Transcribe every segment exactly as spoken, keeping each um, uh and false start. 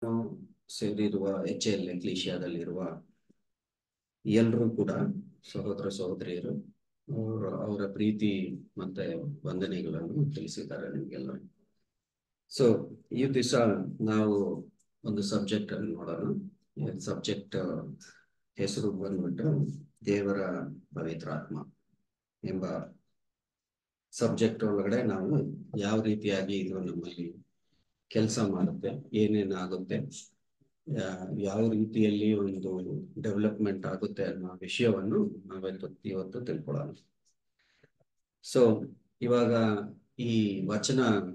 ಸೇರಿರುವ H L ಎಕ್ಲೀಶಿಯಾದಲ್ಲಿರುವ ಎಲ್ಲರೂ ಕೂಡ ಸಹೋದರ ಸಹೋದರಿಯರು ಅವರ ಅವರ ಪ್ರೀತಿ ಮತ್ತೆ ವಂದನೆಗಳನ್ನು ತಿಳಿಸಿದ್ದಾರೆ ನಿಮಗೆಲ್ಲ. ಸೊ ಈ ದಿವಸ ನಾವು ಒಂದು ಸಬ್ಜೆಕ್ಟ್ ಅನ್ನು ನೋಡೋಣ. ಸಬ್ಜೆಕ್ಟ್ ಹೆಸರು ಬಂದ್ಬಿಟ್ಟು ದೇವರ ಪವಿತ್ರಾತ್ಮ ಎಂಬ ಸಬ್ಜೆಕ್ಟ್ ಒಳಗಡೆ ನಾವು ಯಾವ ರೀತಿಯಾಗಿ ಇದು ನಮ್ಮಲ್ಲಿ ಕೆಲಸ ಮಾಡುತ್ತೆ, ಏನೇನಾಗುತ್ತೆ, ಯಾವ ರೀತಿಯಲ್ಲಿ ಒಂದು ಡೆವಲಪ್ಮೆಂಟ್ ಆಗುತ್ತೆ ಅನ್ನೋ ವಿಷಯವನ್ನು ನಾವಿವತ್ತು ಇವತ್ತು ತಿಳ್ಕೊಳ್ಳೋಣ. ಸೊ ಇವಾಗ ಈ ವಚನ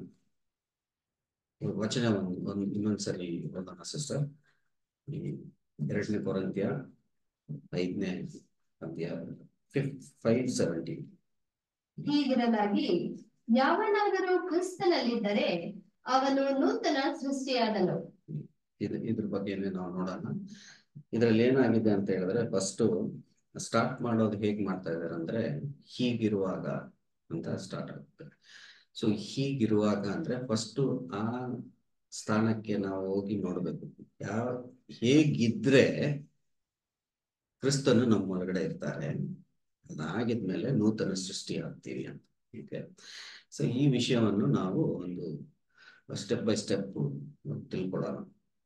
ವಚನ ಒಂದು ಒಂದು ಇನ್ನೊಂದ್ಸರಿ ಓದೋಣ ಸಿಸ್ಟರ್. ಈ ಎರಡನೇ ಕೊರಿಂಥ್ಯ ಐದನೇ ಅಧ್ಯಾಯ ಫೈವ್ ಸೆವೆಂಟಿ. ಹೀಗಿರಲಾಗಿ ಯಾವನಾದರೂ ಕ್ರಿಸ್ತನಲ್ಲಿದ್ದರೆ ಅವನು ನೂತನ ಸೃಷ್ಟಿಯಾದನು. ಇದು ಇದ್ರ ಬಗ್ಗೆ ನಾವು ನೋಡೋಣ. ಇದ್ರಲ್ಲಿ ಏನಾಗಿದೆ ಅಂತ ಹೇಳಿದ್ರೆ, ಫಸ್ಟ್ ಸ್ಟಾರ್ಟ್ ಮಾಡೋದು ಹೇಗ್ ಮಾಡ್ತಾ ಇದಾರೆ ಅಂದ್ರೆ, ಹೀಗಿರುವಾಗ ಅಂತ ಸ್ಟಾರ್ಟ್ ಆಗುತ್ತೆ. ಸೊ ಹೀಗಿರುವಾಗ ಅಂದ್ರೆ ಫಸ್ಟ್ ಆ ಸ್ಥಾನಕ್ಕೆ ನಾವು ಹೋಗಿ ನೋಡ್ಬೇಕು. ಯಾವ ಹೇಗಿದ್ರೆ ಕ್ರಿಸ್ತನು ನಮ್ಮ ಒಳಗಡೆ ಇರ್ತಾರೆ, ಅದಾಗಿದ್ಮೇಲೆ ನೂತನ ಸೃಷ್ಟಿ ಆಗ್ತೀವಿ ಅಂತ. ಓಕೆ, ಸೊ ಈ ವಿಷಯವನ್ನು ನಾವು ಒಂದು ಸ್ಟೆಪ್ ಬೈ ಸ್ಟೆಪ್ ತಿಳ್ಕೊಳ್ಳೋಣ.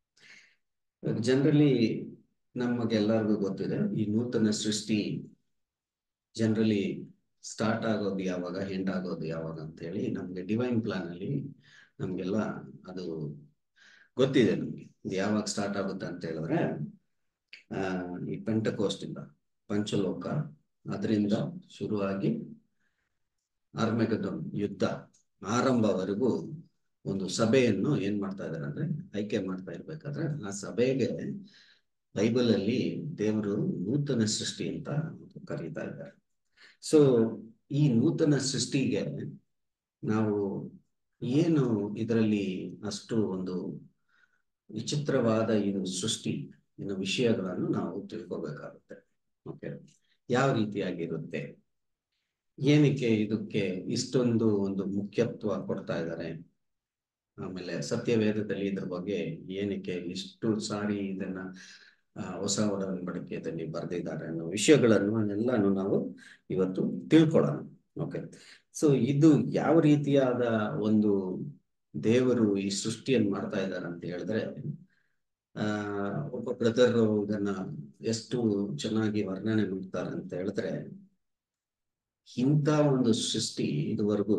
ಜನರಲಿ ನಮಗೆಲ್ಲರಿಗೂ ಗೊತ್ತಿದೆ, ಈ ನೂತನ ಸೃಷ್ಟಿ ಜನರಲಿ ಸ್ಟಾರ್ಟ್ ಆಗೋದು ಯಾವಾಗ, ಎಂಡ್ ಆಗೋದು ಯಾವಾಗ ಅಂತ ಹೇಳಿ ನಮ್ಗೆ ಡಿವೈನ್ ಪ್ಲಾನ್ ಅಲ್ಲಿ ನಮ್ಗೆಲ್ಲ ಅದು ಗೊತ್ತಿದೆ. ನಮ್ಗೆ ಇದು ಯಾವಾಗ ಸ್ಟಾರ್ಟ್ ಆಗುತ್ತೆ ಅಂತ ಹೇಳಿದ್ರೆ, ಆ ಈ ಪೆಂಟಕೋಸ್ಟ್ ಇಂದ ಪಂಚಲೋಕ ಅದರಿಂದ ಶುರುವಾಗಿ ಆರ್ಮೆಗದನ್ ಯುದ್ಧ ಆರಂಭವರೆಗೂ ಒಂದು ಸಭೆಯನ್ನು ಏನ್ ಮಾಡ್ತಾ ಇದಾರೆ ಅಂದ್ರೆ ಆಯ್ಕೆ ಮಾಡ್ತಾ ಇರ್ಬೇಕಾದ್ರೆ, ಆ ಸಭೆಗೆ ಬೈಬಲ್ ಅಲ್ಲಿ ದೇವರು ನೂತನ ಸೃಷ್ಟಿ ಅಂತ ಕರೀತಾ ಇದ್ದಾರೆ. ಸೊ ಈ ನೂತನ ಸೃಷ್ಟಿಗೆ ನಾವು ಏನು ಇದರಲ್ಲಿ ಅಷ್ಟು ಒಂದು ವಿಚಿತ್ರವಾದ ಇದು ಸೃಷ್ಟಿ ಇನ್ನು ವಿಷಯಗಳನ್ನು ನಾವು ತಿಳ್ಕೋಬೇಕಾಗುತ್ತೆ. ಓಕೆ, ಯಾವ ರೀತಿಯಾಗಿರುತ್ತೆ, ಏನಕ್ಕೆ ಇದಕ್ಕೆ ಇಷ್ಟೊಂದು ಒಂದು ಮುಖ್ಯತ್ವ ಕೊಡ್ತಾ ಇದ್ದಾರೆ, ಆಮೇಲೆ ಸತ್ಯವೇದದಲ್ಲಿ ಇದ್ರ ಬಗ್ಗೆ ಏನಕ್ಕೆ ಇಷ್ಟು ಸಾರಿ ಇದನ್ನ ಹೊಸ ಒಡಂಬಡಿಕೆಯಲ್ಲಿ ಬರೆದಿದ್ದಾರೆ ಅನ್ನೋ ವಿಷಯಗಳನ್ನು ಎಲ್ಲಾನು ನಾವು ಇವತ್ತು ತಿಳ್ಕೊಳ್ಳೋಣ. ಓಕೆ, ಸೊ ಇದು ಯಾವ ರೀತಿಯಾದ ಒಂದು ದೇವರು ಈ ಸೃಷ್ಟಿಯನ್ನು ಮಾಡ್ತಾ ಇದ್ದಾರೆ ಅಂತ ಹೇಳಿದ್ರೆ, ಆ ಒಬ್ಬ ಬ್ರದರ್ ಇದನ್ನ ಎಷ್ಟು ಚೆನ್ನಾಗಿ ವರ್ಣನೆ ಮಾಡ್ತಾರೆ ಅಂತ ಹೇಳಿದ್ರೆ, ಇಂಥ ಒಂದು ಸೃಷ್ಟಿ ಇದುವರೆಗೂ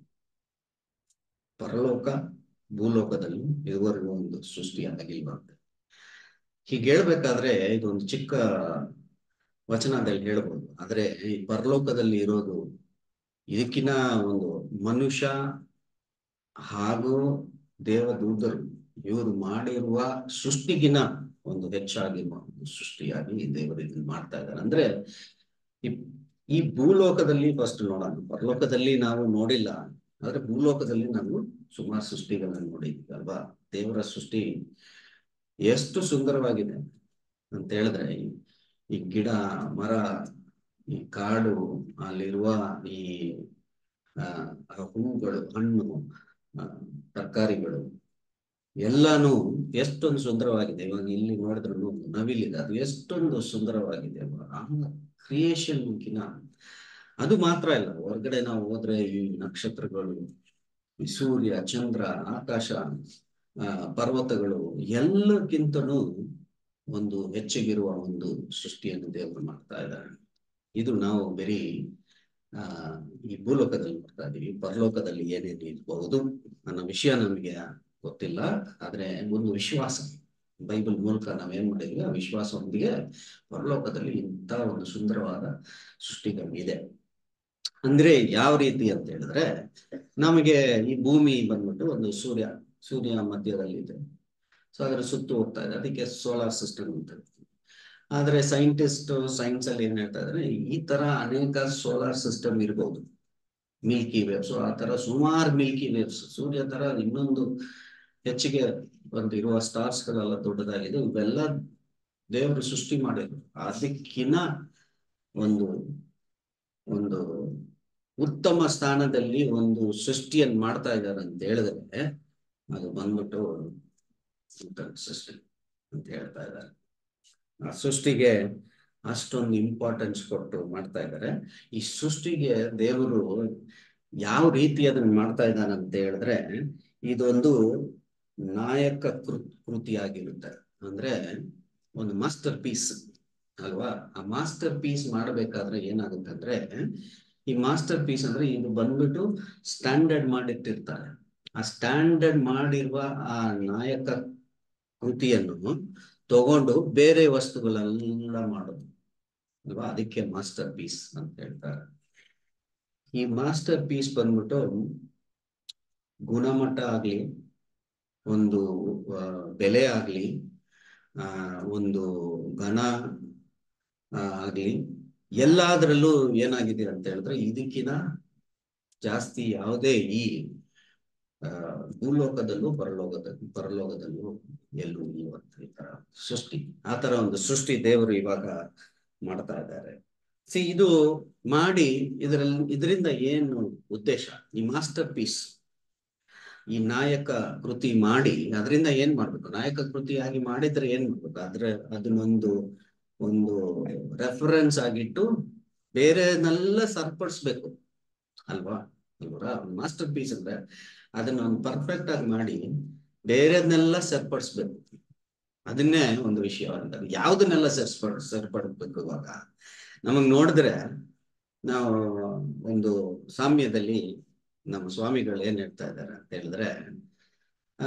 ಪರಲೋಕ ಭೂಲೋಕದಲ್ಲಿ ಇದುವರೆಗೂ ಒಂದು ಸೃಷ್ಟಿ ಆಗಿಲ್ವಂತೆ. ಹೀಗೆ ಹೇಳ್ಬೇಕಾದ್ರೆ ಇದೊಂದು ಚಿಕ್ಕ ವಚನದಲ್ಲಿ ಹೇಳ್ಬೋದು, ಆದ್ರೆ ಈ ಪರಲೋಕದಲ್ಲಿ ಇರೋದು ಇದಕ್ಕಿನ ಒಂದು ಮನುಷ್ಯ ಹಾಗೂ ದೇವದೂತರು ಇವರು ಮಾಡಿರುವ ಸೃಷ್ಟಿಗಿನ ಒಂದು ಹೆಚ್ಚಾಗಿರುವ ಒಂದು ಸೃಷ್ಟಿಯಾಗಿ ದೇವರು ಇದನ್ನ ಮಾಡ್ತಾ ಇದ್ದಾರೆ. ಅಂದ್ರೆ ಈ ಈ ಭೂಲೋಕದಲ್ಲಿ ಫಸ್ಟ್ ನೋಡೋಣ. ಪರಲೋಕದಲ್ಲಿ ನಾವು ನೋಡಿಲ್ಲ, ಆದ್ರೆ ಭೂಲೋಕದಲ್ಲಿ ನಾವು ಸುಮಾರು ಸೃಷ್ಟಿಗಳನ್ನು ನೋಡಿದ್ವಿ ಅಲ್ವಾ. ದೇವರ ಸೃಷ್ಟಿ ಎಷ್ಟು ಸುಂದರವಾಗಿದೆ ಅಂತ ಹೇಳಿದ್ರೆ, ಈ ಗಿಡ ಮರ, ಈ ಕಾಡು, ಅಲ್ಲಿರುವ ಈ ಆ ಹೂಗಳು, ಹಣ್ಣು, ತರಕಾರಿಗಳು ಎಲ್ಲಾನು ಎಷ್ಟೊಂದು ಸುಂದರವಾಗಿದೆ. ಇವಾಗ ಇಲ್ಲಿ ನೋಡಿದ್ರು ನವಿಲಿದೆ, ಅದು ಎಷ್ಟೊಂದು ಸುಂದರವಾಗಿದೆ. ಆ ಕ್ರಿಯೇಷನ್ಗಿನ ಅದು ಮಾತ್ರ ಇಲ್ಲ, ಹೊರಗಡೆ ನಾವು ಹೋದ್ರೆ ಈ ನಕ್ಷತ್ರಗಳು, ಈ ಸೂರ್ಯ, ಚಂದ್ರ, ಆಕಾಶ, ಆ ಪರ್ವತಗಳು ಎಲ್ಲಕ್ಕಿಂತನೂ ಒಂದು ಹೆಚ್ಚಿಗಿರುವ ಒಂದು ಸೃಷ್ಟಿಯನ್ನು ದೇವರು ಮಾಡ್ತಾ ಇದ್ದಾರೆ. ಇದು ನಾವು ಬರೀ ಆ ಈ ಭೂಲೋಕದಲ್ಲಿ ಮಾಡ್ತಾ ಇದೀವಿ. ಪರಲೋಕದಲ್ಲಿ ಏನೇನು ಇರಬಹುದು ಅನ್ನೋ ವಿಷಯ ನಮಗೆ ಗೊತ್ತಿಲ್ಲ, ಆದ್ರೆ ಒಂದು ವಿಶ್ವಾಸ ಬೈಬಲ್ ಮೂಲಕ ನಾವೇನ್ ಮಾಡಿದ್ವಿ, ಆ ವಿಶ್ವಾಸದೊಂದಿಗೆ ಪರಲೋಕದಲ್ಲಿ ಇಂಥ ಒಂದು ಸುಂದರವಾದ ಸೃಷ್ಟಿಗಳಿದೆ. ಅಂದ್ರೆ ಯಾವ ರೀತಿ ಅಂತ ಹೇಳಿದ್ರೆ, ನಮಗೆ ಈ ಭೂಮಿ ಬಂದ್ಬಿಟ್ಟು ಒಂದು ಸೂರ್ಯ ಸೂರ್ಯ ಮಧ್ಯದಲ್ಲಿ ಇದೆ. ಸೊ ಅದ್ರ ಸುತ್ತು ಹೋಗ್ತಾ ಇದೆ, ಅದಕ್ಕೆ ಸೋಲಾರ್ ಸಿಸ್ಟಮ್ ಅಂತ. ಆದ್ರೆ ಸೈಂಟಿಸ್ಟ್ ಸೈನ್ಸ್ ಅಲ್ಲಿ ಏನ್ ಹೇಳ್ತಾ ಇದಾರೆ, ಈ ತರ ಅನೇಕ ಸೋಲಾರ್ ಸಿಸ್ಟಮ್ ಇರ್ಬೋದು, ಮಿಲ್ಕಿ ವೇವ್ಸ್, ಆ ತರ ಸುಮಾರು ಮಿಲ್ಕಿ ವೇವ್ಸ್, ಸೂರ್ಯ ತರ ಇನ್ನೊಂದು ಹೆಚ್ಚಿಗೆ ಒಂದು ಇರುವ ಸ್ಟಾರ್ಸ್ ಗಳೆಲ್ಲ ದೊಡ್ಡದಾಗಿದೆ. ಇವೆಲ್ಲ ದೇವರು ಸೃಷ್ಟಿ ಮಾಡಿದ್ರು. ಅದಕ್ಕಿನ ಒಂದು ಒಂದು ಉತ್ತಮ ಸ್ಥಾನದಲ್ಲಿ ಒಂದು ಸೃಷ್ಟಿಯನ್ನು ಮಾಡ್ತಾ ಇದ್ದಾರೆ ಅಂತ ಹೇಳಿದ್ರೆ, ಅದು ಬಂದ್ಬಿಟ್ಟು ನೂತನ ಸೃಷ್ಟಿ ಅಂತ ಹೇಳ್ತಾ ಇದ್ದಾರೆ. ಆ ಸೃಷ್ಟಿಗೆ ಅಷ್ಟೊಂದು ಇಂಪಾರ್ಟೆನ್ಸ್ ಕೊಟ್ಟು ಮಾಡ್ತಾ ಇದ್ದಾರೆ. ಈ ಸೃಷ್ಟಿಗೆ ದೇವರು ಯಾವ ರೀತಿ ಅದನ್ನ ಮಾಡ್ತಾ ಇದ್ದಾನೆ ಅಂತ ಹೇಳಿದ್ರೆ, ಇದೊಂದು ನಾಯಕ ಕೃ ಕೃತಿಯಾಗಿರುತ್ತೆ. ಅಂದ್ರೆ ಒಂದು ಮಾಸ್ಟರ್ ಪೀಸ್ ಅಲ್ವಾ. ಆ ಮಾಸ್ಟರ್ ಪೀಸ್ ಮಾಡಬೇಕಾದ್ರೆ ಏನಾಗುತ್ತೆ ಅಂದ್ರೆ, ಈ ಮಾಸ್ಟರ್ ಪೀಸ್ ಅಂದ್ರೆ ಇದು ಬಂದ್ಬಿಟ್ಟು ಸ್ಟ್ಯಾಂಡರ್ಡ್ ಮಾಡಿಟ್ಟಿರ್ತಾರೆ. ಆ ಸ್ಟ್ಯಾಂಡರ್ಡ್ ಮಾಡಿರುವ ಆ ನಾಯಕ ಕೃತಿಯನ್ನು ತಗೊಂಡು ಬೇರೆ ವಸ್ತುಗಳೆಲ್ಲ ಮಾಡೋದು ಅಲ್ವಾ. ಅದಕ್ಕೆ ಮಾಸ್ಟರ್ ಪೀಸ್ ಅಂತ ಹೇಳ್ತಾರೆ. ಈ ಮಾಸ್ಟರ್ ಪೀಸ್ ಬಂದ್ಬಿಟ್ಟು ಗುಣಮಟ್ಟ ಆಗ್ಲಿ, ಒಂದು ಬೆಲೆ ಆಗ್ಲಿ, ಆ ಒಂದು ಘನ ಆಗ್ಲಿ, ಎಲ್ಲಾದ್ರಲ್ಲೂ ಏನಾಗಿದೆ ಅಂತ ಹೇಳಿದ್ರೆ ಇದಕ್ಕಿನ ಜಾಸ್ತಿ ಯಾವುದೇ ಈ ಆ ಭೂಲೋಕದಲ್ಲೂ ಪರಲೋಕದಲ್ಲೂ ಪರಲೋಕದಲ್ಲೂ ಎಲ್ಲೂ ಇರುವಂತ ಈ ತರ ಸೃಷ್ಟಿ, ಆ ತರ ಒಂದು ಸೃಷ್ಟಿ ದೇವರು ಇವಾಗ ಮಾಡ್ತಾ ಇದ್ದಾರೆ. ಸಿ ಇದು ಮಾಡಿ ಇದರಲ್ಲಿ ಇದರಿಂದ ಏನು ಉದ್ದೇಶ? ಈ ಮಾಸ್ಟರ್ ಪೀಸ್, ಈ ನಾಯಕ ಕೃತಿ ಮಾಡಿ ಅದರಿಂದ ಏನ್ ಮಾಡ್ಬೇಕು? ನಾಯಕ ಕೃತಿಯಾಗಿ ಮಾಡಿದ್ರೆ ಏನ್ ಮಾಡ್ಬೇಕು? ಅದ್ರ ಅದನ್ನೊಂದು ಒಂದು ರೆಫರೆನ್ಸ್ ಆಗಿಟ್ಟು ಬೇರೆನೆಲ್ಲ ಸರಿಪಡಿಸ್ಬೇಕು ಅಲ್ವಾ ಅಲ್ವರ. ಮಾಸ್ಟರ್ ಪೀಸ್ ಅಂದ್ರೆ ಅದನ್ನ ಒಂದು ಪರ್ಫೆಕ್ಟ್ ಆಗಿ ಮಾಡಿ ಬೇರೆದನ್ನೆಲ್ಲ ಸರಿಪಡಿಸ್ಬೇಕು. ಅದನ್ನೇ ಒಂದು ವಿಷಯ ಅಂತ. ಯಾವ್ದನ್ನೆಲ್ಲ ಸರಿಪಡ್ ಸರಿಪಡಿಸ್ಬೇಕು ಇವಾಗ ನಮಗ್ ನೋಡಿದ್ರೆ, ನಾವು ಒಂದು ಸಾಮ್ಯದಲ್ಲಿ ನಮ್ಮ ಸ್ವಾಮಿಗಳು ಏನ್ ಹೇಳ್ತಾ ಇದ್ದಾರೆ ಅಂತ ಹೇಳಿದ್ರೆ, ಆ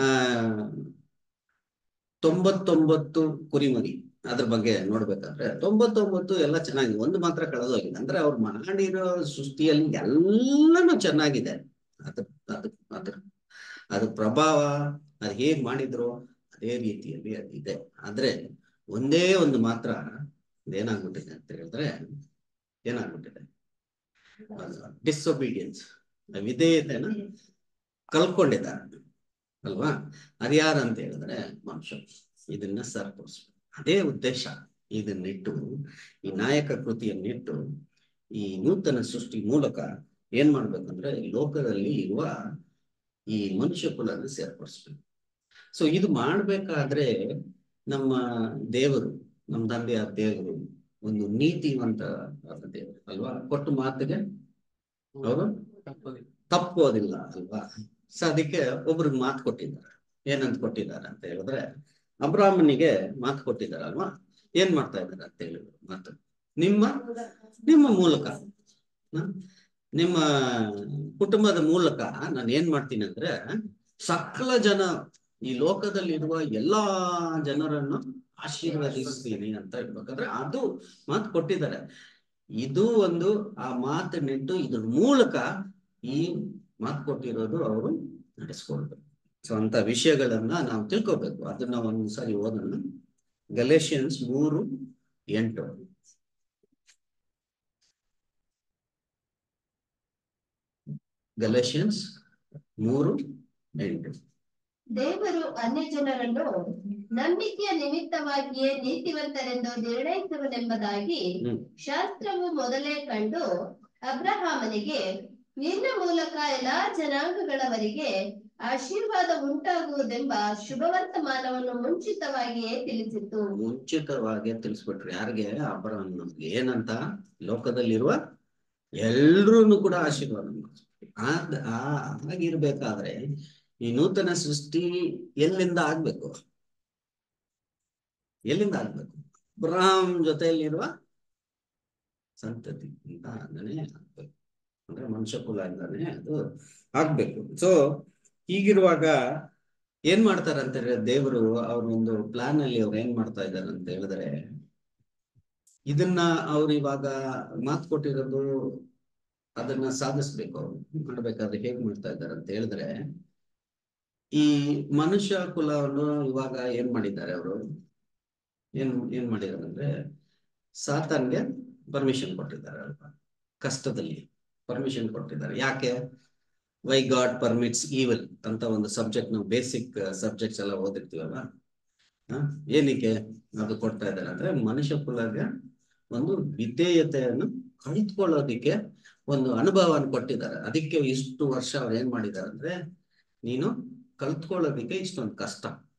ತೊಂಬತ್ತೊಂಬತ್ತು ಕುರಿಮರಿ ಅದ್ರ ಬಗ್ಗೆ ನೋಡ್ಬೇಕಾದ್ರೆ ತೊಂಬತ್ತೊಂಬತ್ತು ಎಲ್ಲ ಚೆನ್ನಾಗಿದೆ, ಒಂದು ಮಾತ್ರ ಕಳೆದೋಗಿದೆ. ಅಂದ್ರೆ ಅವ್ರು ಮಾಡಿರೋ ಸೃಷ್ಟಿಯಲ್ಲಿ ಎಲ್ಲಾನು ಚೆನ್ನಾಗಿದೆ. ಅದ್ರ ಅದ್ರ ಅದ್ರ ಅದ್ರ ಪ್ರಭಾವ ಅದು ಹೇಗ್ ಮಾಡಿದ್ರು ಅದೇ ರೀತಿಯಲ್ಲಿ ಅದಿದೆ. ಆದ್ರೆ ಒಂದೇ ಒಂದು ಮಾತ್ರ ಏನಾಗ್ಬಿಟ್ಟಿದೆ ಅಂತ ಹೇಳಿದ್ರೆ, ಏನಾಗ್ಬಿಟ್ಟಿದೆ ಡಿಸೊಬೀಡಿಯನ್ಸ್, ವಿಧೇಯತೆನ ಕಳ್ಕೊಂಡಿದ್ದಾರೆ ಅಲ್ವಾ. ಅದ್ಯಾರು ಅಂತ ಹೇಳಿದ್ರೆ ಮನುಷ್ಯ. ಇದನ್ನ ಸರಿಪಡಿಸ್ಬೇಕು, ಅದೇ ಉದ್ದೇಶ. ಇದನ್ನಿಟ್ಟು ಈ ನಾಯಕ ಕೃತಿಯನ್ನಿಟ್ಟು ಈ ನೂತನ ಸೃಷ್ಟಿ ಮೂಲಕ ಏನ್ ಮಾಡ್ಬೇಕಂದ್ರೆ ಈ ಲೋಕದಲ್ಲಿ ಇರುವ ಈ ಮನುಷ್ಯ ಕುಲನ ಸೇರ್ಪಡಿಸ್ಬೇಕು. ಸೊ ಇದು ಮಾಡ್ಬೇಕಾದ್ರೆ ನಮ್ಮ ದೇವರು, ನಮ್ಮ ತಂದೆಯ ದೇವರು ಒಂದು ನೀತಿವಂತ ದೇವರು ಅಲ್ವಾ. ಕೊಟ್ಟು ಮಾತಿಗೆ ಅವರು ತಪ್ಪೋದಿಲ್ಲ ಅಲ್ವಾ. ಸೊ ಅದಕ್ಕೆ ಒಬ್ರಿಗೆ ಮಾತು ಕೊಟ್ಟಿದ್ದಾರೆ. ಏನಂತ ಕೊಟ್ಟಿದ್ದಾರೆ ಅಂತ ಹೇಳಿದ್ರೆ, ಅಬ್ರಾಹ್ಮನಿಗೆ ಮಾತು ಕೊಟ್ಟಿದ್ದಾರೆ ಅಲ್ವಾ. ಏನ್ ಮಾಡ್ತಾ ಇದ್ದಾರೆ ಅಂತ ಹೇಳಿದ್ರು ಮಾತು, ನಿಮ್ಮ ನಿಮ್ಮ ಮೂಲಕ, ನಿಮ್ಮ ಕುಟುಂಬದ ಮೂಲಕ ನಾನು ಏನ್ ಮಾಡ್ತೀನಿ ಅಂದ್ರೆ ಸಕಲ ಜನ, ಈ ಲೋಕದಲ್ಲಿರುವ ಎಲ್ಲಾ ಜನರನ್ನು ಆಶೀರ್ವದಿಸ್ತೀನಿ ಅಂತ ಹೇಳ್ಬೇಕಾದ್ರೆ ಅದು ಮಾತು ಕೊಟ್ಟಿದ್ದಾರೆ. ಇದು ಒಂದು ಆ ಮಾತನ್ನಿಟ್ಟು ಇದ್ರ ಮೂಲಕ ಈ ಮಾತು ಕೊಟ್ಟಿರೋದು ಅವರು ನಡೆಸ್ಕೊಳ್ಬೇಕು. ಸೊ ಅಂತ ವಿಷಯಗಳನ್ನ ನಾವು ತಿಳ್ಕೊಬೇಕು. ಅದನ್ನ ಒಂದ್ಸರಿ ಓದೋಣ. ಗಲೇಷಿಯನ್ಸ್ ಮೂರು ಎಂಟು. ಗಲೇಷಿಯನ್ಸ್ ಮೂರು ಎಂಟು. ದೇವರು ಅನ್ಯ ಜನರನ್ನು ನಂಬಿಕೆಯ ನಿಮಿತ್ತವಾಗಿಯೇ ನೀತಿವಂತರೆಂದು ನಿರ್ಣಯಿಸುವನೆಂಬುದಾಗಿ ಶಾಸ್ತ್ರವು ಮೊದಲೇ ಕಂಡು ಅಬ್ರಹಾಮನಿಗೆ ನಿನ್ನ ಮೂಲಕ ಎಲ್ಲಾ ಜನಾಂಗಗಳವರಿಗೆ ಆಶೀರ್ವಾದ ಉಂಟಾಗುವುದೆಂಬ ಶುಭವರ್ತಮಾನವನ್ನು ಮುಂಚಿತವಾಗಿಯೇ ತಿಳಿಸಿತು. ಮುಂಚಿತವಾಗಿಯೇ ತಿಳಿಸ್ಬಿಟ್ರು. ಯಾರಿಗೆ? ಅಬ್ರಹಾಮನಿಗೆ. ಏನಂತ? ಲೋಕದಲ್ಲಿರುವ ಎಲ್ರೂ ಕೂಡ ಆಶೀರ್ವಾದ. ಆ ಹಾಗಿರ್ಬೇಕಾದ್ರೆ ಈ ನೂತನ ಸೃಷ್ಟಿ ಎಲ್ಲಿಂದ ಆಗ್ಬೇಕು? ಎಲ್ಲಿಂದ ಆಗ್ಬೇಕು? ಅಬ್ರಹಾಮ್ ಜೊತೆಯಲ್ಲಿರುವ ಸಂತತಿ ಅಂತ ಅಂತಾನೆ ಆಗ್ಬೇಕು. ಅಂದ್ರೆ ಮನುಷ್ಯ ಕುಲ ಅಂತಾನೆ ಅದು ಆಗ್ಬೇಕು. ಸೊ ಹೀಗಿರುವಾಗ ಏನ್ ಮಾಡ್ತಾರ ಅಂತ ಹೇಳಿದ್ರೆ ದೇವರು ಅವ್ರ ಒಂದು ಪ್ಲಾನ್ ಅಲ್ಲಿ ಅವ್ರು ಏನ್ ಮಾಡ್ತಾ ಇದ್ದಾರೆ ಅಂತ ಹೇಳಿದ್ರೆ, ಇದನ್ನ ಅವ್ರು ಇವಾಗ ಮಾತು ಕೊಟ್ಟಿರೋದು ಅದನ್ನ ಸಾಧಿಸ್ಬೇಕು. ಅವ್ರು ಮಾಡ್ಬೇಕಾದ್ರೆ ಹೇಗ್ ಮಾಡ್ತಾ ಇದ್ದಾರೆ ಅಂತ ಹೇಳಿದ್ರೆ, ಈ ಮನುಷ್ಯ ಕುಲವನ್ನು ಇವಾಗ ಏನ್ ಮಾಡಿದ್ದಾರೆ ಅವರು? ಏನ್ ಏನ್ ಮಾಡಿದ್ದಾರೆ ಅಂದ್ರೆ ಸಾತಾನ್ಗೆ ಪರ್ಮಿಷನ್ ಕೊಟ್ಟಿದ್ದಾರೆ ಅಲ್ವಾ. ಕಷ್ಟದಲ್ಲಿ ಪರ್ಮಿಷನ್ ಕೊಟ್ಟಿದ್ದಾರೆ. ಯಾಕೆ? ವೈ ಗಾಡ್ ಪರ್ಮಿಟ್ಸ್ ಈವಿಲ್ ಅಂತ ಒಂದು ಸಬ್ಜೆಕ್ಟ್, ನಾವು ಬೇಸಿಕ್ ಸಬ್ಜೆಕ್ಟ್ಸ್ ಎಲ್ಲ ಓದಿರ್ತೀವಲ್ಲ, ಹ ಏನಕ್ಕೆ ಅದು ಕೊಡ್ತಾ ಇದ್ದಾರೆ ಅಂದ್ರೆ ಮನುಷ್ಯ ಕುಲಗೆ ಒಂದು ವಿಧೇಯತೆಯನ್ನು ಕಲಿತ್ಕೊಳ್ಳೋದಿಕ್ಕೆ ಒಂದು ಅನುಭವವನ್ನು ಕೊಟ್ಟಿದ್ದಾರೆ. ಅದಕ್ಕೆ ಇಷ್ಟು ವರ್ಷ ಅವ್ರು ಏನ್ ಮಾಡಿದ್ದಾರೆ ಅಂದ್ರೆ, ನೀನು ಕಲ್ತ್ಕೊಳ್ಳೋದಿಕ್ಕೆ ಇಷ್ಟೊಂದು ಕಷ್ಟ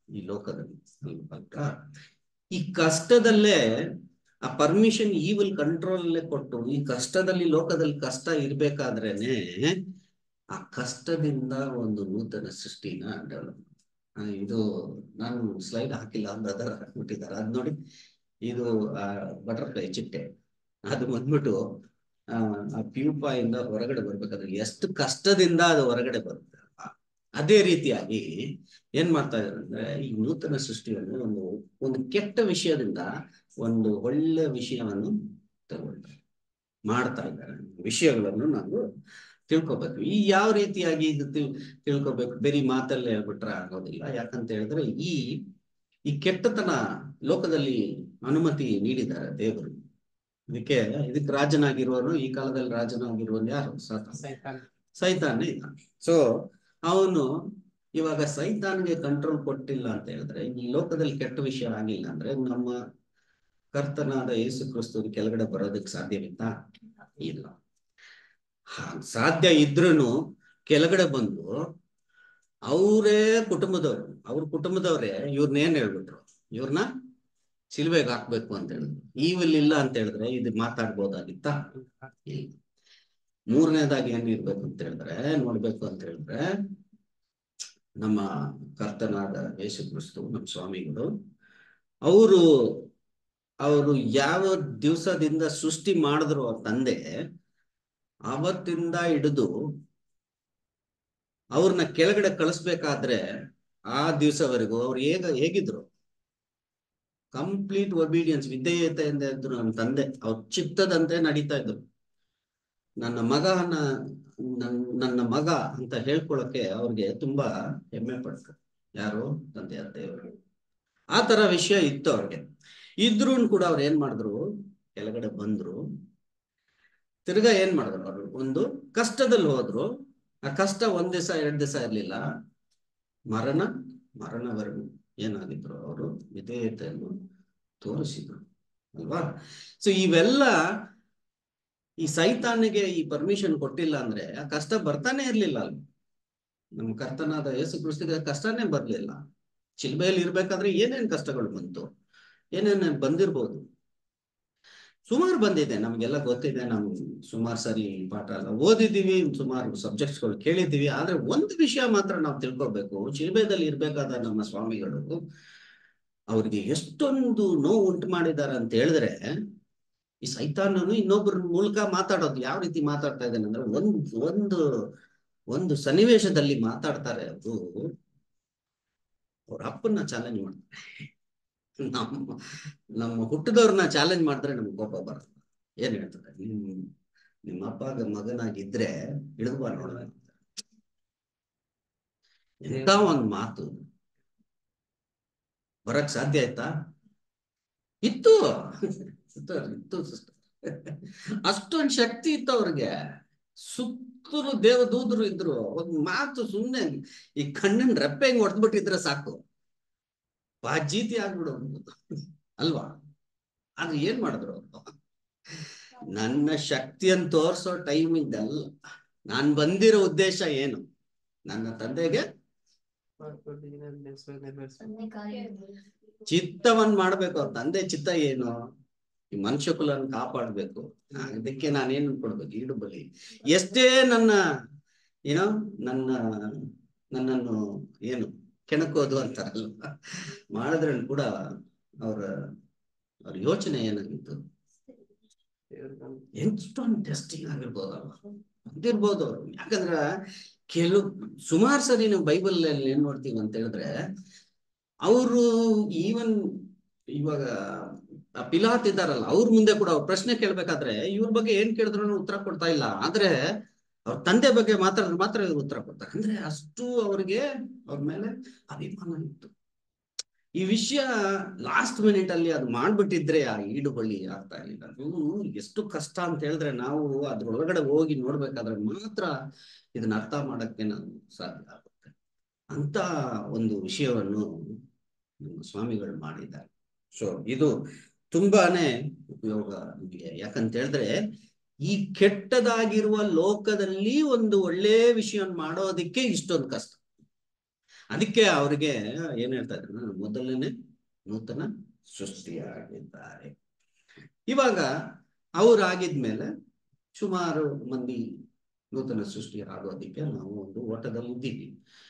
ಈ ಲೋಕದಲ್ಲಿ. ಈ ಕಷ್ಟದಲ್ಲೇ ಆ ಪರ್ಮಿಷನ್ ಈವಿಲ್ ಕಂಟ್ರೋಲ್ ಅಲ್ಲೇ ಕೊಟ್ಟು ಈ ಕಷ್ಟದಲ್ಲಿ ಲೋಕದಲ್ಲಿ ಕಷ್ಟ ಇರ್ಬೇಕಾದ್ರೇನೆ ಆ ಕಷ್ಟದಿಂದ ಒಂದು ನೂತನ ಸೃಷ್ಟಿನ ಡೆವಲಪ್. ಇದು ನಾನು ಸ್ಲೈಡ್ ಹಾಕಿಲ್ಲ, ಬ್ರದರ್ ಹಾಕ್ಬಿಟ್ಟಿದ್ದಾರೆ, ಅದ್ ನೋಡಿ. ಇದು ಆ ಬಟರ್ಫ್ಲೈ ಚಿಟ್ಟೆ, ಅದು ಬಂದ್ಬಿಟ್ಟು ಆ ಪ್ಯೂಪಾ ಇಂದ ಹೊರಗಡೆ ಬರ್ಬೇಕಾದ್ರೆ ಎಷ್ಟು ಕಷ್ಟದಿಂದ ಅದು ಹೊರಗಡೆ ಬರುತ್ತೆ. ಅದೇ ರೀತಿಯಾಗಿ ಏನ್ ಮಾಡ್ತಾ ಇದ್ದಾರೆ ಅಂದ್ರೆ ಈ ನೂತನ ಸೃಷ್ಟಿಯನ್ನು ಒಂದು ಒಂದು ಕೆಟ್ಟ ವಿಷಯದಿಂದ ಒಂದು ಒಳ್ಳೆ ವಿಷಯವನ್ನು ತಗೊಳ್ತಾರೆ, ಮಾಡ್ತಾ ಇದ್ದಾರೆ. ವಿಷಯಗಳನ್ನು ನಾವು ತಿಳ್ಕೊಬೇಕು. ಈ ಯಾವ ರೀತಿಯಾಗಿ ಇದು ತಿಳ್ಕೊಬೇಕು, ಬೇರೆ ಮಾತಲ್ಲೇ ಹೇಳ್ಬಿಟ್ರೆ ಆಗೋದಿಲ್ಲ. ಯಾಕಂತ ಹೇಳಿದ್ರೆ ಈ ಈ ಕೆಟ್ಟತನ ಲೋಕದಲ್ಲಿ ಅನುಮತಿ ನೀಡಿದ್ದಾರೆ ದೇವರು. ಇದಕ್ಕೆ ಇದಕ್ಕೆ ರಾಜನಾಗಿರುವವರು, ಈ ಕಾಲದಲ್ಲಿ ರಾಜನಾಗಿರುವನು ಯಾರು? ಸೈತಾನ್. ಸೈತಾನೇ ಇದ್ದಾನೆ. ಸೊ ಅವನು ಇವಾಗ ಸೈತಾನ್ಗೆ ಕಂಟ್ರೋಲ್ ಕೊಟ್ಟಿಲ್ಲ ಅಂತ ಹೇಳಿದ್ರೆ, ಈ ಲೋಕದಲ್ಲಿ ಕೆಟ್ಟ ವಿಷಯ ಆಗಿಲ್ಲ ಅಂದ್ರೆ ನಮ್ಮ ಕರ್ತನಾದ ಯೇಸು ಕ್ರಿಸ್ತನ ಕೆಳಗಡೆ ಬರೋದಕ್ಕೆ ಸಾಧ್ಯವಿತ್ತಾ? ಇಲ್ಲ. ಸಾಧ್ಯ ಇದ್ರೂ ಕೆಳಗಡೆ ಬಂದು ಅವರೇ ಕುಟುಂಬದವ್ರು ಅವ್ರ ಕುಟುಂಬದವ್ರೆ ಇವ್ರನ್ನೇನ್ ಹೇಳ್ಬಿಟ್ರು, ಇವ್ರನ್ನ ಸಿಲ್ವೆಗೆ ಹಾಕ್ಬೇಕು ಅಂತ ಹೇಳಿದ್ರು. ಈವಿಲ್ ಇಲ್ಲ ಅಂತ ಹೇಳಿದ್ರೆ ಇದು ಮಾತಾಡ್ಬೋದಾಗಿತ್ತ? ಇಲ್ಲ. ಮೂರನೇದಾಗಿ ಏನ್ ಇರ್ಬೇಕು ಅಂತ ಹೇಳಿದ್ರೆ, ನೋಡ್ಬೇಕು ಅಂತ ಹೇಳಿದ್ರೆ, ನಮ್ಮ ಕರ್ತನಾದ ಯೇಸು ಕ್ರಿಸ್ತು ನಮ್ಮ ಸ್ವಾಮಿಗಳು ಅವರು ಅವರು ಯಾವ ದಿವಸದಿಂದ ಸೃಷ್ಟಿ ಮಾಡಿದ್ರು ಅವ್ರ ತಂದೆ, ಅವತ್ತಿಂದ ಹಿಡಿದು ಅವ್ರನ್ನ ಕೆಳಗಡೆ ಕಳಿಸ್ಬೇಕಾದ್ರೆ ಆ ದಿವಸವರೆಗೂ ಅವ್ರು ಹೇಗ ಹೇಗಿದ್ರು ಕಂಪ್ಲೀಟ್ ಒಬೀಡಿಯನ್ಸ್, ವಿಧೇಯತೆಯಿಂದ ಇದ್ರು. ನಮ್ಮ ತಂದೆ ಅವ್ರ ಚಿತ್ತದಂತೆ ನಡೀತಾ ಇದ್ರು. ನನ್ನ ಮಗನ ನನ್ನ ಮಗ ಅಂತ ಹೇಳ್ಕೊಳಕ್ಕೆ ಅವ್ರಿಗೆ ತುಂಬಾ ಹೆಮ್ಮೆ ಪಡ್ತಾರೆ. ಯಾರು? ತಂದೆಯ ದೇವರು. ಆ ತರ ವಿಷಯ ಇತ್ತು ಅವ್ರಿಗೆ. ಇದ್ರೂ ಕೂಡ ಅವ್ರು ಏನ್ ಮಾಡಿದ್ರು, ಕೆಳಗಡೆ ಬಂದ್ರು. ತಿರ್ಗಾ ಏನ್ ಮಾಡಿದ್ರು, ಅವರು ಒಂದು ಕಷ್ಟದಲ್ಲಿ ಹೋದ್ರು. ಆ ಕಷ್ಟ ಒಂದ್ ದಿವಸ ಎರಡ್ ದಿವಸ ಇರ್ಲಿಲ್ಲ, ಮರಣ ಮರಣವರೆಗೂ ಏನಾಗಿದ್ರು ಅವರು ವಿಧೇಯತೆಯನ್ನು ತೋರಿಸಿದ್ರು ಅಲ್ವಾ. ಸೊ ಇವೆಲ್ಲ ಈ ಸೈತಾನಿಗೆ ಈ ಪರ್ಮಿಷನ್ ಕೊಟ್ಟಿಲ್ಲ ಅಂದ್ರೆ ಆ ಕಷ್ಟ ಬರ್ತಾನೆ ಇರ್ಲಿಲ್ಲ ಅಲ್ವ. ನಮ್ಮ ಕರ್ತನಾದ ಯೇಸು ಕ್ರಿಸ್ತನಿಗೆ ಕಷ್ಟನೇ ಬರ್ಲಿಲ್ಲ. ಶಿಲ್ಬೆಯಲ್ಲಿ ಇರ್ಬೇಕಾದ್ರೆ ಏನೇನ್ ಕಷ್ಟಗಳು ಬಂತು, ಏನೇನ್ ಬಂದಿರ್ಬೋದು. ಸುಮಾರು ಬಂದಿದೆ, ನಮ್ಗೆಲ್ಲ ಗೊತ್ತಿದೆ. ನಾವು ಸುಮಾರು ಸರಿ ಪಾಠ ಎಲ್ಲ ಓದಿದ್ದೀವಿ, ಸುಮಾರು ಸಬ್ಜೆಕ್ಟ್ಸ್ಗಳು ಕೇಳಿದ್ದೀವಿ. ಆದ್ರೆ ಒಂದು ವಿಷಯ ಮಾತ್ರ ನಾವು ತಿಳ್ಕೊಬೇಕು, ಶಿಲ್ಬೆದಲ್ಲಿ ಇರ್ಬೇಕಾದ ನಮ್ಮ ಸ್ವಾಮಿಗಳು ಅವ್ರಿಗೆ ಎಷ್ಟೊಂದು ನೋವು ಉಂಟು ಮಾಡಿದ್ದಾರೆ ಅಂತ ಹೇಳಿದ್ರೆ, ಈ ಸೈತಾನನು ಇನ್ನೊಬ್ಬರ ಮೂಲಕ ಮಾತಾಡೋದು ಯಾವ ರೀತಿ ಮಾತಾಡ್ತಾ ಇದ್ದಾನೆ ಅಂದ್ರೆ, ಒಂದು ಒಂದು ಒಂದು ಸನ್ನಿವೇಶದಲ್ಲಿ ಮಾತಾಡ್ತಾರೆ. ಅದು ಅವ್ರ ಅಪ್ಪನ್ನ ಚಾಲೆಂಜ್ ಮಾಡ್ತಾರೆ. ನಮ್ಮ ನಮ್ಮ ಹುಟ್ಟಿದವ್ರನ್ನ ಚಾಲೆಂಜ್ ಮಾಡಿದ್ರೆ ನಮ್ಗೆ ಕೋಪ ಬರುತ್ತೆ. ಏನ್ ಹೇಳ್ತಾರೆ, ನಿಮ್ ನಿಮ್ಮ ಅಪ್ಪಗ ಮಗನಾಗಿದ್ರೆ ಹಿಡಿದು ಬಾ ನೋಡ. ಎಂತ ಒಂದ್ ಮಾತು ಬರಕ್ ಸಾಧ್ಯ ಆಯ್ತಾ? ಇತ್ತು ಇತ್ತು ಅಷ್ಟೊಂದು ಶಕ್ತಿ ಇತ್ತು ಅವ್ರಿಗೆ. ಸುತ್ತಲೂ ದೇವದೂತರು ಇದ್ರು. ಒಂದ್ ಮಾತು ಸುಮ್ನೆ ಈ ಕಣ್ಣಿನ ರೆಪ್ಪೆ ಹೆಂಗ್ ಹೊಡೆದ್ಬಿಟ್ಟಿದ್ರೆ ಸಾಕು, ಬಾಜೀತಿ ಆಗ್ಬಿಡೋದು ಅಲ್ವಾ. ಆದ್ರೆ ಏನ್ ಮಾಡಿದ್ರು ಅವರು, ನನ್ನ ಶಕ್ತಿಯನ್ನು ತೋರ್ಸೋ ಟೈಮ್ ಇದ್ದಲ್ಲ. ನಾನ್ ಬಂದಿರೋ ಉದ್ದೇಶ ಏನು, ನನ್ನ ತಂದೆಗೆ ಚಿತ್ತವನ್ ಮಾಡ್ಬೇಕು. ಅವ್ರ ತಂದೆ ಚಿತ್ತ ಏನು, ಈ ಮನುಷ್ಯ ಕುಲನ ಕಾಪಾಡ್ಬೇಕು. ಅದಕ್ಕೆ ನಾನೇನ್ ಕೊಡ್ಬೇಕು, ಈಡು ಬಲಿ. ಎಷ್ಟೇ ನನ್ನ ಏನೋ ನನ್ನ ನನ್ನನ್ನು ಏನು ಕೆಣಕೋದು ಅಂತಾರಲ್ಲ, ಮಾಡಿದ್ರೆ ಕೂಡ ಅವ್ರ ಅವ್ರ ಯೋಚನೆ ಏನಾಗಿತ್ತು, ಎಷ್ಟೊಂದು ಟೆಸ್ಟಿಂಗ್ ಆಗಿರ್ಬೋದಲ್ವ, ಅಂತಿರ್ಬೋದು. ಯಾಕಂದ್ರ ಕೆಲವು ಸುಮಾರು ಸರಿ ನಾವು ಬೈಬಲ್ ಅಲ್ಲಿ ಏನ್ ನೋಡ್ತೀವಿ ಅಂತ ಹೇಳಿದ್ರೆ, ಅವರು ಈವನ್ ಇವಾಗ ಪಿಲಾತ್ ಇದ್ದಾರಲ್ಲ, ಅವ್ರ ಮುಂದೆ ಕೂಡ ಅವ್ರ ಪ್ರಶ್ನೆ ಕೇಳ್ಬೇಕಾದ್ರೆ ಇವ್ರ ಬಗ್ಗೆ ಏನ್ ಕೇಳಿದ್ರು ಉತ್ತರ ಕೊಡ್ತಾ ಇಲ್ಲ. ಆದ್ರೆ ಅವ್ರ ತಂದೆ ಬಗ್ಗೆ ಮಾತಾಡಿದ್ರೆ ಮಾತ್ರ ಇವ್ರು ಉತ್ತರ ಕೊಡ್ತಾರೆ. ಅಂದ್ರೆ ಅಷ್ಟು ಅವ್ರಿಗೆ ಅವ್ರ ಮೇಲೆ ಅಭಿಮಾನ ಇತ್ತು. ಈ ವಿಷಯ ಲಾಸ್ಟ್ ಮಿನಿಟ್ ಅಲ್ಲಿ ಅದು ಮಾಡ್ಬಿಟ್ಟಿದ್ರೆ ಆ ಈಡುಬಳ್ಳಿ ಆಗ್ತಾ ಇರಲಿಲ್ಲ. ಇವು ಎಷ್ಟು ಕಷ್ಟ ಅಂತ ಹೇಳಿದ್ರೆ ನಾವು ಅದ್ರೊಳಗಡೆ ಹೋಗಿ ನೋಡ್ಬೇಕಾದ್ರೆ ಮಾತ್ರ ಇದನ್ನ ಅರ್ಥ ಮಾಡಕ್ಕೆ ನಾವು ಸಾಧ್ಯ ಆಗುತ್ತೆ. ಅಂತ ಒಂದು ವಿಷಯವನ್ನು ನಮ್ಮ ಸ್ವಾಮಿಗಳು ಮಾಡಿದ್ದಾರೆ. ಸೊ ಇದು ತುಂಬಾನೇ ಉಪಯೋಗ ನಮಗೆ. ಯಾಕಂತ ಹೇಳಿದ್ರೆ ಈ ಕೆಟ್ಟದಾಗಿರುವ ಲೋಕದಲ್ಲಿ ಒಂದು ಒಳ್ಳೆ ವಿಷಯ ಮಾಡೋದಿಕ್ಕೆ ಇಷ್ಟೊಂದು ಕಷ್ಟ. ಅದಕ್ಕೆ ಅವ್ರಿಗೆ ಏನ್ ಹೇಳ್ತಾ ಇದ್ರು, ಮೊದಲನೇ ನೂತನ ಸೃಷ್ಟಿಯಾಗಿದ್ದಾರೆ. ಇವಾಗ ಅವ್ರಾಗಿದ್ಮೇಲೆ ಸುಮಾರು ಮಂದಿ ನೂತನ ಸೃಷ್ಟಿ ಆಗೋದಿಕ್ಕೆ ನಾವು ಒಂದು ಓಟದಲ್ಲಿ ಇದ್ದೀವಿ.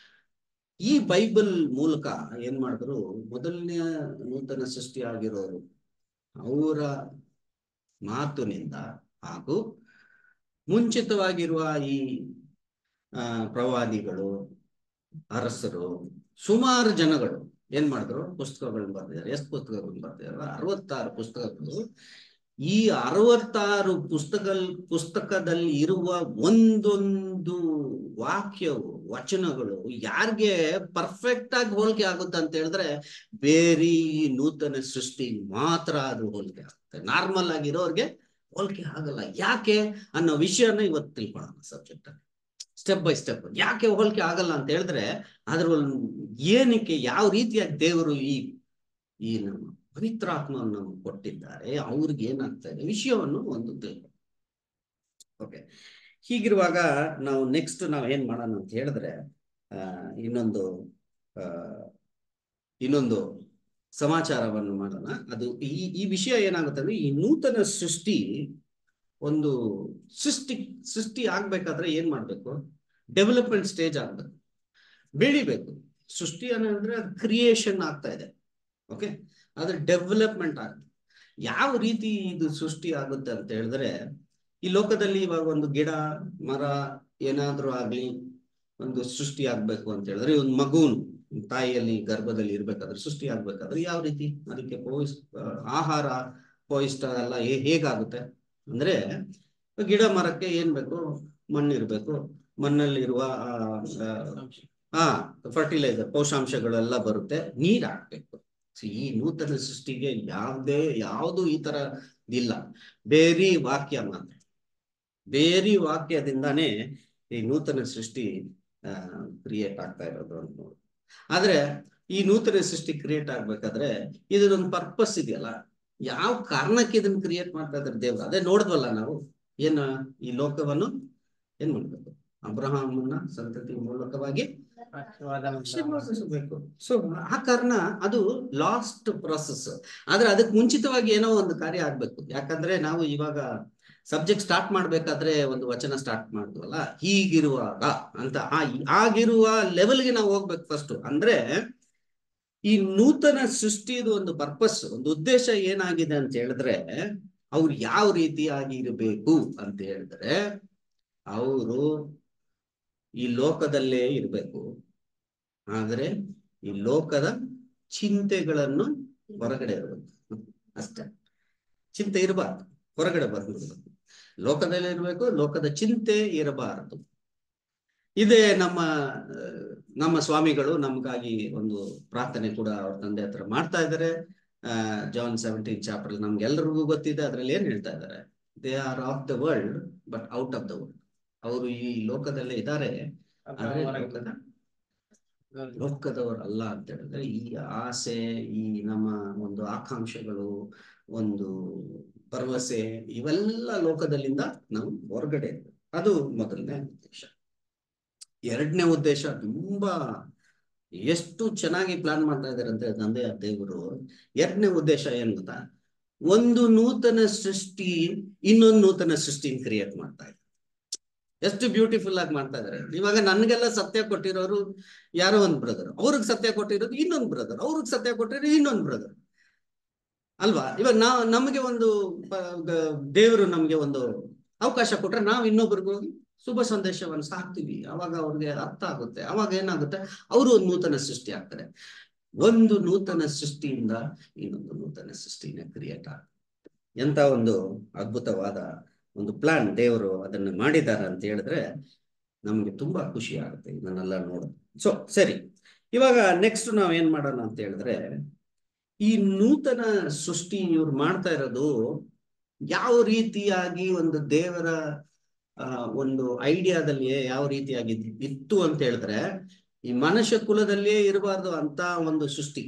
ಈ ಬೈಬಲ್ ಮೂಲಕ ಏನ್ ಮಾಡಿದ್ರು, ಮೊದಲನೇ ನೂತನ ಸೃಷ್ಟಿ ಆಗಿರೋರು ಅವರ ಮಾತಿನಿಂದ ಹಾಗೂ ಮುಂಚಿತವಾಗಿರುವ ಈ ಆ ಪ್ರವಾದಿಗಳು, ಅರಸರು, ಸುಮಾರು ಜನಗಳು ಏನ್ ಮಾಡಿದ್ರು, ಪುಸ್ತಕಗಳನ್ನ ಬರ್ದಿದ್ದಾರೆ. ಎಷ್ಟು ಪುಸ್ತಕಗಳನ್ನ ಬರ್ದಿದ್ದಾರೆ? ಅರವತ್ತಾರು ಪುಸ್ತಕಗಳು. ಈ ಅರವತ್ತಾರು ಪುಸ್ತಕ ಪುಸ್ತಕದಲ್ಲಿ ಇರುವ ಒಂದೊಂದು ವಾಕ್ಯವು, ವಚನಗಳು ಯಾರಿಗೆ ಪರ್ಫೆಕ್ಟ್ ಆಗಿ ಹೋಲಿಕೆ ಆಗುತ್ತೆ ಅಂತ ಹೇಳಿದ್ರೆ ಬೇರೆ ನೂತನ ಸೃಷ್ಟಿ ಮಾತ್ರ ಅದು ಹೋಲಿಕೆ ಆಗುತ್ತೆ. ನಾರ್ಮಲ್ ಆಗಿರೋರ್ಗೆ ಹೋಲಿಕೆ ಆಗಲ್ಲ. ಯಾಕೆ ಅನ್ನೋ ವಿಷಯನ ಇವತ್ತು ತಿಳ್ಕೊಳ್ಳೋಣ ಸಬ್ಜೆಕ್ಟ್ ಅಲ್ಲಿ, ಸ್ಟೆಪ್ ಬೈ ಸ್ಟೆಪ್. ಯಾಕೆ ಹೋಲಿಕೆ ಆಗಲ್ಲ ಅಂತ ಹೇಳಿದ್ರೆ ಅದ್ರ ಏನಕ್ಕೆ, ಯಾವ ರೀತಿಯಾಗಿ ದೇವರು ಈ ಈ ನಮ್ಮ ಪವಿತ್ರಾತ್ಮವನ್ನು ನಮ್ಗೆ ಕೊಟ್ಟಿದ್ದಾರೆ, ಅವ್ರಿಗೆ ಏನಾಗ್ತಾ ಇದೆ ವಿಷಯವನ್ನು ಒಂದು ತಿಳ್ಕೊ. ಓಕೆ, ಹೀಗಿರುವಾಗ ನಾವು ನೆಕ್ಸ್ಟ್ ನಾವು ಏನ್ ಮಾಡೋಣ ಅಂತ ಹೇಳಿದ್ರೆ ಆ ಇನ್ನೊಂದು ಆ ಇನ್ನೊಂದು ಸಮಾಚಾರವನ್ನು ಮಾಡೋಣ. ಅದು ಈ ಈ ವಿಷಯ ಏನಾಗುತ್ತೆ ಅಂದ್ರೆ, ಈ ನೂತನ ಸೃಷ್ಟಿ ಒಂದು ಸೃಷ್ಟಿ ಸೃಷ್ಟಿ ಆಗ್ಬೇಕಾದ್ರೆ ಏನ್ ಮಾಡ್ಬೇಕು, ಡೆವಲಪ್ಮೆಂಟ್ ಸ್ಟೇಜ್ ಆಗ್ಬೇಕು, ಬೆಳಿಬೇಕು. ಸೃಷ್ಟಿ ಅನ್ನೋದ್ರೆ ಅದು ಕ್ರಿಯೇಷನ್ ಆಗ್ತಾ ಇದೆ. ಓಕೆ, ಆದ್ರೆ ಡೆವಲಪ್ಮೆಂಟ್ ಆಗುತ್ತೆ. ಯಾವ ರೀತಿ ಇದು ಸೃಷ್ಟಿ ಆಗುತ್ತೆ ಅಂತ ಹೇಳಿದ್ರೆ, ಈ ಲೋಕದಲ್ಲಿ ಇವಾಗ ಒಂದು ಗಿಡ ಮರ ಏನಾದ್ರೂ ಆಗ್ಲಿ ಒಂದು ಸೃಷ್ಟಿ ಆಗ್ಬೇಕು ಅಂತ ಹೇಳಿದ್ರೆ, ಒಂದು ಮಗುನ್ ತಾಯಿಯಲ್ಲಿ ಗರ್ಭದಲ್ಲಿ ಇರ್ಬೇಕಾದ್ರೆ ಸೃಷ್ಟಿ ಆಗ್ಬೇಕಾದ್ರೆ ಯಾವ ರೀತಿ ಅದಕ್ಕೆ ಪೋಷ್ ಆಹಾರ ಪೋಷಿಷ್ಟ ಎಲ್ಲ ಹೇಗಾಗುತ್ತೆ ಅಂದ್ರೆ, ಗಿಡ ಮರಕ್ಕೆ ಏನ್ ಬೇಕು, ಮಣ್ಣಿರ್ಬೇಕು, ಮಣ್ಣಲ್ಲಿರುವ ಆ ಫರ್ಟಿಲೈಸರ್ ಪೋಷಾಂಶಗಳೆಲ್ಲ ಬರುತ್ತೆ, ನೀರ್ ಹಾಕ್ಬೇಕು. ಈ ನೂತನ ಸೃಷ್ಟಿಗೆ ಯಾವುದೇ ಯಾವುದು ಈ ತರ ಇಲ್ಲ, ಬೇರೆ ವಾಕ್ಯ ಮಾತ್ರ. ಬೇರೆ ವಾಕ್ಯದಿಂದಾನೇ ಈ ನೂತನ ಸೃಷ್ಟಿ ಆ ಕ್ರಿಯೇಟ್ ಆಗ್ತಾ ಇರೋದು ಅಂತ ನೋಡಿ. ಆದ್ರೆ ಈ ನೂತನ ಸೃಷ್ಟಿ ಕ್ರಿಯೇಟ್ ಆಗ್ಬೇಕಾದ್ರೆ ಇದೊಂದು ಪರ್ಪಸ್ ಇದೆಯಲ್ಲ, ಯಾವ ಕಾರಣಕ್ಕೆ ಇದನ್ನ ಕ್ರಿಯೇಟ್ ಮಾಡ್ತಾ ಇದ್ದಾರೆ ದೇವರು, ಅದೇ ನೋಡಿದ್ವಲ್ಲ ನಾವು. ಏನ ಈ ಲೋಕವನ್ನು ಏನ್ ಮಾಡ್ಬೇಕು, ಅಬ್ರಹಾಮನ ಸಂತತಿ ಮೂಲಕವಾಗಿ ಆಶೀರ್ವಾದಿಸಬೇಕು. ಸೊ ಆ ಕಾರಣ ಅದು ಲಾಸ್ಟ್ ಪ್ರೊಸೆಸ್. ಆದ್ರೆ ಅದಕ್ಕೆ ಮುಂಚಿತವಾಗಿ ಏನೋ ಒಂದು ಕಾರ್ಯ ಆಗ್ಬೇಕು. ಯಾಕಂದ್ರೆ ನಾವು ಇವಾಗ ಸಬ್ಜೆಕ್ಟ್ ಸ್ಟಾರ್ಟ್ ಮಾಡ್ಬೇಕಾದ್ರೆ ಒಂದು ವಚನ ಸ್ಟಾರ್ಟ್ ಮಾಡಿದ್ವಲ್ಲ, ಹೀಗಿರುವಾಗ ಅಂತ, ಆ ಆಗಿರುವ ಲೆವೆಲ್ಗೆ ನಾವು ಹೋಗ್ಬೇಕು ಫಸ್ಟ್. ಅಂದ್ರೆ ಈ ನೂತನ ಸೃಷ್ಟಿದು ಒಂದು ಪರ್ಪಸ್, ಒಂದು ಉದ್ದೇಶ ಏನಾಗಿದೆ ಅಂತ ಹೇಳಿದ್ರೆ, ಅವ್ರು ಯಾವ ರೀತಿಯಾಗಿ ಇರಬೇಕು ಅಂತ ಹೇಳಿದ್ರೆ, ಅವರು ಈ ಲೋಕದಲ್ಲೇ ಇರಬೇಕು, ಆದ್ರೆ ಈ ಲೋಕದ ಚಿಂತೆಗಳನ್ನು ಹೊರಗಡೆ ಇರಬೇಕು ಅಷ್ಟೇ. ಚಿಂತೆ ಇರಬಾರ್ದು, ಹೊರಗಡೆ ಬಂದ್ಬಿಡ್ಬೇಕು. ಲೋಕದಲ್ಲೇ ಇರಬೇಕು, ಲೋಕದ ಚಿಂತೆ ಇರಬಾರದು. ಇದೇ ನಮ್ಮ ನಮ್ಮ ಸ್ವಾಮಿಗಳು ನಮ್ಗಾಗಿ ಒಂದು ಪ್ರಾರ್ಥನೆ ಕೂಡ ಅವ್ರ ತಂದೆ ಹತ್ರ ಮಾಡ್ತಾ ಇದ್ದಾರೆ. ಅಹ್ ಜಾನ್ ಸೆವೆಂಟೀನ್ ಚಾಪ್ಟರ್ ನಮ್ಗೆಲ್ರಿಗೂ ಗೊತ್ತಿದೆ. ಅದ್ರಲ್ಲಿ ಏನ್ ಹೇಳ್ತಾ ಇದ್ದಾರೆ, they are of the world but out of the world. ಅವರು ಈ ಲೋಕದಲ್ಲೇ ಇದ್ದಾರೆ, ಆದ್ರೆ ಲೋಕದ ಲೋಕದವರು ಅಲ್ಲ ಅಂತ ಹೇಳಿದ್ರೆ, ಈ ಆಸೆ, ಈ ನಮ್ಮ ಒಂದು ಆಕಾಂಕ್ಷೆಗಳು, ಒಂದು ಭರವಸೆ, ಇವೆಲ್ಲ ಲೋಕದಲ್ಲಿಂದ ನಾವು ಹೊರಗಡೆ ಇರ್ಬೇಕು. ಅದು ಮೊದಲನೇ ಉದ್ದೇಶ. ಎರಡನೇ ಉದ್ದೇಶ ತುಂಬಾ ಎಷ್ಟು ಚೆನ್ನಾಗಿ ಪ್ಲಾನ್ ಮಾಡ್ತಾ ಇದ್ದಾರೆ ಅಂತ ತಂದೆ ದೇವರು. ಎರಡನೇ ಉದ್ದೇಶ ಏನ್ ಗೊತ್ತಾ, ಒಂದು ನೂತನ ಸೃಷ್ಟಿ ಇನ್ನೊಂದು ನೂತನ ಸೃಷ್ಟಿನ ಕ್ರಿಯೇಟ್ ಮಾಡ್ತಾ ಇದ್ದಾರೆ. ಎಷ್ಟು ಬ್ಯೂಟಿಫುಲ್ ಆಗಿ ಮಾಡ್ತಾ ಇದಾರೆ. ಇವಾಗ ನನ್ಗೆಲ್ಲ ಸತ್ಯ ಕೊಟ್ಟಿರೋರು ಯಾರೋ ಒಂದ್ ಬ್ರದರ್, ಅವ್ರಿಗೆ ಸತ್ಯ ಕೊಟ್ಟಿರೋದು ಇನ್ನೊಂದು ಬ್ರದರ್, ಅವ್ರಿಗೆ ಸತ್ಯ ಕೊಟ್ಟಿರೋದು ಇನ್ನೊಂದು ಬ್ರದರ್ ಅಲ್ವಾ. ಇವಾಗ ನಾವ್ ನಮ್ಗೆ ಒಂದು ದೇವರು ನಮ್ಗೆ ಒಂದು ಅವಕಾಶ ಕೊಟ್ರೆ ನಾವು ಇನ್ನೊಬ್ರಿಗೆ ಹೋಗಿ ಶುಭ ಸಂದೇಶವನ್ನು ಸಾಕ್ತಿವಿ. ಅವಾಗ ಅವ್ರಿಗೆ ಅರ್ಥ ಆಗುತ್ತೆ. ಅವಾಗ ಏನಾಗುತ್ತೆ, ಅವರು ಒಂದು ನೂತನ ಸೃಷ್ಟಿ ಆಗ್ತಾರೆ. ಒಂದು ನೂತನ ಸೃಷ್ಟಿಯಿಂದ ಇನ್ನೊಂದು ನೂತನ ಸೃಷ್ಟಿನ ಕ್ರಿಯೇಟ್ ಆಗುತ್ತೆ. ಎಂತ ಒಂದು ಅದ್ಭುತವಾದ ಒಂದು ಪ್ಲಾನ್ ದೇವರು ಅದನ್ನು ಮಾಡಿದ್ದಾರೆ ಅಂತ ಹೇಳಿದ್ರೆ ನಮ್ಗೆ ತುಂಬಾ ಖುಷಿ ಆಗುತ್ತೆ ಇದನ್ನೆಲ್ಲ ನೋಡೋದು. ಸೊ ಸರಿ, ಇವಾಗ ನೆಕ್ಸ್ಟ್ ನಾವ್ ಏನ್ ಮಾಡೋಣ ಅಂತ ಹೇಳಿದ್ರೆ, ಈ ನೂತನ ಸೃಷ್ಟಿ ಇವ್ರು ಮಾಡ್ತಾ ಇರೋದು ಯಾವ ರೀತಿಯಾಗಿ ಒಂದು ದೇವರ ಆ ಒಂದು ಐಡಿಯಾದಲ್ಲಿ ಯಾವ ರೀತಿಯಾಗಿ ಇತ್ತು ಅಂತ ಹೇಳಿದ್ರೆ, ಈ ಮನುಷ್ಯ ಕುಲದಲ್ಲಿಯೇ ಇರಬಾರ್ದು ಅಂತ ಒಂದು ಸೃಷ್ಟಿ,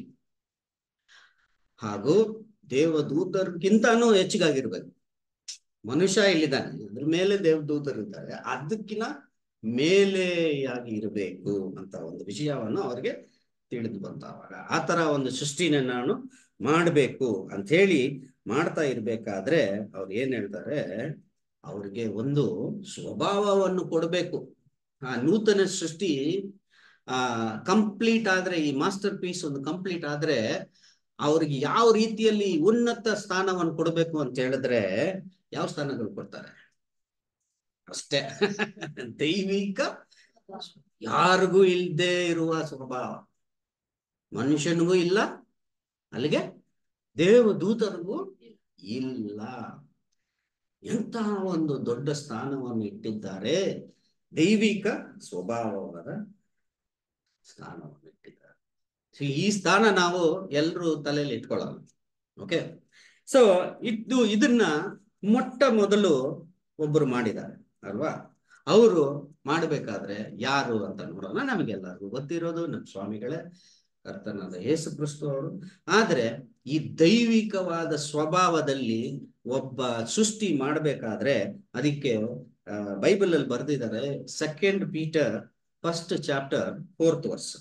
ಹಾಗೂ ದೇವದೂತರಿಗಿಂತಾನು ಹೆಚ್ಚಿಗಾಗಿರ್ಬೇಕು. ಮನುಷ್ಯ ಇಲ್ಲಿದ್ದಾನೆ, ಅದ್ರ ಮೇಲೆ ದೇವದೂತರು ಇದ್ದಾರೆ, ಅದಕ್ಕಿಂತ ಮೇಲೆಯಾಗಿ ಇರಬೇಕು ಅಂತ ಒಂದು ವಿಷಯವನ್ನು ಅವ್ರಿಗೆ ತಿಳಿದು ಬಂತಾವಾಗ ಆ ತರ ಒಂದು ಸೃಷ್ಟಿನ ನಾನು ಮಾಡಬೇಕು ಅಂತ ಹೇಳಿ ಮಾಡ್ತಾ ಇರ್ಬೇಕಾದ್ರೆ ಅವ್ರು ಏನ್ ಹೇಳ್ತಾರೆ, ಅವ್ರಿಗೆ ಒಂದು ಸ್ವಭಾವವನ್ನು ಕೊಡಬೇಕು. ಆ ನೂತನ ಸೃಷ್ಟಿ ಆ ಕಂಪ್ಲೀಟ್ ಆದ್ರೆ, ಈ ಮಾಸ್ಟರ್ ಪೀಸ್ ಒಂದು ಕಂಪ್ಲೀಟ್ ಆದ್ರೆ ಅವ್ರಿಗೆ ಯಾವ ರೀತಿಯಲ್ಲಿ ಉನ್ನತ ಸ್ಥಾನವನ್ನು ಕೊಡಬೇಕು ಅಂತ ಹೇಳಿದ್ರೆ ಯಾವ ಸ್ಥಾನಗಳು ಕೊಡ್ತಾರೆ ಅಷ್ಟೇ. ದೈವಿಕ, ಯಾರಿಗೂ ಇಲ್ಲದೆ ಇರುವ ಸ್ವಭಾವ, ಮನುಷ್ಯನಿಗೂ ಇಲ್ಲ, ಅಲ್ಲಿಗೆ ದೇವದೂತರಿಗೂ ಇಲ್ಲ. ಎಂತಹ ಒಂದು ದೊಡ್ಡ ಸ್ಥಾನವನ್ನು ಇಟ್ಟಿದ್ದಾರೆ, ದೈವಿಕ ಸ್ವಭಾವವಾದ ಸ್ಥಾನವನ್ನು ಇಟ್ಟಿದ್ದಾರೆ. ಸೊ ಈ ಸ್ಥಾನ ನಾವು ಎಲ್ಲರೂ ತಲೆಯಲ್ಲಿ ಇಟ್ಕೊಳ್ಳೋಣ. ಓಕೆ, ಸೊ ಇದು ಇದನ್ನ ಮೊಟ್ಟ ಮೊದಲು ಒಬ್ಬರು ಮಾಡಿದ್ದಾರೆ ಅಲ್ವಾ. ಅವರು ಮಾಡಬೇಕಾದ್ರೆ ಯಾರು ಅಂತ ನೋಡೋಣ. ನಮಗೆಲ್ಲರಿಗೂ ಗೊತ್ತಿರೋದು ನಮ್ಮ ಸ್ವಾಮಿಗಳೇ, ಕರ್ತನಾದ ಯೇಸು ಕ್ರಿಸ್ತ ಅವರು. ಆದ್ರೆ ಈ ದೈವಿಕವಾದ ಸ್ವಭಾವದಲ್ಲಿ ಒಬ್ಬ ಸೃಷ್ಟಿ ಮಾಡಬೇಕಾದ್ರೆ ಅದಕ್ಕೆ ಬೈಬಲ್ ಅಲ್ಲಿ ಬರೆದಿದ್ದಾರೆ, second Peter first chapter fourth verse.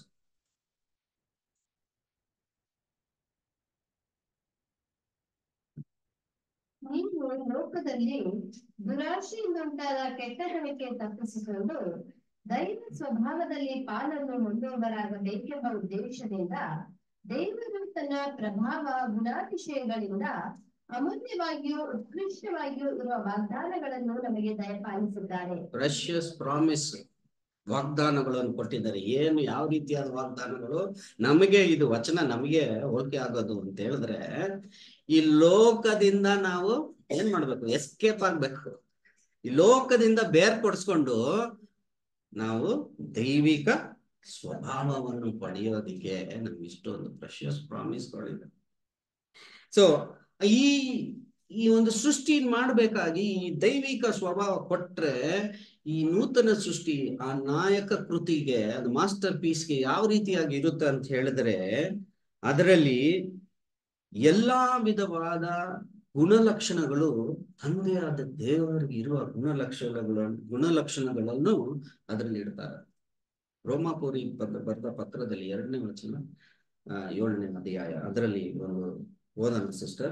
ನೀವು ಲೋಕದಲ್ಲಿ ದುರಾಶೆಯಿಂದ ಉಂಟಾದ ಕೆಟ್ಟ ಹಣಕ್ಕೆ ತಪ್ಪಿಸಿಕೊಂಡು ದೈವ ಸ್ವಭಾವದಲ್ಲಿ ಪಾಲನ್ನು ಹೊಂದುವವರಾಗಬೇಕೆಂಬ ಉದ್ದೇಶದಿಂದ ದೇವರು ತನ್ನ ಪ್ರಭಾವ ಗುಣಾತಿಶಯಗಳಿಂದ ಅಮೂಲ್ಯವಾಗಿಯೂ ಉತ್ಕೃಷ್ಟವಾಗಿಯೂ ಇರುವ ವಾಗ್ದಾನಗಳನ್ನು ನಮಗೆ ದಯಪಾಲಿಸಿದ್ದಾರೆ. ಪ್ರೆಷಿಯಸ್ ಪ್ರಾಮಿಸ್, ವಾಗ್ದಾನಗಳನ್ನು ಕೊಟ್ಟಿದ್ದಾರೆ. ಏನು ಯಾವ ರೀತಿಯಾದ ವಾಗ್ದಾನಗಳು? ನಮಗೆ ಇದು ವಚನ ನಮಗೆ ಹೋಲಿಕೆ ಆಗೋದು ಅಂತ ಹೇಳಿದ್ರೆ, ಈ ಲೋಕದಿಂದ ನಾವು ಏನ್ ಮಾಡ್ಬೇಕು? ಎಸ್ಕೇಪ್ ಆಗ್ಬೇಕು. ಈ ಲೋಕದಿಂದ ಬೇರ್ಪಡಿಸ್ಕೊಂಡು ನಾವು ದೈವಿಕ ಸ್ವಭಾವವನ್ನು ಪಡೆಯೋದಿಕ್ಕೆ ನಮ್ಗೆ ಇಷ್ಟೊಂದು ಪ್ರೆಷಿಯಸ್ ಪ್ರಾಮಿಸ್ಗಳಿದೆ. ಸೊ ಈ ಈ ಒಂದು ಸೃಷ್ಟಿ ಮಾಡ್ಬೇಕಾಗಿ ಈ ದೈವಿಕ ಸ್ವಭಾವ ಕೊಟ್ರೆ ಈ ನೂತನ ಸೃಷ್ಟಿ ಆ ನಾಯಕ ಕೃತಿಗೆ, ಅದು ಮಾಸ್ಟರ್ ಪೀಸ್ಗೆ ಯಾವ ರೀತಿಯಾಗಿ ಇರುತ್ತೆ ಅಂತ ಹೇಳಿದ್ರೆ, ಅದರಲ್ಲಿ ಎಲ್ಲಾ ವಿಧವಾದ ಗುಣಲಕ್ಷಣಗಳು, ತಂದೆಯಾದ ದೇವರಿಗೆ ಇರುವ ಗುಣಲಕ್ಷಣಗಳ ಗುಣಲಕ್ಷಣಗಳನ್ನು ಅದರಲ್ಲಿ ಇಡ್ತಾರೆ. ರೋಮಾಪುರಿ ಬರೆದ ಪತ್ರದಲ್ಲಿ ಎರಡನೇ ವಚನ ಆ ಏಳನೇ ಅಧ್ಯಾಯ, ಅದರಲ್ಲಿ ಒಂದು ಓದೋಣ ಸಿಸ್ಟರ್.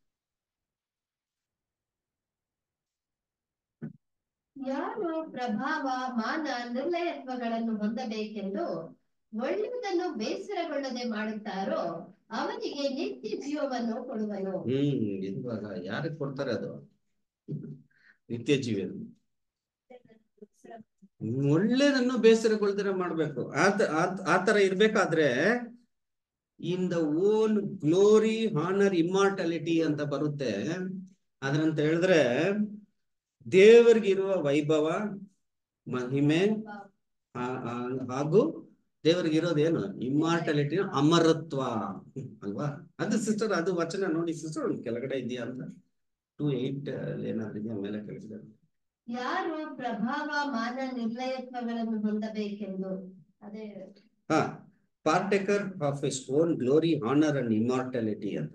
ಯಾರು ಪ್ರಭಾವ, ಮಾನ, ನಿರ್ಲಯತ್ವಗಳನ್ನು ಹೊಂದಬೇಕೆಂದು ಒಳ್ಳೆಯದನ್ನು ಬೇಸರಗೊಳ್ಳದೆ ಮಾಡುತ್ತಾರೋ ಅವನಿಗೆ ನಿತ್ಯ ಜೀವವನ್ನು ಕೊಡುವನು. ಹ್ಮ್ ಇವಾಗ ಯಾರಿಗೆ ಕೊಡ್ತಾರೆ ಅದು ನಿತ್ಯ ಜೀವ? ಒಳ್ಳೇದನ್ನು ಬೇಸರಗೊಳ್ದರೆ ಮಾಡ್ಬೇಕು. ಆತ ಆತರ ಇರ್ಬೇಕಾದ್ರೆ in the own glory, honour, immortality ಅಂತ ಬರುತ್ತೆ. ಅದ್ರಂತ ಹೇಳಿದ್ರೆ ದೇವರಿಗಿರುವ ವೈಭವ, ಮಹಿಮೆ ಹಾಗೂ ದೇವರಿಗಿರೋದೇನು? ಇಮ್ಮಾರ್ಟಾಲಿಟಿ, ಅಮರತ್ವ ಅಲ್ವಾ? ಅದು ಸಿಸ್ಟರ್, ಅದು ವಚನ ನೋಡಿ ಸಿಸ್ಟರ್, ಒಂದು ಕೆಳಗಡೆ ಇದೆಯಾ ಅಂತ ಟೂ ಏಟ್ ಏನಾದ್ರು ಇದೆಯಾ ಮೇಲೆ ಕಳಿಸಿದ? ಯಾರು ಪ್ರಭಾವ, ಮಾನ, ನಿರ್ಲಯತ್ವಗಳನ್ನು ಹೊಂದಬೇಕೆಂದು, ಅದೇ ಹಾ partaker of his own glory, honour and immortality ಅಂತ.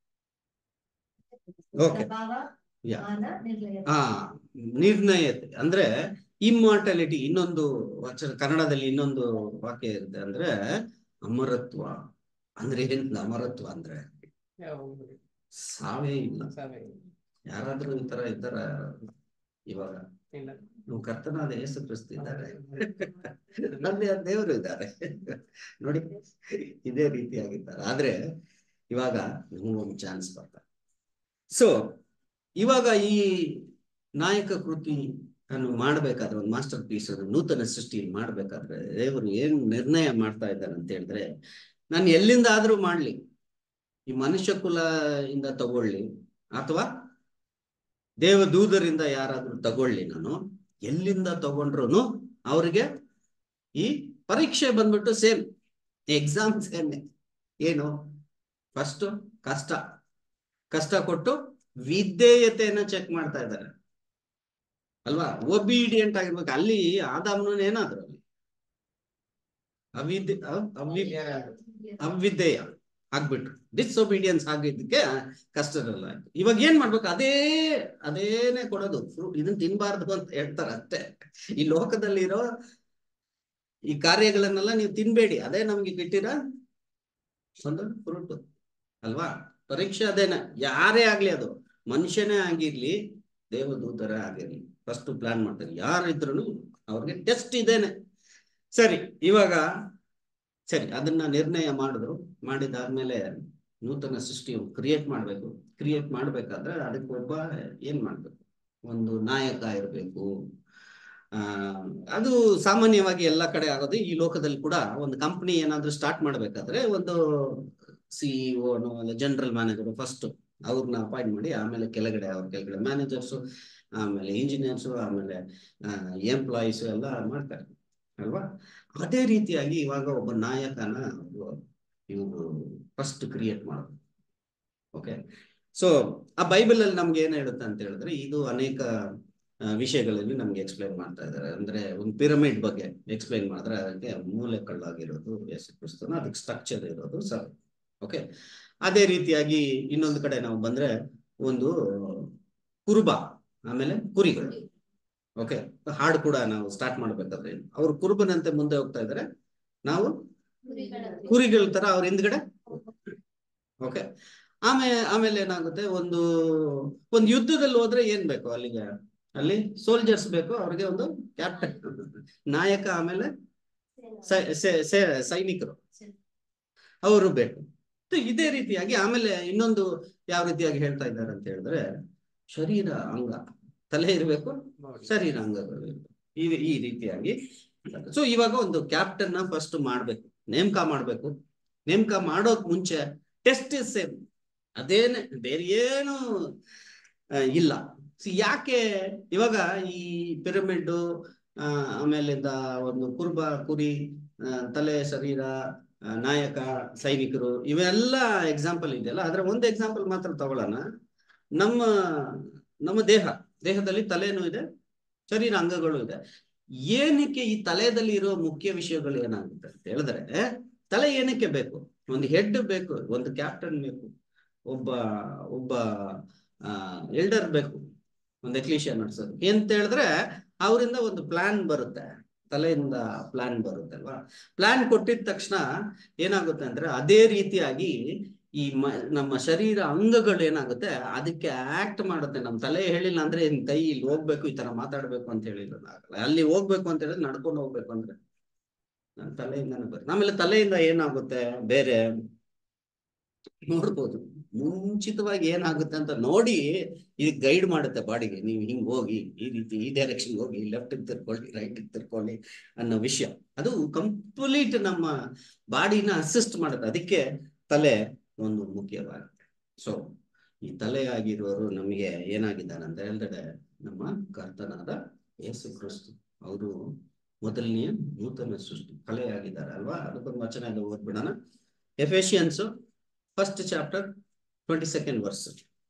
ಓಕೆ, ಹಾ ನಿರ್ಣಯತೆ ಅಂದ್ರೆ ಇಮ್ಮಾರ್ಟಾಲಿಟಿ. ಇನ್ನೊಂದು ವಚನ ಕನ್ನಡದಲ್ಲಿ ಇನ್ನೊಂದು ವಾಕ್ಯ ಇರುತ್ತೆ, ಅಂದ್ರೆ ಅಮರತ್ವ. ಅಂದ್ರೆ ಏನ್ ಅಮರತ್ವ ಅಂದ್ರೆ? ಸಾವೇ ಇಲ್ಲ. ಯಾರಾದ್ರೂ ಈ ತರ ಇದ್ದಾರ ಇವಾಗ? ನಾವು ಕರ್ತನಾದ ಯೇಸು ಕ್ರಿಸ್ತ ಇದ್ದಾರೆ, ಅಲ್ಲಿ ದೇವರು ಇದ್ದಾರೆ ನೋಡಿ, ಇದೇ ರೀತಿಯಾಗಿದ್ದಾರೆ. ಆದ್ರೆ ಇವಾಗ ನಮಗೊಂದು ಚಾನ್ಸ್ ಬರ್ತಾರೆ. ಸೊ ಇವಾಗ ಈ ನಾಯಕ ಕೃತಿ ಅನ್ನು ಮಾಡ್ಬೇಕಾದ್ರೆ, ಒಂದು ಮಾಸ್ಟರ್ ಪೀಸ್ ಅನ್ನು ನೂತನ ಸೃಷ್ಟಿ ಮಾಡ್ಬೇಕಾದ್ರೆ ದೇವರು ಏನ್ ನಿರ್ಣಯ ಮಾಡ್ತಾ ಇದ್ದಾರೆ ಅಂತ ಹೇಳಿದ್ರೆ, ನಾನು ಎಲ್ಲಿಂದ ಆದ್ರೂ ಮಾಡ್ಲಿ, ಈ ಮನುಷ್ಯ ಕುಲ ಇಂದ ತಗೊಳ್ಳಿ ಅಥವಾ ದೇವದೂತರಿಂದ ಯಾರಾದ್ರೂ ತಗೊಳ್ಳಿ, ನಾನು ಎಲ್ಲಿಂದ ತಗೊಂಡ್ರು ಅವ್ರಿಗೆ ಈ ಪರೀಕ್ಷೆ ಬಂದ್ಬಿಟ್ಟು ಸೇಮ್, ಎಕ್ಸಾಮ್ ಸೇಮ್. ಏನು? ಫಸ್ಟ್ ಕಷ್ಟ ಕಷ್ಟ ಕೊಟ್ಟು ವಿಧೇಯತೆಯನ್ನ ಚೆಕ್ ಮಾಡ್ತಾ ಇದ್ದಾರೆ ಅಲ್ವಾ? ಒಬಿಡಿಯಂಟ್ ಆಗಿರ್ಬೇಕು. ಅಲ್ಲಿ ಆದಾಮನು ಏನಾದ್ರು ಅಲ್ಲಿ ಅವಿದ್ಯ ಅವಿದ್ಯೇಯ ಆಗ್ಬಿಟ್ರು. ಡಿಸ್ಒಬೀಡಿಯನ್ಸ್ ಆಗಿದ್ದಕ್ಕೆ ಕಷ್ಟದಲ್ಲ ಆಯ್ತು. ಇವಾಗ ಏನ್ ಮಾಡ್ಬೇಕು? ಅದೇ ಅದೇನೆ ಕೊಡೋದು. ಫ್ರೂಟ್ ಇದನ್ನ ತಿನ್ಬಾರ್ದು ಅಂತ ಹೇಳ್ತಾರ ಅಷ್ಟೇ. ಈ ಲೋಕದಲ್ಲಿರೋ ಈ ಕಾರ್ಯಗಳನ್ನೆಲ್ಲ ನೀವು ತಿನ್ಬೇಡಿ, ಅದೇ ನಮ್ಗೆ ಬಿಟ್ಟಿರೋ ಒಂದು ಫ್ರೂಟ್ ಅಲ್ವಾ? ಪರೀಕ್ಷೆ ಅದೇನ, ಯಾರೇ ಆಗ್ಲಿ, ಅದು ಮನುಷ್ಯನೇ ಆಗಿರ್ಲಿ, ದೇವದೂತರೇ ಆಗಿರ್ಲಿ, ಫಸ್ಟ್ ಪ್ಲಾನ್ ಮಾಡ್ತಾರೆ. ಯಾರಿದ್ರು ಅವ್ರಿಗೆ ಟೆಸ್ಟ್ ಇದೇನೆ. ಸರಿ, ಇವಾಗ ಸರಿ ಅದನ್ನ ನಿರ್ಣಯ ಮಾಡಿದ್ರು. ಮಾಡಿದಾದ್ಮೇಲೆ ನೂತನ ಸೃಷ್ಟಿ ಕ್ರಿಯೇಟ್ ಮಾಡ್ಬೇಕು. ಕ್ರಿಯೇಟ್ ಮಾಡ್ಬೇಕಾದ್ರೆ ಅದಕ್ಕೆ ಒಬ್ಬ ಏನ್ ಮಾಡ್ಬೇಕು? ಒಂದು ನಾಯಕ ಇರಬೇಕು. ಆ ಅದು ಸಾಮಾನ್ಯವಾಗಿ ಎಲ್ಲ ಕಡೆ ಆಗೋದು. ಈ ಲೋಕದಲ್ಲಿ ಕೂಡ ಒಂದು ಕಂಪನಿ ಏನಾದ್ರು ಸ್ಟಾರ್ಟ್ ಮಾಡ್ಬೇಕಾದ್ರೆ ಒಂದು ಸಿಇಒನು ಅಲ್ಲ ಜನರಲ್ ಮ್ಯಾನೇಜರ್ ಫಸ್ಟ್ ಅವ್ರನ್ನ ಅಪಾಯಿಂಟ್ ಮಾಡಿ, ಆಮೇಲೆ ಕೆಳಗಡೆ ಅವ್ರ ಕೆಳಗಡೆ ಮ್ಯಾನೇಜರ್ಸು, ಆಮೇಲೆ ಇಂಜಿನಿಯರ್ಸು, ಆಮೇಲೆ ಎಂಪ್ಲಾಯೀಸು ಎಲ್ಲ ಮಾಡ್ತಾರೆ ಅಲ್ವಾ? ಅದೇ ರೀತಿಯಾಗಿ ಇವಾಗ ಒಬ್ಬ ನಾಯಕನ ಇವರು ಫಸ್ಟ್ ಕ್ರಿಯೇಟ್ ಮಾಡೋದು. ಓಕೆ, ಸೊ ಆ ಬೈಬಲ್ ಅಲ್ಲಿ ನಮ್ಗೆ ಏನ್ ಹೇಳುತ್ತೆ ಅಂತ ಹೇಳಿದ್ರೆ, ಇದು ಅನೇಕ ವಿಷಯಗಳಲ್ಲಿ ನಮ್ಗೆ ಎಕ್ಸ್ಪ್ಲೈನ್ ಮಾಡ್ತಾ ಇದ್ದಾರೆ. ಅಂದ್ರೆ ಒಂದು ಪಿರಮಿಡ್ ಬಗ್ಗೆ ಎಕ್ಸ್ಪ್ಲೈನ್ ಮಾಡಿದ್ರೆ ಅದಕ್ಕೆ ಮೂಲೆ ಕಳ್ಳಾಗಿರೋದು ಯೇಸು ಕ್ರಿಸ್ತನ, ಅದಕ್ಕೆ ಸ್ಟ್ರಕ್ಚರ್ ಇರೋದು ಸರ್. ಓಕೆ, ಅದೇ ರೀತಿಯಾಗಿ ಇನ್ನೊಂದು ಕಡೆ ನಾವು ಬಂದ್ರೆ ಒಂದು ಕುರುಬ, ಆಮೇಲೆ ಕುರಿಗಳು. ಓಕೆ, ಹಾಡು ಕೂಡ ನಾವು ಸ್ಟಾರ್ಟ್ ಮಾಡ್ಬೇಕಾದ್ರೆ ಅವ್ರು ಕುರುಬನಂತೆ ಮುಂದೆ ಹೋಗ್ತಾ ಇದಾರೆ, ನಾವು ಕುರಿಗಳ ತರ ಅವ್ರ ಹಿಂದ್ಗಡೆ. ಓಕೆ, ಆಮೇಲೆ ಆಮೇಲೆ ಏನಾಗುತ್ತೆ, ಒಂದು ಒಂದು ಯುದ್ಧದಲ್ಲಿ ಹೋದ್ರೆ ಏನ್ ಬೇಕು ಅಲ್ಲಿಗೆ? ಅಲ್ಲಿ ಸೋಲ್ಜರ್ಸ್ ಬೇಕು, ಅವ್ರಿಗೆ ಒಂದು ಕ್ಯಾಪ್ಟನ್, ನಾಯಕ, ಆಮೇಲೆ ಸೈನಿಕರು ಅವರು ಬೇಕು. ಇದೇ ರೀತಿಯಾಗಿ ಆಮೇಲೆ ಇನ್ನೊಂದು ಯಾವ ರೀತಿಯಾಗಿ ಹೇಳ್ತಾ ಇದ್ದಾರೆ ಅಂತ ಹೇಳಿದ್ರೆ, ಶರೀರ ಅಂಗ, ತಲೆ ಇರಬೇಕು, ಶರೀರ ಅಂಗಗಳು ಈ ಈ ರೀತಿಯಾಗಿ. ಸೊ ಇವಾಗ ಒಂದು ಕ್ಯಾಪ್ಟನ್ ನ ಫಸ್ಟ್ ಮಾಡ್ಬೇಕು, ನೇಮಕ ಮಾಡ್ಬೇಕು. ನೇಮಕ ಮಾಡೋಕ್ ಮುಂಚೆ ಟೆಸ್ಟ್ ಇಸ್ ಸೇಮ್, ಅದೇನೆ, ಬೇರೆ ಏನು ಇಲ್ಲ. ಯಾಕೆ ಇವಾಗ ಈ ಪಿರಮಿಡ್, ಆಮೇಲಿಂದ ಒಂದು ಕುರುಬ, ಕುರಿ, ತಲೆ, ಶರೀರ, ನಾಯಕ, ಸೈನಿಕರು, ಇವೆಲ್ಲ ಎಕ್ಸಾಂಪಲ್ ಇದೆಯಲ್ಲ. ಆದ್ರೆ ಒಂದು ಎಕ್ಸಾಂಪಲ್ ಮಾತ್ರ ತಗೊಳ್ಳೋಣ. ನಮ್ಮ ನಮ್ಮ ದೇಹ ದೇಹದಲ್ಲಿ ತಲೆನೂ ಇದೆ, ಶರೀರ ಅಂಗಗಳು ಇದೆ. ಏನಕ್ಕೆ ಈ ತಲೆಯಲ್ಲಿ ಇರೋ ಮುಖ್ಯ ವಿಷಯಗಳು ಏನಾಗುತ್ತೆ ಅಂತ ಹೇಳಿದ್ರೆ, ತಲೆ ಏನಕ್ಕೆ ಬೇಕು? ಒಂದು ಹೆಡ್ ಬೇಕು, ಒಂದು ಕ್ಯಾಪ್ಟನ್ ಬೇಕು, ಒಬ್ಬ ಒಬ್ಬ ಆ ಎಲ್ಡರ್ ಬೇಕು, ಒಂದು ಎಕ್ಲೀಶಿಯಾ ನಡೆಸೋದು ಅಂತ ಹೇಳಿದ್ರೆ ಅವರಿಂದ ಒಂದು ಪ್ಲಾನ್ ಬರುತ್ತೆ, ತಲೆಯಿಂದ ಪ್ಲಾನ್ ಬರುತ್ತೆ ಅಲ್ವಾ? ಪ್ಲಾನ್ ಕೊಟ್ಟಿದ ತಕ್ಷಣ ಏನಾಗುತ್ತೆ ಅಂದ್ರೆ, ಅದೇ ರೀತಿಯಾಗಿ ಈ ಮ ನಮ್ಮ ಶರೀರ ಅಂಗಗಳು ಏನಾಗುತ್ತೆ, ಅದಕ್ಕೆ ಆಕ್ಟ್ ಮಾಡುತ್ತೆ. ನಮ್ಮ ತಲೆ ಹೇಳಿಲ್ಲ ಅಂದ್ರೆ ಇನ್ ಕೈ ಇಲ್ಲಿ ಹೋಗ್ಬೇಕು, ಈ ತರ ಮಾತಾಡ್ಬೇಕು ಅಂತ ಹೇಳಿಲ್ಲ ಆಗಲ್ಲ. ಅಲ್ಲಿ ಹೋಗ್ಬೇಕು ಅಂತ ಹೇಳಿದ್ರೆ ನಡ್ಕೊಂಡು ಹೋಗ್ಬೇಕು ಅಂದ್ರೆ ನನ್ನ ತಲೆಯಿಂದಾನೆ ಬರುತ್ತೆ. ಆಮೇಲೆ ತಲೆಯಿಂದ ಏನಾಗುತ್ತೆ ಬೇರೆ ನೋಡ್ಬೋದು, ಮುಂಚಿತವಾಗಿ ಏನಾಗುತ್ತೆ ಅಂತ ನೋಡಿ ಇದು ಗೈಡ್ ಮಾಡುತ್ತೆ ಬಾಡಿಗೆ. ನೀವು ಹಿಂಗ್ ಹೋಗಿ, ಈ ರೀತಿ ಈ ಡೈರೆಕ್ಷನ್ ಹೋಗಿ, ಲೆಫ್ಟ್ ತಿರ್ಕೊಳ್ಳಿ, ರೈಟ್ ತಿರ್ಕೊಳ್ಳಿ ಅನ್ನೋ ವಿಷಯ. ಅದು ಕಂಪ್ಲೀಟ್ ನಮ್ಮ ಬಾಡಿನ ಅಸಿಸ್ಟ್ ಮಾಡುತ್ತೆ. ಅದಕ್ಕೆ ತಲೆ ಒಂದು ಮುಖ್ಯವಾಗುತ್ತೆ. ಸೊ ಈ ತಲೆ ಆಗಿರುವವರು ನಮಗೆ ಏನಾಗಿದ್ದಾರೆ ಅಂತ ಹೇಳಿದ್ರೆ, ನಮ್ಮ ಕರ್ತನಾದ ಯೇಸು ಕ್ರಿಸ್ತ, ಅವರು ಮೊದಲನೆಯ ನೂತನ ಸೃಷ್ಟಿ, ತಲೆ ಆಗಿದ್ದಾರೆ ಅಲ್ವಾ? ಅದಕ್ಕೊಂದು ವಚನ ಎಲ್ಲ ಓದ್ಬಿಡೋಣ. Ephesians first chapter twenty second verse.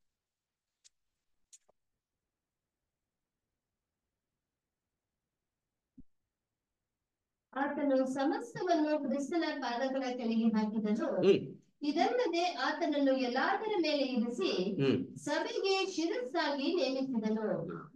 ಆತನು ಸಮಸ್ತವನ್ನು ಕ್ರಿಸ್ತನ ಪಾದಗಳ ಕೆಳಗೆ ಹಾಕಿದನು. ಇದಲ್ಲದೆ ಆತನನ್ನು ಎಲ್ಲದರ ಮೇಲೆ ಇರಿಸಿ ಸಭೆಗೆ ಶಿರಸ್ಸಾಗಿ ನೇಮಿಸಿದನು.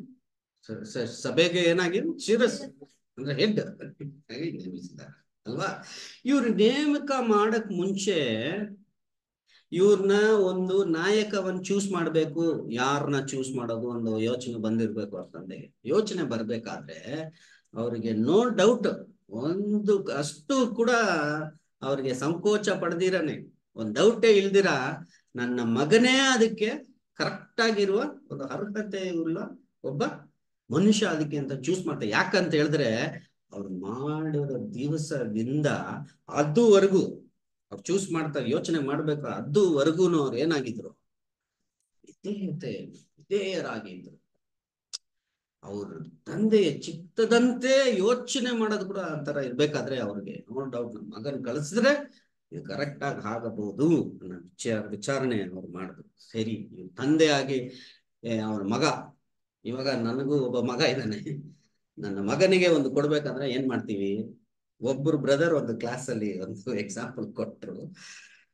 ಸಭೆಗೆ ಏನಾಗಿ ಶಿರಸ್ ಅಂದ್ರೆ ಹೆಡ್ ನೇಮಿಸಿದ್ದಾರೆ ಅಲ್ವಾ? ಇವ್ರು ನೇಮಕ ಮಾಡಕ್ ಮುಂಚೆ ಇವ್ರನ್ನ ಒಂದು ನಾಯಕವನ್ನ ಚೂಸ್ ಮಾಡ್ಬೇಕು. ಯಾರನ್ನ ಚೂಸ್ ಮಾಡೋದು ಒಂದು ಯೋಚನೆ ಬಂದಿರ್ಬೇಕು ಅವ್ರ ತಂದೆಗೆ. ಯೋಚನೆ ಬರ್ಬೇಕಾದ್ರೆ ಅವ್ರಿಗೆ ನೋ ಡೌಟ್, ಒಂದು ಅಷ್ಟು ಕೂಡ ಅವ್ರಿಗೆ ಸಂಕೋಚ ಪಡೆದಿರನೆ, ಒಂದ್ ಡೌಟೇ ಇಲ್ದಿರ, ನನ್ನ ಮಗನೇ ಅದಕ್ಕೆ ಕರೆಕ್ಟ್ ಆಗಿರುವ ಒಂದು ಅರ್ಹತೆ ಉಳ್ಳ ಒಬ್ಬ ಮನುಷ್ಯ ಅದಕ್ಕೆ ಅಂತ ಚೂಸ್ ಮಾಡ್ತಾರೆ. ಯಾಕಂತ ಹೇಳಿದ್ರೆ ಅವ್ರು ಮಾಡಿರೋ ದಿವಸದಿಂದ ಅದುವರೆಗೂ ಅವ್ರು ಚೂಸ್ ಮಾಡ್ತಾರೆ, ಯೋಚನೆ ಮಾಡ್ಬೇಕು, ಅದುವರೆಗೂನು ಅವ್ರು ಏನಾಗಿದ್ರು, ವಿಧೇಯತೆ ವಿಧೇಯರಾಗಿದ್ರು. ಅವ್ರ ತಂದೆಯ ಚಿತ್ತದಂತೆ ಯೋಚನೆ ಮಾಡೋದು ಕೂಡ ಅಂತರ ಇರ್ಬೇಕಾದ್ರೆ ಅವ್ರಿಗೆ ನೋ ಡೌಟ್, ನಮ್ಮ ಮಗನ್ ಕಳಿಸಿದ್ರೆ ಇದು ಕರೆಕ್ಟ್ ಆಗಿ ಆಗಬಹುದು ಅನ್ನೋ ವಿಚಾರ ವಿಚಾರಣೆ ಅವ್ರು ಮಾಡಿದ್ರು. ಸರಿ, ತಂದೆ ಆಗಿ ಅವ್ರ ಮಗ, ಇವಾಗ ನನಗೂ ಒಬ್ಬ ಮಗ ಇದ್ದಾನೆ, ನನ್ನ ಮಗನಿಗೆ ಒಂದು ಕೊಡ್ಬೇಕಂದ್ರೆ ಏನ್ ಮಾಡ್ತೀವಿ? ಒಬ್ಬರು ಬ್ರದರ್ ಒಂದು ಕ್ಲಾಸ್ ಅಲ್ಲಿ ಒಂದು ಎಕ್ಸಾಂಪಲ್ ಕೊಟ್ರು.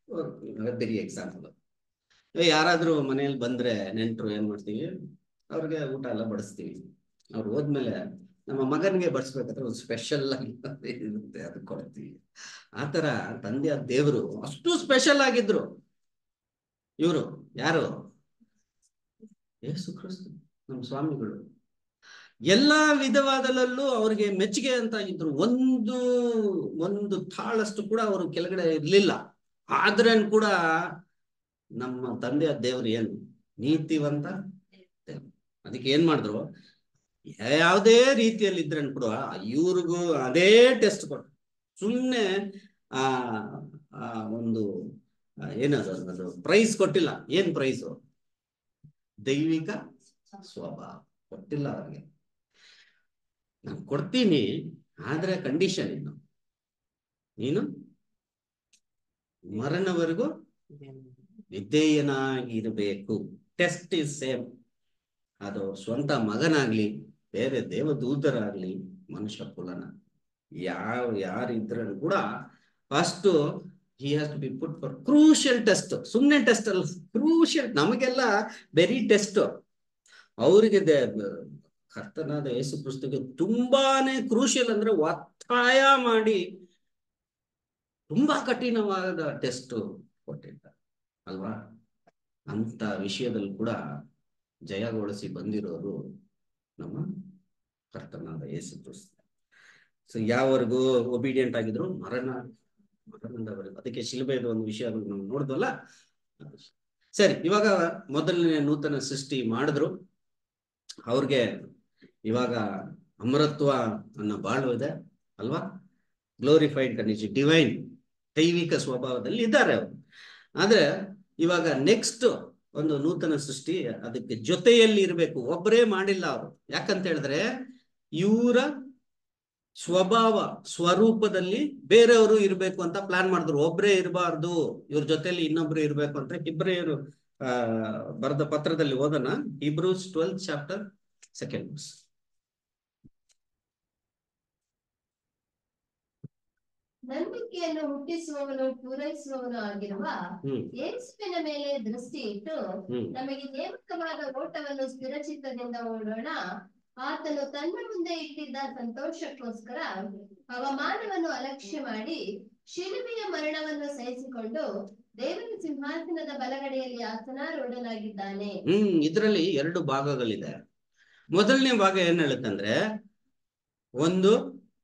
ಬರೀ ಎಕ್ಸಾಂಪಲ್. ಯಾರಾದ್ರೂ ಮನೇಲಿ ಬಂದ್ರೆ ನೆಂಟರು ಏನ್ ಮಾಡ್ತೀವಿ, ಅವ್ರಿಗೆ ಊಟ ಎಲ್ಲ ಬಡಿಸ್ತೀವಿ. ಅವ್ರು ಹೋದ್ಮೇಲೆ ನಮ್ಮ ಮಗನಿಗೆ ಬಡಿಸ್ಬೇಕಾದ್ರೆ ಒಂದು ಸ್ಪೆಷಲ್ ಆಗಿ ಇರುತ್ತೆ, ಅದು ಕೊಡ್ತೀವಿ. ಆತರ ತಂದೆಯ ದೇವರು ಅಷ್ಟು ಸ್ಪೆಷಲ್ ಆಗಿದ್ರು ಇವರು. ಯಾರು? ಯೇಸು ಕ್ರಿಸ್ತ, ನಮ್ಮ ಸ್ವಾಮಿಗಳು. ಎಲ್ಲಾ ವಿಧವಾದಲ್ಲೂ ಅವ್ರಿಗೆ ಮೆಚ್ಚುಗೆ ಅಂತ ಇದ್ರು. ಒಂದು ಒಂದು ತಾಳಷ್ಟು ಕೂಡ ಅವರು ಕೆಳಗಡೆ ಇರ್ಲಿಲ್ಲ. ಆದ್ರೆ ಕೂಡ ನಮ್ಮ ತಂದೆಯ ದೇವರು ಏನು ನೀತಿವಂತ. ಅದಕ್ಕೆ ಏನ್ ಮಾಡಿದ್ರು, ಯಾವುದೇ ರೀತಿಯಲ್ಲಿ ಇದ್ರೆ ಕೂಡ ಇವ್ರಿಗೂ ಅದೇ ಟೆಸ್ಟ್ ಕೊಟ್ಟು ಸುಮ್ಮನೆ ಆ ಆ ಒಂದು ಏನದು ಅದು ಪ್ರೈಸ್ ಕೊಟ್ಟಿಲ್ಲ. ಏನ್ ಪ್ರೈಸು? ದೈವಿಕ ಸ್ವಭಾವ ಕೊಟ್ಟಿಲ್ಲ ಅವ್ರಿಗೆ. ನಾನು ಕೊಡ್ತೀನಿ, ಆದ್ರೆ ಕಂಡೀಷನ್ ಇನ್ನು ನೀನು ಮರಣವರೆಗೂ ವಿಧೇಯನಾಗಿರಬೇಕು. Test is same. ಅದು ಸ್ವಂತ ಮಗನಾಗ್ಲಿ, ಬೇರೆ ದೇವದೂತರಾಗ್ಲಿ, ಮನುಷ್ಯ ಕುಲನ ಯಾವ ಯಾರಿದ್ರೂ ಕೂಡ first he has to be put for crucial test. ಸುಮ್ಮನೆ ಟೆಸ್ಟ್ ಅಲ್ಲ, ಕ್ರೂಷಿಯಲ್. ನಮಗೆಲ್ಲ ವೆರಿ ಟೆಸ್ಟ್. ಅವರಿಗೆ ಕರ್ತನಾದ ಯೇಸು ಕ್ರಿಸ್ತನಿಗೆ ತುಂಬಾನೇ ಕ್ರೂಷಿಯಲ್, ಅಂದ್ರೆ ಒತ್ತಾಯ ಮಾಡಿ ತುಂಬಾ ಕಠಿಣವಾದ ಟೆಸ್ಟ್ ಕೊಟ್ಟಿದ್ದಾರೆ ಅಲ್ವಾ. ಅಂತ ವಿಷಯದಲ್ಲಿ ಕೂಡ ಜಯಗೊಳಿಸಿ ಬಂದಿರೋರು ನಮ್ಮ ಕರ್ತನಾದ ಯೇಸು ಕ್ರಿಸ್ತ. ಸೊ ಯಾವರೆಗೂ ಒಬಿಡಿಯಂಟ್ ಆಗಿದ್ರು? ಮರಣ ಮರಣದವರೆಗೂ. ಅದಕ್ಕೆ ಶಿಲುಬೆದು ಒಂದು ವಿಷಯ ನಾವು ನೋಡಿದ್ವಲ್ಲ. ಸರಿ, ಇವಾಗ ಮೊದಲನೇ ನೂತನ ಸೃಷ್ಟಿ ಮಾಡಿದ್ರು. ಅವ್ರಿಗೆ ಇವಾಗ ಅಮರತ್ವ ಅನ್ನೋ ಬಾಳು ಇದೆ ಅಲ್ವಾ. ಗ್ಲೋರಿಫೈಡ್ ಕಂಡೀಷನ್, ಡಿವೈನ್ ದೈವಿಕ ಸ್ವಭಾವದಲ್ಲಿ ಇದ್ದಾರೆ ಅವರು. ಆದ್ರೆ ಇವಾಗ ನೆಕ್ಸ್ಟ್ ಒಂದು ನೂತನ ಸೃಷ್ಟಿ, ಅದಕ್ಕೆ ಜೊತೆಯಲ್ಲಿ ಇರಬೇಕು. ಒಬ್ಬರೇ ಮಾಡಿಲ್ಲ ಅವರು. ಯಾಕಂತ ಹೇಳಿದ್ರೆ ಇವರ ಸ್ವಭಾವ ಸ್ವರೂಪದಲ್ಲಿ ಬೇರೆಯವರು ಇರ್ಬೇಕು ಅಂತ ಪ್ಲಾನ್ ಮಾಡಿದ್ರು. ಒಬ್ಬರೇ ಇರಬಾರ್ದು, ಇವ್ರ ಜೊತೆಯಲ್ಲಿ ಇನ್ನೊಬ್ರು ಇರ್ಬೇಕು ಅಂತ ಇಬ್ರೇರು ಆ ಬರೆದ ಪತ್ರದಲ್ಲಿ ಓದೋಣ. Hebrews twelfth chapter second verse. ನಂಬಿಕೆಯನ್ನು ಹುಟ್ಟಿಸುವವನು ಪೂರೈಸುವವನು ಆಗಿರುವ ಯೇಸುವಿನ ಮೇಲೆ ದೃಷ್ಟಿ ಇಟ್ಟು ನಮಗೆ ನೇಮಕವಾದ ಓಟವನ್ನು ಸ್ಥಿರಚಿತ್ತದಿಂದ ಓಡೋಣ. ಆತನು ತನ್ನ ಮುಂದೆ ಇಟ್ಟಿದ್ದ ಸಂತೋಷಕ್ಕೋಸ್ಕರ ಅವಮಾನವನ್ನು ಅಲಕ್ಷ್ಯ ಮಾಡಿ ಶಿಲುಬೆಯ ಮರಣವನ್ನು ಸಹಿಸಿಕೊಂಡು ದೇವರ ಸಿಂಹಾಸನದ ಬಲಗಡೆಯಲ್ಲಿ ಆಸನಾರೂಢನಾಗಿದ್ದಾನೆ. ಹ್ಮ್ ಇದರಲ್ಲಿ ಎರಡು ಭಾಗಗಳಿದೆ. ಮೊದಲನೇ ಭಾಗ ಏನ್ ಹೇಳುತ್ತಂದ್ರೆ, ಒಂದು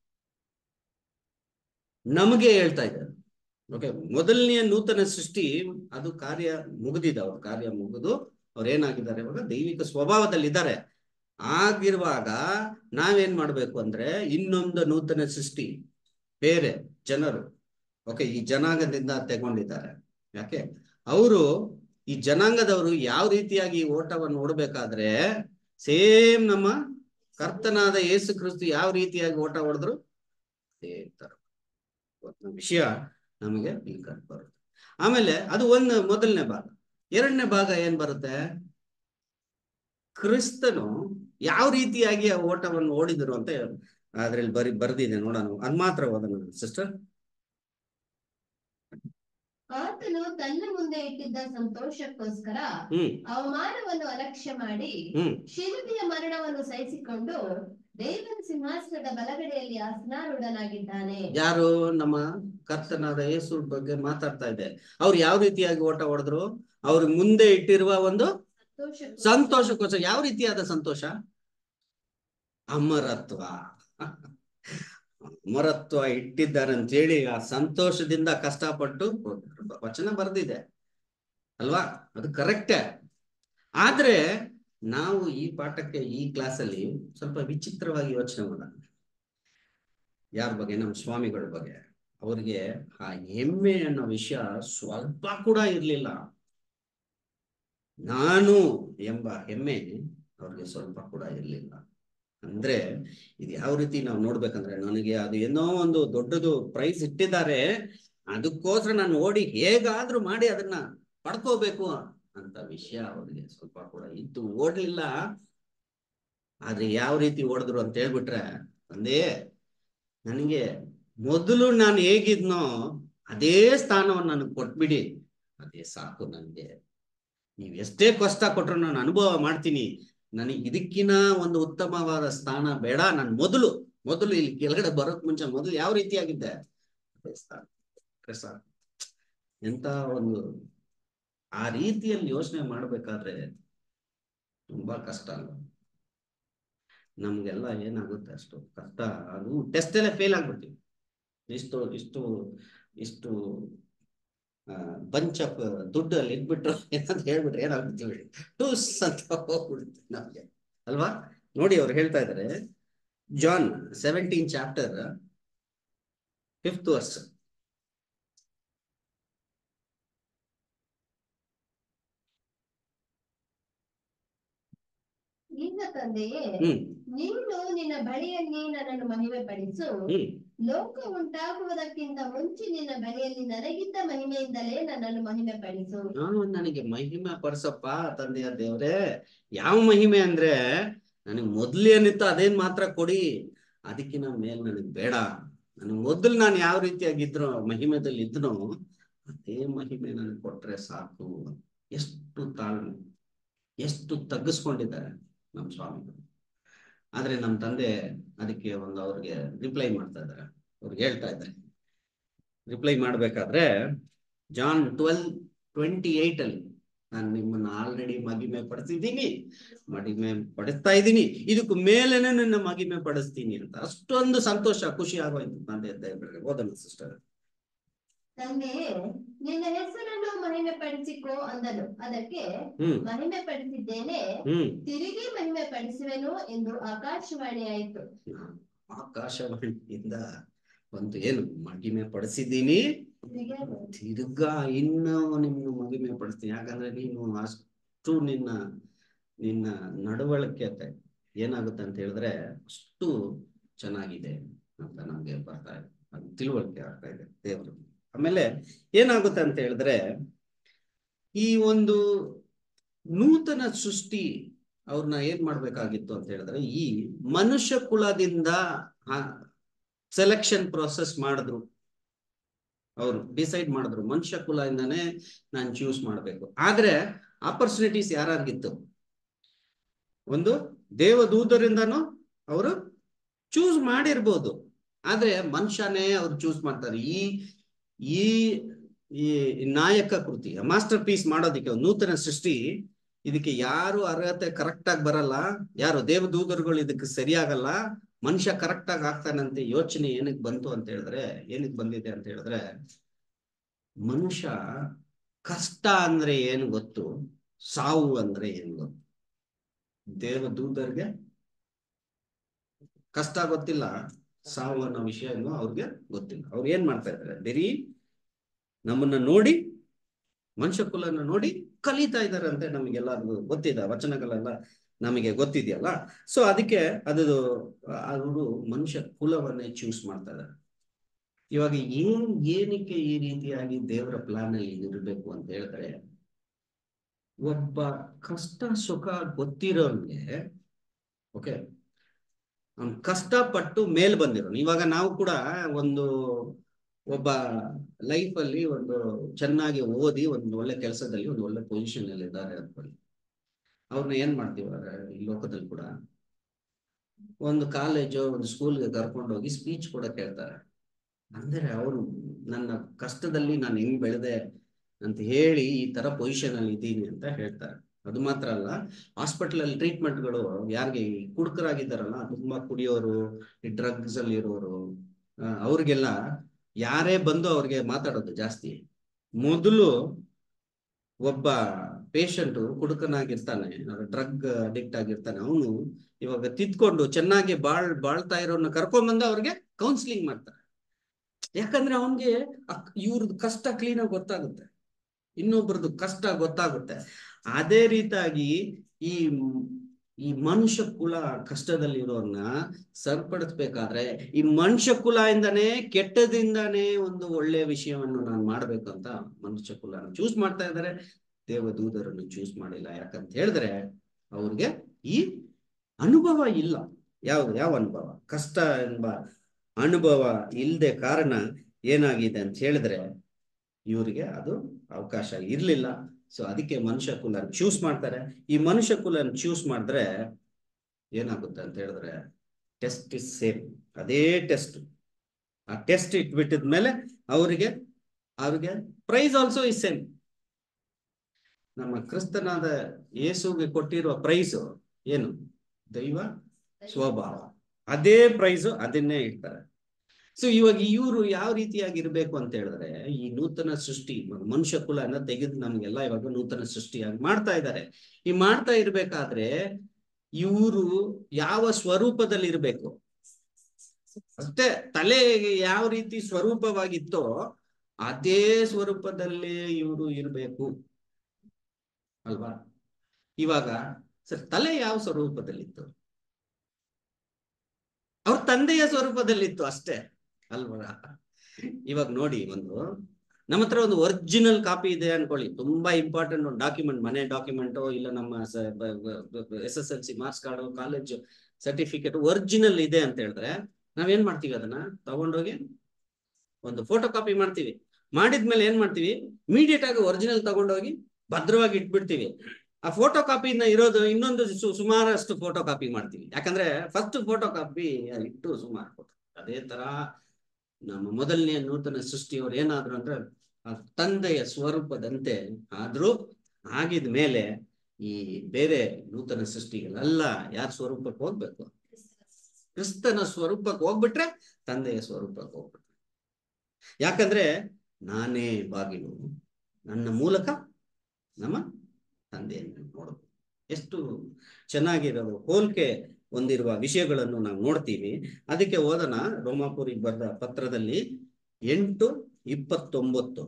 ನಮಗೆ ಹೇಳ್ತಾ ಇದ್ದಾರೆ. ಓಕೆ, ಮೊದಲನೆಯ ನೂತನ ಸೃಷ್ಟಿ ಅದು ಕಾರ್ಯ ಮುಗಿದಿದೆ. ಅವ್ರ ಕಾರ್ಯ ಮುಗಿದು ಅವ್ರು ಏನಾಗಿದ್ದಾರೆ, ಇವಾಗ ದೈವಿಕ ಸ್ವಭಾವದಲ್ಲಿ ಇದ್ದಾರೆ. ಆಗಿರುವಾಗ ನಾವೇನ್ ಮಾಡ್ಬೇಕು ಅಂದ್ರೆ, ಇನ್ನೊಂದು ನೂತನ ಸೃಷ್ಟಿ ಬೇರೆ ಜನರು, ಓಕೆ, ಈ ಜನಾಂಗದಿಂದ ತಗೊಂಡಿದ್ದಾರೆ. ಯಾಕೆ ಅವರು ಈ ಜನಾಂಗದವರು ಯಾವ ರೀತಿಯಾಗಿ ಓಟವನ್ನು ಓಡಬೇಕಾದ್ರೆ, ಸೇಮ್ ನಮ್ಮ ಕರ್ತನಾದ ಯೇಸು ಕ್ರಿಸ್ತು ಯಾವ ರೀತಿಯಾಗಿ ಓಟ ಹೊಡೆದ್ರು ಅದೇ ತರ ವಿಷಯ ನಮಗೆ ಇಲ್ಲಿ ಕಂಡು ಬರುತ್ತೆ. ಆಮೇಲೆ ಅದು ಒಂದು ಮೊದಲನೇ ಭಾಗ. ಎರಡನೇ ಭಾಗ ಏನ್ ಬರುತ್ತೆ, ಕ್ರಿಸ್ತನು ಯಾವ ರೀತಿಯಾಗಿ ಆ ಓಟವನ್ನು ಓಡಿದ್ರು ಅಂತ ಅದ್ರಲ್ಲಿ ಬರಿ ಬರ್ದಿದೆ ನೋಡೋಣ. ಅದ್ ಮಾತ್ರ ಓದೋಣ ಸಿಸ್ಟರ್. ಆತನು ತನ್ನ ಮುಂದೆ ಇಟ್ಟಿದ್ದ ಸಂತೋಷಕ್ಕೋಸ್ಕರ ಅವಮಾನವನ್ನು ಅಲಕ್ಷ್ಯ ಮಾಡಿ ಶಿಲುಬೆಯ ಮರಣವನ್ನು ಸಹಿಸಿಕೊಂಡು ದೇವರ ಸಿಂಹಾಸನದ ಬಲಗಡೆಯಲ್ಲಿ ಆಸನಾರೂಢನಾಗಿದ್ದಾನೆ. ಯಾರು? ನಮ್ಮ ಕರ್ತನಾದ ಯೇಸು ಬಗ್ಗೆ ಮಾತಾಡ್ತಾ ಇದೆ. ಅವ್ರು ಯಾವ ರೀತಿಯಾಗಿ ಓಟ ಹೊಡೆದ್ರು? ಅವ್ರ ಮುಂದೆ ಇಟ್ಟಿರುವ ಒಂದು ಸಂತೋಷಕ್ಕೋಸ್ಕರ. ಯಾವ ರೀತಿಯಾದ ಸಂತೋಷ? ಅಮರತ್ವ. ಅಮರತ್ವ ಇಟ್ಟಿದ್ದಾರೆ ಅಂತ ಹೇಳಿ ಆ ಸಂತೋಷದಿಂದ ಕಷ್ಟಪಟ್ಟು ವಚನ ಬರ್ದಿದೆ ಅಲ್ವಾ. ಅದು ಕರೆಕ್ಟೇ. ಆದ್ರೆ ನಾವು ಈ ಪಾಠಕ್ಕೆ ಈ ಕ್ಲಾಸಲ್ಲಿ ಸ್ವಲ್ಪ ವಿಚಿತ್ರವಾಗಿ ಯೋಚನೆ ಮಾಡೋಣ. ಯಾರ ಬಗ್ಗೆ? ನಮ್ಮ ಸ್ವಾಮಿಗಳ ಬಗ್ಗೆ. ಅವ್ರಿಗೆ ಆ ಹೆಮ್ಮೆ ಅನ್ನೋ ವಿಷಯ ಸ್ವಲ್ಪ ಕೂಡ ಇರ್ಲಿಲ್ಲ. ನಾನು ಎಂಬ ಹೆಮ್ಮೆ ಅವ್ರಿಗೆ ಸ್ವಲ್ಪ ಕೂಡ ಇರ್ಲಿಲ್ಲ. ಅಂದ್ರೆ ಇದು ಯಾವ ರೀತಿ ನಾವು ನೋಡ್ಬೇಕಂದ್ರೆ, ನನಗೆ ಅದು ಏನೋ ಒಂದು ದೊಡ್ಡದು ಪ್ರೈಸ್ ಇಟ್ಟಿದ್ದಾರೆ, ಅದಕ್ಕೋಸ್ಕರ ನಾನು ಓಡಿ ಹೇಗಾದ್ರೂ ಮಾಡಿ ಅದನ್ನ ಪಡ್ಕೋಬೇಕು ಅಂತ ವಿಷಯ ಅವ್ರಿಗೆ ಸ್ವಲ್ಪ ಕೂಡ ಇತ್ತು. ಓಡ್ಲಿಲ್ಲ. ಆದ್ರೆ ಯಾವ ರೀತಿ ಓಡಿದ್ರು ಅಂತ ಹೇಳ್ಬಿಟ್ರೆ, ಒಂದೇ ನನಗೆ ಮೊದಲು ನಾನು ಹೇಗಿದ್ನೋ ಅದೇ ಸ್ಥಾನವನ್ನು ನನಗೆ ಕೊಟ್ಬಿಡಿ, ಅದೇ ಸಾಕು ನನಗೆ. ನೀವು ಎಷ್ಟೇ ಕಷ್ಟ ಕೊಟ್ಟರು ನಾನು ಅನುಭವ ಮಾಡ್ತೀನಿ, ನನಗೆ ಇದಕ್ಕಿನ ಒಂದು ಉತ್ತಮವಾದ ಸ್ಥಾನ ಬೇಡ. ನಾನು ಮೊದಲು ಮೊದಲು ಇಲ್ಲಿ ಕೆಳಗಡೆ ಬರೋಕ್ ಮುಂಚೆ ಮೊದಲು ಯಾವ ರೀತಿಯಾಗಿದ್ದೆ ಅದೇ ಸಾಕು ಸಾಕು. ಎಂತ ಒಂದು ಆ ರೀತಿಯಲ್ಲಿ ಯೋಚನೆ ಮಾಡ್ಬೇಕಾದ್ರೆ ತುಂಬಾ ಕಷ್ಟ ಅಲ್ಲ ನಮ್ಗೆಲ್ಲ. ಏನಾಗುತ್ತೆ ಅಷ್ಟು ಕಷ್ಟ, ಅದು ಟೆಸ್ಟ್ ಎಲ್ಲ ಫೇಲ್ ಆಗ್ಬಿಡ್ತೀವಿ. ಇಷ್ಟು ಇಷ್ಟು ಇಷ್ಟು ಬಂಚ್ ಆಫ್ ದುಡ್ಡು ಅಲ್ಲಿ ಇಟ್ಬಿಟ್ರು ಏನಂತ ಹೇಳ್ಬಿಟ್ರೆ ಏನಾಗ್ಬಿಡ್ತೀವಿ, ಟೂಸ್ ಅಂತ ಹೋಗ್ಬಿಡುತ್ತೆ ನಮ್ಗೆ ಅಲ್ವಾ. ನೋಡಿ ಅವ್ರು ಹೇಳ್ತಾ ಇದ್ದಾರೆ, John seventeen chapter fifth verse. ಈಗ ತಂದೆಯೇ, ನೀನು ನಿನ್ನ ಬಳಿಯಲ್ಲಿ ನನ್ನನ್ನು ಮಹಿಮೆ ಪಡಿಸು. ಲೋಕ ಉಂಟಾಗುವುದಕ್ಕಿಂತ ಮುಂಚೆ ನಿನ್ನ ಬಳಿಯಲ್ಲಿ ನನಗಿದ್ದ ಮಹಿಮೆಯಿಂದಲೇ ನನ್ನನ್ನು ಮಹಿಮೆ ಪಡಿಸು. ನಾನು ನನಗೆ ಮಹಿಮೆ ಪಡಿಸಪ್ಪ ತಂದೆಯ ದೇವ್ರೆ. ಯಾವ ಮಹಿಮೆ ಅಂದ್ರೆ, ನನಗೆ ಮೊದ್ಲೇನಿತ್ತು ಅದೇನ್ ಮಾತ್ರ ಕೊಡಿ, ಅದಕ್ಕಿಂತ ಮೇಲ್ ನನಗ್ ಬೇಡ. ನನಗೆ ಮೊದಲು ನಾನು ಯಾವ ರೀತಿಯಾಗಿದ್ರು ಮಹಿಮೆದಲ್ಲಿ ಇದ್ನೋ ಅದೇ ಮಹಿಮೆ ನನಗೆ ಕೊಟ್ರೆ ಸಾಕು. ಎಷ್ಟು ತಾಳ್ಮೆ, ಎಷ್ಟು ತಗ್ಗಿಸ್ಕೊಂಡಿದ್ದಾರೆ ನಮ್ಮ ಸ್ವಾಮಿಗಳು. ಆದ್ರೆ ನಮ್ಮ ತಂದೆ ಅದಕ್ಕೆ ಒಂದು ಅವ್ರಿಗೆ ರಿಪ್ಲೈ ಮಾಡ್ತಾ ಇದ್ದಾರೆ. ಅವ್ರಿಗೆ ಹೇಳ್ತಾ ಇದ್ದಾರೆ, ರಿಪ್ಲೈ ಮಾಡ್ಬೇಕಾದ್ರೆ ಜಾನ್ ಟ್ವೆಲ್ ಟ್ವೆಂಟಿ ಏಟ್ ಅಲ್ಲಿ, ನಾನು ನಿಮ್ಮನ್ನ ಆಲ್ರೆಡಿ ಮಹಿಮೆ ಪಡಿಸಿದ್ದೀನಿ, ಮಹಿಮೆ ಪಡಿಸ್ತಾ ಇದ್ದೀನಿ, ಇದಕ್ಕೂ ಮೇಲೇನೆ ನನ್ನ ಮಹಿಮೆ ಪಡಿಸ್ತೀನಿ ಅಂತ. ಅಷ್ಟೊಂದು ಸಂತೋಷ, ಖುಷಿ ಆಗೋಯ್ತು ತಂದೆ ಅಂತ. ಓದೋಣ ಸಿಸ್ಟರ್. ತಂದೆ ನಿನ್ನ ಹೆಸರನ್ನು ಮಹಿಮೆ ಪಡಿಸಿಕೋ ಅಂದನು. ಅದಕ್ಕೆ ಮಹಿಮೆ ಪಡಿಸಿದ್ದೇನೆ, ತಿರುಗಿ ಮಹಿಮೆ ಪಡಿಸುವೆನು ಎಂದು ಆಕಾಶವಾಣಿ ಆಯಿತು. ಆಕಾಶವಾಣಿಯಿಂದ ಒಂದು ಏನು ಮಹಿಮೆ ಪಡಿಸಿದ್ದೀನಿ, ತಿರುಗಾ ಇನ್ನು ನಿನ್ನ ಮಹಿಮೆ ಪಡಿಸ್ತೀನಿ. ಯಾಕಂದ್ರೆ ನೀನು ಅಷ್ಟು ನಿನ್ನ ನಿನ್ನ ನಡವಳಿಕೆ ಏನಾಗುತ್ತೆ ಅಂತ ಹೇಳಿದ್ರೆ ಅಷ್ಟು ಚೆನ್ನಾಗಿದೆ ಅಂತ ನಮ್ಗೆ ಬರ್ತಾ ಇದೆ, ಅದು ತಿಳುವಳಿಕೆ ಆಗ್ತಾ ಇದೆ ದೇವರು. ಆಮೇಲೆ ಏನಾಗುತ್ತೆ ಅಂತ ಹೇಳಿದ್ರೆ, ಈ ಒಂದು ನೂತನ ಸೃಷ್ಟಿ ಅವ್ರನ್ನ ಏನ್ ಮಾಡ್ಬೇಕಾಗಿತ್ತು ಅಂತ ಹೇಳಿದ್ರೆ, ಈ ಮನುಷ್ಯ ಕುಲದಿಂದ ಸೆಲೆಕ್ಷನ್ ಪ್ರೋಸೆಸ್ ಮಾಡಿದ್ರು. ಅವರು ಡಿಸೈಡ್ ಮಾಡಿದ್ರು ಮನುಷ್ಯ ಕುಲದಿಂದಾನೇ ನಾನು ಚೂಸ್ ಮಾಡ್ಬೇಕು. ಆದ್ರೆ ಆಪರ್ಚುನಿಟೀಸ್ ಯಾರಾಗಿತ್ತು, ಒಂದು ದೇವದೂತರಿಂದನೂ ಅವರು ಚೂಸ್ ಮಾಡಿರ್ಬೋದು, ಆದ್ರೆ ಮನುಷ್ಯನೇ ಅವ್ರು ಚೂಸ್ ಮಾಡ್ತಾರೆ. ಈ ಈ ಈ ನಾಯಕ ಕೃತಿ ಮಾಸ್ಟರ್ ಪೀಸ್ ಮಾಡೋದಿಕ್ಕೆ, ನೂತನ ಸೃಷ್ಟಿ, ಇದಕ್ಕೆ ಯಾರು ಅರ್ಹತೆ ಕರೆಕ್ಟ್ ಆಗಿ ಬರಲ್ಲ, ಯಾರು ದೇವದೂತರುಗಳು ಇದಕ್ಕೆ ಸರಿಯಾಗಲ್ಲ, ಮನುಷ್ಯ ಕರೆಕ್ಟ್ ಆಗಿ ಆಗ್ತಾನಂತೆ ಯೋಚನೆ ಏನಕ್ಕೆ ಬಂತು ಅಂತ ಹೇಳಿದ್ರೆ, ಏನಕ್ಕೆ ಬಂದಿದೆ ಅಂತ ಹೇಳಿದ್ರೆ, ಮನುಷ್ಯ ಕಷ್ಟ ಅಂದ್ರೆ ಏನು ಗೊತ್ತು, ಸಾವು ಅಂದ್ರೆ ಏನು ಗೊತ್ತು. ದೇವದೂತರಿಗೆ ಕಷ್ಟ ಗೊತ್ತಿಲ್ಲ, ಸಾವು ಅನ್ನೋ ವಿಷಯನೂ ಅವ್ರಿಗೆ ಗೊತ್ತಿಲ್ಲ. ಅವ್ರು ಏನ್ ಮಾಡ್ತಾ ಇದ್ದಾರೆ, ಬರೀ ನಮ್ಮನ್ನ ನೋಡಿ, ಮನುಷ್ಯ ಕುಲನ ನೋಡಿ ಕಲಿತಾ ಇದ್ದಾರೆ ಅಂತ ನಮಗೆಲ್ಲರಿಗೂ ಗೊತ್ತಿದೆ, ವಚನಗಳೆಲ್ಲ ನಮಗೆ ಗೊತ್ತಿದೆಯಲ್ಲ. ಸೊ ಅದಕ್ಕೆ ಅದು ಅವರು ಮನುಷ್ಯ ಕುಲವನ್ನೇ ಚೂಸ್ ಮಾಡ್ತಾ ಇದ್ದಾರೆ. ಇವಾಗ ಏನ್ ಏನಕ್ಕೆ ಈ ರೀತಿಯಾಗಿ ದೇವರ ಪ್ಲಾನ್ ಅಲ್ಲಿ ಇರಬೇಕು ಅಂತ ಹೇಳಿದ್ರೆ, ಒಬ್ಬ ಕಷ್ಟ ಸುಖ ಗೊತ್ತಿರೋನ್ಗೆ, ಓಕೆ, ಅವ್ನು ಕಷ್ಟಪಟ್ಟು ಮೇಲ್ ಬಂದಿರೋನು. ಇವಾಗ ನಾವು ಕೂಡ ಒಂದು ಒಬ್ಬ ಲೈಫ್ ಅಲ್ಲಿ ಒಂದು ಚೆನ್ನಾಗಿ ಓದಿ ಒಂದು ಒಳ್ಳೆ ಕೆಲಸದಲ್ಲಿ ಒಂದು ಒಳ್ಳೆ ಪೊಸಿಷನ್ ಅಲ್ಲಿ ಇದ್ದಾರೆ ಅನ್ಕೊಳ್ಳಿ. ಅವ್ರನ್ನ ಏನ್ ಮಾಡ್ತೀವಿ ಈ ಲೋಕದಲ್ಲಿ ಕೂಡ, ಒಂದು ಕಾಲೇಜು ಒಂದು ಸ್ಕೂಲ್ಗೆ ಕರ್ಕೊಂಡು ಹೋಗಿ ಸ್ಪೀಚ್ ಕೂಡ ಕೇಳ್ತಾರೆ. ಅಂದ್ರೆ ಅವರು ನನ್ನ ಕಷ್ಟದಲ್ಲಿ ನಾನು ಹೆಂಗ್ ಬೆಳೆದೆ ಅಂತ ಹೇಳಿ ಈ ತರ ಪೊಸಿಷನ್ ಅಲ್ಲಿ ಇದ್ದೀನಿ ಅಂತ ಹೇಳ್ತಾರೆ. ಅದು ಮಾತ್ರ ಅಲ್ಲ, ಹಾಸ್ಪಿಟಲ್ ಅಲ್ಲಿ ಟ್ರೀಟ್ಮೆಂಟ್ಗಳು ಯಾರಿಗೆ ಕುಡುಕರಾಗಿದ್ದಾರಲ್ಲ, ತುಂಬಾ ಕುಡಿಯೋರು, ಈ ಡ್ರಗ್ಸ್ ಅಲ್ಲಿ ಇರೋರು, ಅವ್ರಿಗೆಲ್ಲ ಯಾರೇ ಬಂದು ಅವ್ರಿಗೆ ಮಾತಾಡೋದು ಜಾಸ್ತಿ. ಮೊದಲು ಒಬ್ಬ ಪೇಷಂಟ್ ಕುಡುಕನಾಗಿರ್ತಾನೆ, ಡ್ರಗ್ ಅಡಿಕ್ಟ್ ಆಗಿರ್ತಾನೆ, ಅವನು ಇವಾಗ ತಿದ್ಕೊಂಡು ಚೆನ್ನಾಗಿ ಬಾಳ್ ಬಾಳ್ತಾ ಇರೋನ್ನ ಕರ್ಕೊಂಡ್ಬಂದು ಅವ್ರಿಗೆ ಕೌನ್ಸಿಲಿಂಗ್ ಮಾಡ್ತಾರೆ. ಯಾಕಂದ್ರೆ ಅವನ್ಗೆ ಇವ್ರದ್ದು ಕಷ್ಟ ಕ್ಲೀನ್ ಆಗಿ ಗೊತ್ತಾಗುತ್ತೆ, ಇನ್ನೊಬ್ರದ್ದು ಕಷ್ಟ ಗೊತ್ತಾಗುತ್ತೆ. ಅದೇ ರೀತಿಯಾಗಿ ಈ ಈ ಮನುಷ್ಯ ಕುಲ ಕಷ್ಟದಲ್ಲಿರೋರ್ನ ಸರಿಪಡಿಸ್ಬೇಕಾದ್ರೆ ಈ ಮನುಷ್ಯ ಕುಲ ಇಂದಾನೇ, ಕೆಟ್ಟದಿಂದಾನೇ ಒಂದು ಒಳ್ಳೆಯ ವಿಷಯವನ್ನು ನಾನು ಮಾಡ್ಬೇಕು ಅಂತ ಮನುಷ್ಯ ಕುಲ ಚೂಸ್ ಮಾಡ್ತಾ ಇದ್ದಾರೆ, ದೇವದೂತರನ್ನು ಚೂಸ್ ಮಾಡಿಲ್ಲ. ಯಾಕಂತ ಹೇಳಿದ್ರೆ ಅವ್ರಿಗೆ ಈ ಅನುಭವ ಇಲ್ಲ. ಯಾವ್ದು ಯಾವ ಅನುಭವ? ಕಷ್ಟ ಎಂಬ ಅನುಭವ ಇಲ್ಲದೆ ಕಾರಣ ಏನಾಗಿದೆ ಅಂತ ಹೇಳಿದ್ರೆ ಇವರಿಗೆ ಅದು ಅವಕಾಶ ಇರ್ಲಿಲ್ಲ. ಸೊ ಅದಕ್ಕೆ ಮನುಷ್ಯ ಕುಲ ಚೂಸ್ ಮಾಡ್ತಾರೆ. ಈ ಮನುಷ್ಯ ಕುಲ ಚೂಸ್ ಮಾಡಿದ್ರೆ ಏನಾಗುತ್ತೆ ಅಂತ ಹೇಳಿದ್ರೆ ಟೆಸ್ಟ್ ಇಸ್ ಸೇಮ್, ಅದೇ ಟೆಸ್ಟ್. ಆ ಟೆಸ್ಟ್ ಇಟ್ಬಿಟ್ಟಿದ್ಮೇಲೆ ಅವರಿಗೆ ಅವ್ರಿಗೆ ಪ್ರೈಸ್ ಆಲ್ಸೋ ಇಸ್ ಸೇಮ್. ನಮ್ಮ ಕ್ರಿಸ್ತನಾದ ಯೇಸುಗೆ ಕೊಟ್ಟಿರುವ ಪ್ರೈಸ್ ಏನು? ದೈವ ಸ್ವಭಾವ. ಅದೇ ಪ್ರೈಸು, ಅದನ್ನೇ ಇಡ್ತಾರೆ. ಸೊ ಇವಾಗ ಇವರು ಯಾವ ರೀತಿಯಾಗಿರ್ಬೇಕು ಅಂತ ಹೇಳಿದ್ರೆ, ಈ ನೂತನ ಸೃಷ್ಟಿ ಮನುಷ್ಯ ಕುಲನ ತೆಗೆದು ನಮ್ಗೆಲ್ಲ ಇವಾಗ ನೂತನ ಸೃಷ್ಟಿಯಾಗಿ ಮಾಡ್ತಾ ಇದ್ದಾರೆ. ಈ ಮಾಡ್ತಾ ಇರ್ಬೇಕಾದ್ರೆ ಇವರು ಯಾವ ಸ್ವರೂಪದಲ್ಲಿ ಇರ್ಬೇಕು ಅಷ್ಟೇ. ತಲೆ ಯಾವ ರೀತಿ ಸ್ವರೂಪವಾಗಿತ್ತೋ ಅದೇ ಸ್ವರೂಪದಲ್ಲೇ ಇವರು ಇರ್ಬೇಕು ಅಲ್ವಾ? ಇವಾಗ ಸರ್ ತಲೆ ಯಾವ ಸ್ವರೂಪದಲ್ಲಿತ್ತು? ಅವ್ರ ತಂದೆಯ ಸ್ವರೂಪದಲ್ಲಿತ್ತು ಅಷ್ಟೇ ಅಲ್ವಾ? ಇವಾಗ ನೋಡಿ, ಒಂದು ನಮ್ಮ ಹತ್ರ ಒಂದು ಒರಿಜಿನಲ್ ಕಾಪಿ ಇದೆ ಅನ್ಕೊಳ್ಳಿ, ತುಂಬಾ ಇಂಪಾರ್ಟೆಂಟ್ ಒಂದು ಡಾಕ್ಯುಮೆಂಟ್, ಮನೆ ಡಾಕ್ಯುಮೆಂಟು ಇಲ್ಲ ನಮ್ಮ S S L C marks card, college certificate original ಇದೆ ಅಂತ ಹೇಳಿದ್ರೆ ನಾವೇನ್ ಮಾಡ್ತೀವಿ? ಅದನ್ನ ತಗೊಂಡೋಗಿ ಒಂದು ಫೋಟೋ ಕಾಪಿ ಮಾಡ್ತೀವಿ. ಮಾಡಿದ್ಮೇಲೆ ಏನ್ ಮಾಡ್ತೀವಿ? ಇಮಿಡಿಯೇಟ್ ಆಗಿ ಒರಿಜಿನಲ್ ತಗೊಂಡೋಗಿ ಭದ್ರವಾಗಿ ಇಟ್ಬಿಡ್ತೀವಿ. ಆ ಫೋಟೋ ಕಾಪಿನ ಇರೋದು ಇನ್ನೊಂದು ಸುಮಾರಷ್ಟು ಫೋಟೋ ಕಾಪಿ ಮಾಡ್ತೀವಿ, ಯಾಕಂದ್ರೆ ಫಸ್ಟ್ ಫೋಟೋ ಕಾಪಿ ಇಟ್ಟು ಸುಮಾರು ಫೋಟೋ. ಅದೇ ತರ ನಮ್ಮ ಮೊದಲನೇ ನೂತನ ಸೃಷ್ಟಿಯವರು ಏನಾದ್ರು ಅಂದ್ರೆ ಆ ತಂದೆಯ ಸ್ವರೂಪದಂತೆ ಆದ್ರೂ, ಆಗಿದ ಮೇಲೆ ಈ ಬೇರೆ ನೂತನ ಸೃಷ್ಟಿಗಳೆಲ್ಲ ಯಾರ ಸ್ವರೂಪಕ್ಕೆ ಹೋಗ್ಬೇಕು? ಕ್ರಿಸ್ತನ ಸ್ವರೂಪಕ್ಕೆ ಹೋಗ್ಬಿಟ್ರೆ ತಂದೆಯ ಸ್ವರೂಪಕ್ಕೆ ಹೋಗ್ಬಿಟ್ರೆ. ಯಾಕಂದ್ರೆ ನಾನೇ ಬಾಗಿಲು, ನನ್ನ ಮೂಲಕ ನಮ್ಮ ತಂದೆಯನ್ನು ನೋಡಬಹುದು. ಎಷ್ಟು ಚೆನ್ನಾಗಿರೋದು ಹೋಲಿಕೆ ಹೊಂದಿರುವ ವಿಷಯಗಳನ್ನು ನಾವು ನೋಡ್ತೀವಿ. ಅದಕ್ಕೆ ಓದೋಣ, ರೋಮಾಪುರಿಗೆ ಬರೆದ ಪತ್ರದಲ್ಲಿ ಎಂಟು ಇಪ್ಪತ್ತೊಂಬತ್ತು.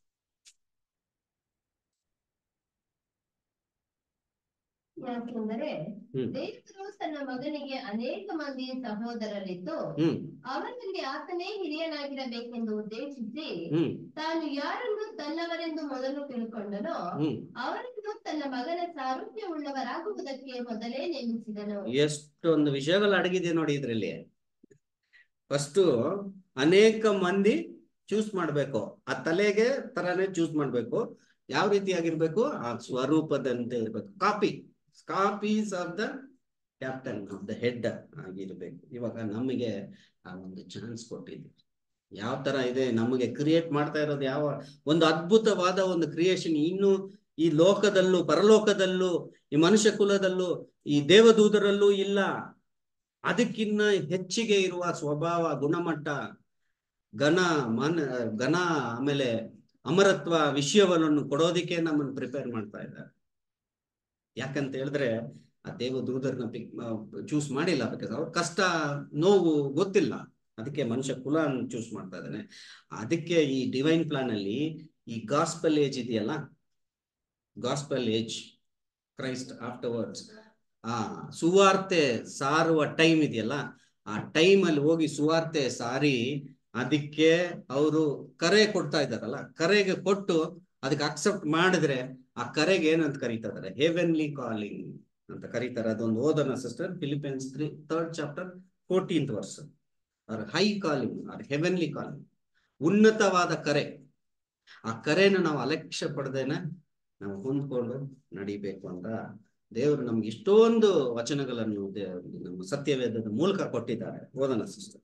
ಯಾಕೆಂದರೆ ದೇವರು ತನ್ನ ಮಗನಿಗೆ ಅನೇಕ ಮಂದಿ ಸಹೋದರರಿದ್ದು ಅವರಲ್ಲಿ ಆತನೇ ಹಿರಿಯನಾಗಿರಬೇಕೆಂದು ಉದ್ದೇಶಿಸಿ ತಾನು ಯಾರನ್ನು ತನ್ನವರೆಂದು ಮೊದಲು ತಿಳ್ಕೊಂಡನೋ ಅವರನ್ನು ತನ್ನ ಮಗನ ಸಾರೂಪ್ಯ ಉಳ್ಳವರಾಗುವುದಕ್ಕೆ ಮೊದಲೇ ನೇಮಿಸಿದನು. ಎಷ್ಟೊಂದು ವಿಷಯಗಳು ಅಡಗಿದೆ ನೋಡಿ ಇದ್ರಲ್ಲಿ. ಫಸ್ಟ್ ಅನೇಕ ಮಂದಿ ಚೂಸ್ ಮಾಡ್ಬೇಕು, ಆ ತಲೆಗೆ ತರಾನೇ ಚೂಸ್ ಮಾಡ್ಬೇಕು. ಯಾವ ರೀತಿಯಾಗಿರ್ಬೇಕು? ಆ ಸ್ವರೂಪದಂತೆ ಇರ್ಬೇಕು. Copy copies of the captain of the head ಆಗಿರ್ಬೇಕು. ಇವಾಗ ನಮಗೆ ಆ ಒಂದು ಚಾನ್ಸ್ ಕೊಟ್ಟಿದ್ವಿ. ಯಾವ ತರ ಇದೆ ನಮಗೆ ಕ್ರಿಯೇಟ್ ಮಾಡ್ತಾ ಇರೋದು, ಯಾವ ಒಂದು ಅದ್ಭುತವಾದ ಒಂದು ಕ್ರಿಯೇಷನ್ ಇನ್ನು ಈ ಲೋಕದಲ್ಲೂ ಪರಲೋಕದಲ್ಲೂ ಈ ಮನುಷ್ಯ ಕುಲದಲ್ಲೂ ಈ ದೇವದೂತರಲ್ಲೂ ಇಲ್ಲ. ಅದಕ್ಕಿನ್ನ ಹೆಚ್ಚಿಗೆ ಇರುವ ಸ್ವಭಾವ, ಗುಣಮಟ್ಟ, ಘನ ಮನ ಘನ ಆಮೇಲೆ ಅಮರತ್ವ ವಿಷಯವನ್ನು ಕೊಡೋದಿಕ್ಕೆ ನಮ್ಮನ್ನು ಪ್ರಿಪೇರ್ ಮಾಡ್ತಾ ಇದ್ದಾರೆ. ಯಾಕಂತ ಹೇಳಿದ್ರೆ ಆ ದೇವದೂತರನ್ನ ಪಿಕ್ ಚೂಸ್ ಮಾಡಿಲ್ಲ, ಬಿಕಾಸ್ ಅವ್ರ ಕಷ್ಟ ನೋವು ಗೊತ್ತಿಲ್ಲ. ಅದಕ್ಕೆ ಮನುಷ್ಯ ಕುಲ ಚೂಸ್ ಮಾಡ್ತಾ ಇದ್ದಾನೆ. ಅದಕ್ಕೆ ಈ ಡಿವೈನ್ ಪ್ಲಾನ್ ಅಲ್ಲಿ ಈ ಗಾಸ್ಪಲ್ ಏಜ್ ಇದೆಯಲ್ಲ, ಗಾಸ್ಪಲ್ ಏಜ್ ಕ್ರೈಸ್ಟ್ ಆಫ್ಟರ್ವರ್ಡ್ಸ್, ಆ ಸುವಾರ್ತೆ ಸಾರುವ ಟೈಮ್ ಇದೆಯಲ್ಲ, ಆ ಟೈಮ್ ಅಲ್ಲಿ ಹೋಗಿ ಸುವಾರ್ತೆ ಸಾರಿ ಅದಕ್ಕೆ ಅವರು ಕರೆ ಕೊಡ್ತಾ ಇದ್ದಾರಲ್ಲ, ಕರೆಗೆ ಕೊಟ್ಟು ಅದಕ್ಕೆ ಅಕ್ಸೆಪ್ಟ್ ಮಾಡಿದ್ರೆ ಆ ಕರೆಗೆ ಏನಂತ ಕರೀತಾ ಇದಾರೆ? ಹೆವೆನ್ಲಿ ಕಾಲಿಂಗ್ ಅಂತ ಕರೀತಾರೆ. ಅದೊಂದು ಓದೋಣ sister, Philippians three third chapter fourteenth verse. ಅವ್ರ ಹೈ ಕಾಲಿಂಗ್, ಅವ್ರ ಹೆವೆನ್ಲಿ ಕಾಲಿಂಗ್, ಉನ್ನತವಾದ ಕರೆ. ಆ ಕರೆನ ನಾವು ಅಲಕ್ಷ್ಯ ಪಡೆದೇನೆ ನಾವು ಹೊಂದ್ಕೊಂಡು ನಡಿಬೇಕು ಅಂತ ದೇವರು ನಮ್ಗೆ ಇಷ್ಟೊಂದು ವಚನಗಳನ್ನು ನಮ್ಮ ಸತ್ಯವೇದದ ಮೂಲಕ ಕೊಟ್ಟಿದ್ದಾರೆ. ಓದೋಣ ಸಿಸ್ಟರ್,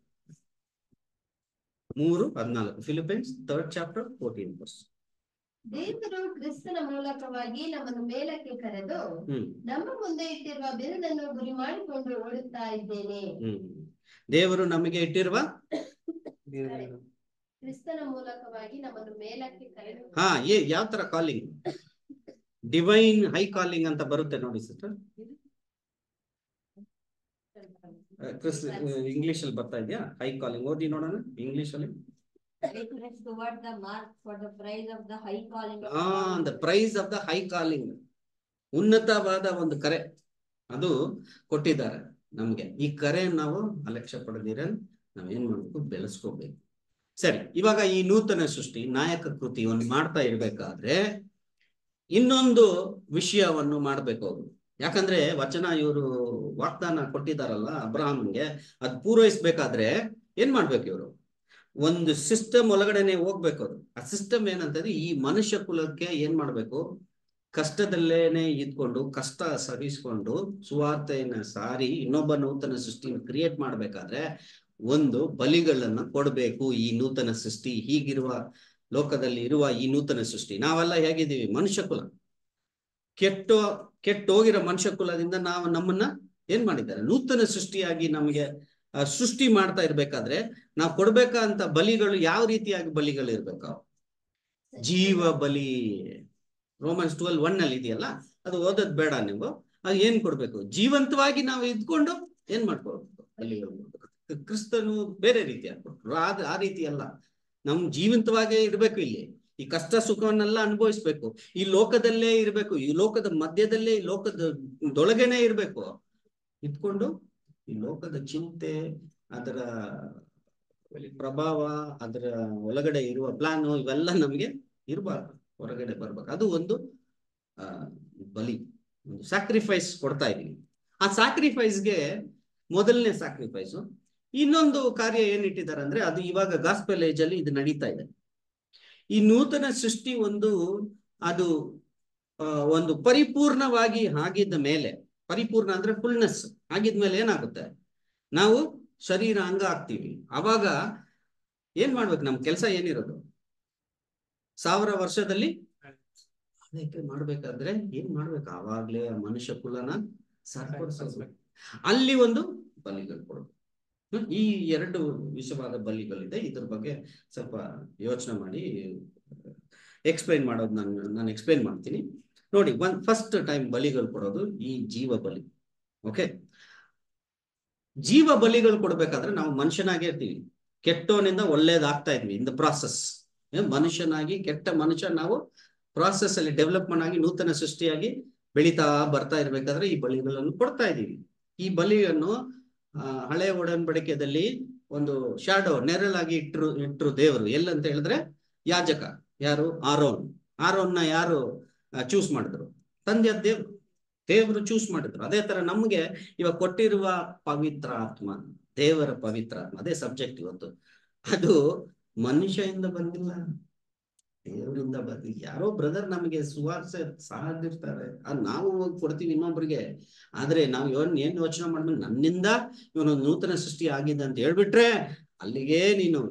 ಮೂರು ಹದಿನಾಲ್ಕು, Philippians third chapter fourteen verse. ದೇವರು ಕ್ರಿಸ್ತನ ಮೂಲಕವಾಗಿ ನಮ್ಮನ್ನು ಮೇಲಕ್ಕೆ ಕರೆದು ನಮ್ಮ ಮುಂದೆ ಇಟ್ಟಿರುವ ಬಿರುದನ್ನು ಗುರಿ ಮಾಡಿಕೊಂಡು ಓಡುತ್ತಾ ಇದ್ದೇನೆ. ಹ್ಮ್ ದೇವರು ನಮಗೆ ಇಟ್ಟಿರುವ ಕ್ರಿಸ್ತನ ಮೂಲಕವಾಗಿ ನಮ್ಮನ್ನು ಮೇಲಕ್ಕೆ ಕರೆದು, ಹಾ ಏ ಯಾವ ತರ ಕಾಲಿಂಗ್? ಡಿವೈನ್ ಹೈ ಕಾಲಿಂಗ್ ಅಂತ ಬರುತ್ತೆ ನೋಡಿ ಸಿಸ್ಟರ್. ಕ್ರಿಸ್ ಇಂಗ್ಲಿಷ್ ಅಲ್ಲಿ ಬರ್ತಾ ಇದೆಯಾ ಹೈ ಕಾಲಿಂಗ್? ಓದಿ ನೋಡೋಣ ಇಂಗ್ಲಿಷ್ ಅಲ್ಲಿ. toward the mark for the prize of the high calling. ಆ the prize of the high calling, ಉನ್ನತವಾದ ಒಂದು ಕರೆ ಅದು ಕೊಟ್ಟಿದ್ದಾರೆ ನಮ್ಗೆ. ಈ ಕರೆ ನಾವು ಅಲಕ್ಷ್ಯ ಪಡೆದಿರ ನಾವೇನ್ ಮಾಡ್ಬೇಕು? ಬೆಳೆಸ್ಕೋಬೇಕು. ಸರಿ, ಇವಾಗ ಈ ನೂತನ ಸೃಷ್ಟಿ ನಾಯಕ ಕೃತಿಯನ್ನು ಮಾಡ್ತಾ ಇರ್ಬೇಕಾದ್ರೆ ಇನ್ನೊಂದು ವಿಷಯವನ್ನು ಮಾಡ್ಬೇಕು ಅವರು. ಯಾಕಂದ್ರೆ ವಚನ ಇವರು ವಾಗ್ದಾನ ಕೊಟ್ಟಿದ್ದಾರಲ್ಲ ಅಬ್ರಹಾಮ್ಗೆ, ಅದ್ ಪೂರೈಸ್ಬೇಕಾದ್ರೆ ಏನ್ ಮಾಡ್ಬೇಕು? ಇವರು ಒಂದು ಸಿಸ್ಟಮ್ ಒಳಗಡೆನೆ ಹೋಗ್ಬೇಕು. ಅದು ಆ ಸಿಸ್ಟಮ್ ಏನಂತಂದ್ರೆ ಈ ಮನುಷ್ಯ ಕುಲಕ್ಕೆ ಏನ್ ಮಾಡ್ಬೇಕು, ಕಷ್ಟದಲ್ಲೇನೆ ಇದ್ಕೊಂಡು ಕಷ್ಟ ಸಹಿಸ್ಕೊಂಡು ಸುವಾರ್ತೆಯನ್ನ ಸಾರಿ ಇನ್ನೊಬ್ಬ ನೂತನ ಸೃಷ್ಟಿನ ಕ್ರಿಯೇಟ್ ಮಾಡ್ಬೇಕಾದ್ರೆ ಒಂದು ಬಲಿಗಳನ್ನ ಕೊಡ್ಬೇಕು. ಈ ನೂತನ ಸೃಷ್ಟಿ, ಹೀಗಿರುವ ಲೋಕದಲ್ಲಿ ಇರುವ ಈ ನೂತನ ಸೃಷ್ಟಿ, ನಾವೆಲ್ಲ ಹೇಗಿದ್ದೀವಿ, ಮನುಷ್ಯ ಕುಲ ಕೆಟ್ಟು ಕೆಟ್ಟೋಗಿರೋ ಮನುಷ್ಯ ಕುಲದಿಂದ ನಾವು ನಮ್ಮನ್ನ ಏನ್ ಮಾಡಿದ್ದಾರೆ, ನೂತನ ಸೃಷ್ಟಿಯಾಗಿ ನಮಗೆ ಸೃಷ್ಟಿ ಮಾಡ್ತಾ ಇರ್ಬೇಕಾದ್ರೆ ನಾವು ಕೊಡ್ಬೇಕಂತ ಬಲಿಗಳು ಯಾವ ರೀತಿಯಾಗಿ ಬಲಿಗಳು ಇರ್ಬೇಕು, ಜೀವ ಬಲಿ. ರೋಮನ್ಸ್ ಟ್ವೆಲ್ ಒನ್ ಅಲ್ಲಿ ಇದೆಯಲ್ಲ, ಅದು ಓದೋದ್ ಬೇಡ ನೀವು. ಅದು ಏನ್ ಕೊಡ್ಬೇಕು, ಜೀವಂತವಾಗಿ ನಾವು ಇದ್ಕೊಂಡು ಏನ್ ಮಾಡ್ಕೊಳ್ಬೇಕು, ಬಲಿಗಳು ಕೊಡ್ಬೇಕು. ಕ್ರಿಸ್ತನು ಬೇರೆ ರೀತಿ ಆಗ್ಬೇಕು, ಆ ರೀತಿ ಅಲ್ಲ. ನಮ್ ಜೀವಂತವಾಗೇ ಇರ್ಬೇಕು, ಇಲ್ಲಿ ಈ ಕಷ್ಟ ಸುಖವನ್ನೆಲ್ಲ ಅನುಭವಿಸ್ಬೇಕು, ಈ ಲೋಕದಲ್ಲೇ ಇರ್ಬೇಕು, ಈ ಲೋಕದ ಮಧ್ಯದಲ್ಲೇ, ಈ ಲೋಕದ ದೊಳಗೇನೆ ಇರ್ಬೇಕು. ಇದ್ಕೊಂಡು ಈ ಲೋಕದ ಚಿಂತೆ, ಅದರ ಪ್ರಭಾವ, ಅದರ ಒಳಗಡೆ ಇರುವ ಪ್ಲಾನ್ ಇವೆಲ್ಲ ನಮ್ಗೆ ಇರಬಾರ್ದು, ಹೊರಗಡೆ ಬರ್ಬೇಕು. ಅದು ಒಂದು ಆ ಬಲಿ, ಒಂದು ಸ್ಯಾಕ್ರಿಫೈಸ್ ಕೊಡ್ತಾ ಇದೀವಿ. ಆ ಸ್ಯಾಕ್ರಿಫೈಸ್ಗೆ ಮೊದಲನೇ ಸ್ಯಾಕ್ರಿಫೈಸು. ಇನ್ನೊಂದು ಕಾರ್ಯ ಏನಿಟ್ಟಿದ್ದಾರೆ ಅಂದ್ರೆ, ಅದು ಇವಾಗ ಗಾಸ್ಪೆಲ್ ಏಜ್ ಅಲ್ಲಿ ಇದು ನಡೀತಾ ಇದೆ. ಈ ನೂತನ ಸೃಷ್ಟಿ ಒಂದು ಅದು ಒಂದು ಪರಿಪೂರ್ಣವಾಗಿ ಆಗಿದ್ದ ಮೇಲೆ, ಪರಿಪೂರ್ಣ ಅಂದ್ರೆ ಫುಲ್ನೆಸ್ ಆಗಿದ್ಮೇಲೆ ಏನಾಗುತ್ತೆ, ನಾವು ಶರೀರ ಅಂಗ ಆಗ್ತೀವಿ. ಅವಾಗ ಏನ್ ಮಾಡ್ಬೇಕು, ನಮ್ ಕೆಲಸ ಏನಿರೋದು, ಸಾವಿರ ವರ್ಷದಲ್ಲಿ ಅದಕ್ಕೆ ಮಾಡ್ಬೇಕಾದ್ರೆ ಏನ್ ಮಾಡ್ಬೇಕು, ಆವಾಗ್ಲೇ ಮನುಷ್ಯ ಕುಲನ ಸರಿಪಡಿಸಬೇಕು. ಅಲ್ಲಿ ಒಂದು ಬಲಿಗಳು ಕೊಡ್ಬೇಕು. ಈ ಎರಡು ವಿಷಯವಾದ ಬಲಿಗಳಿದೆ. ಇದ್ರ ಬಗ್ಗೆ ಸ್ವಲ್ಪ ಯೋಚನೆ ಮಾಡಿ ಎಕ್ಸ್ಪ್ಲೈನ್ ಮಾಡೋದು ನಾನು ನಾನು ಎಕ್ಸ್ಪ್ಲೈನ್ ಮಾಡ್ತೀನಿ. ನೋಡಿ, ಒಂದ್ ಫಸ್ಟ್ ಟೈಮ್ ಬಲಿಗಳು ಕೊಡೋದು ಈ ಜೀವ ಬಲಿ. ಓಕೆ, ಜೀವ ಬಲಿಗಳು ಕೊಡ್ಬೇಕಾದ್ರೆ ನಾವು ಮನುಷ್ಯನಾಗೇ ಇರ್ತೀವಿ, ಕೆಟ್ಟವನಿಂದ ಒಳ್ಳೇದಾಗ್ತಾ ಇದ್ವಿ ಇನ್ ದ ಪ್ರಾಸೆಸ್. ಮನುಷ್ಯನಾಗಿ ಕೆಟ್ಟ ಮನುಷ್ಯ ನಾವು ಪ್ರಾಸೆಸ್ ಅಲ್ಲಿ ಡೆವಲಪ್ಮೆಂಟ್ ಆಗಿ ನೂತನ ಸೃಷ್ಟಿಯಾಗಿ ಬೆಳೀತಾ ಬರ್ತಾ ಇರ್ಬೇಕಾದ್ರೆ ಈ ಬಲಿಗಳನ್ನು ಕೊಡ್ತಾ ಇದೀವಿ. ಈ ಬಲಿಯನ್ನು ಆ ಹಳೆ ಒಡಂಬಡಿಕೆಯಲ್ಲಿ ಒಂದು ಶಾಡೋ, ನೆರಳಾಗಿ ಇಟ್ರು ಇಟ್ರು ದೇವರು. ಎಲ್ಲಂತ ಹೇಳಿದ್ರೆ ಯಾಜಕ ಯಾರು, ಆರೋನ್. ಆರೋನ್ನ ಯಾರು ಚೂಸ್ ಮಾಡಿದ್ರು, ತಂದೆಯ ದೇವ್ರು, ದೇವರು ಚೂಸ್ ಮಾಡಿದ್ರು. ಅದೇ ತರ ನಮ್ಗೆ ಇವಾಗ ಕೊಟ್ಟಿರುವ ಪವಿತ್ರ ಆತ್ಮ, ದೇವರ ಪವಿತ್ರ ಆತ್ಮ, ಅದೇ ಸಬ್ಜೆಕ್ಟ್ ಇವತ್ತು. ಅದು ಮನುಷ್ಯರಿಂದ ಬಂದಿಲ್ಲ, ದೇವರಿಂದ ಬಂದಿಲ್ಲ. ಯಾರೋ ಬ್ರದರ್ ನಮಗೆ ಸುವಾರ್ಸೆ ಸಾಧಿರ್ತಾರೆ, ಅದು ನಾವು ಹೋಗಿ ಕೊಡ್ತೀವಿ ಇನ್ನೊಬ್ರಿಗೆ. ಆದ್ರೆ ನಾವು ಇವನ್ ಏನ್ ಯೋಚನೆ ಮಾಡ್ಬೇಕು, ನನ್ನಿಂದ ಇವನೊಂದು ನೂತನ ಸೃಷ್ಟಿ ಆಗಿದೆ ಅಂತ ಹೇಳ್ಬಿಟ್ರೆ ಅಲ್ಲಿಗೆ ನೀನು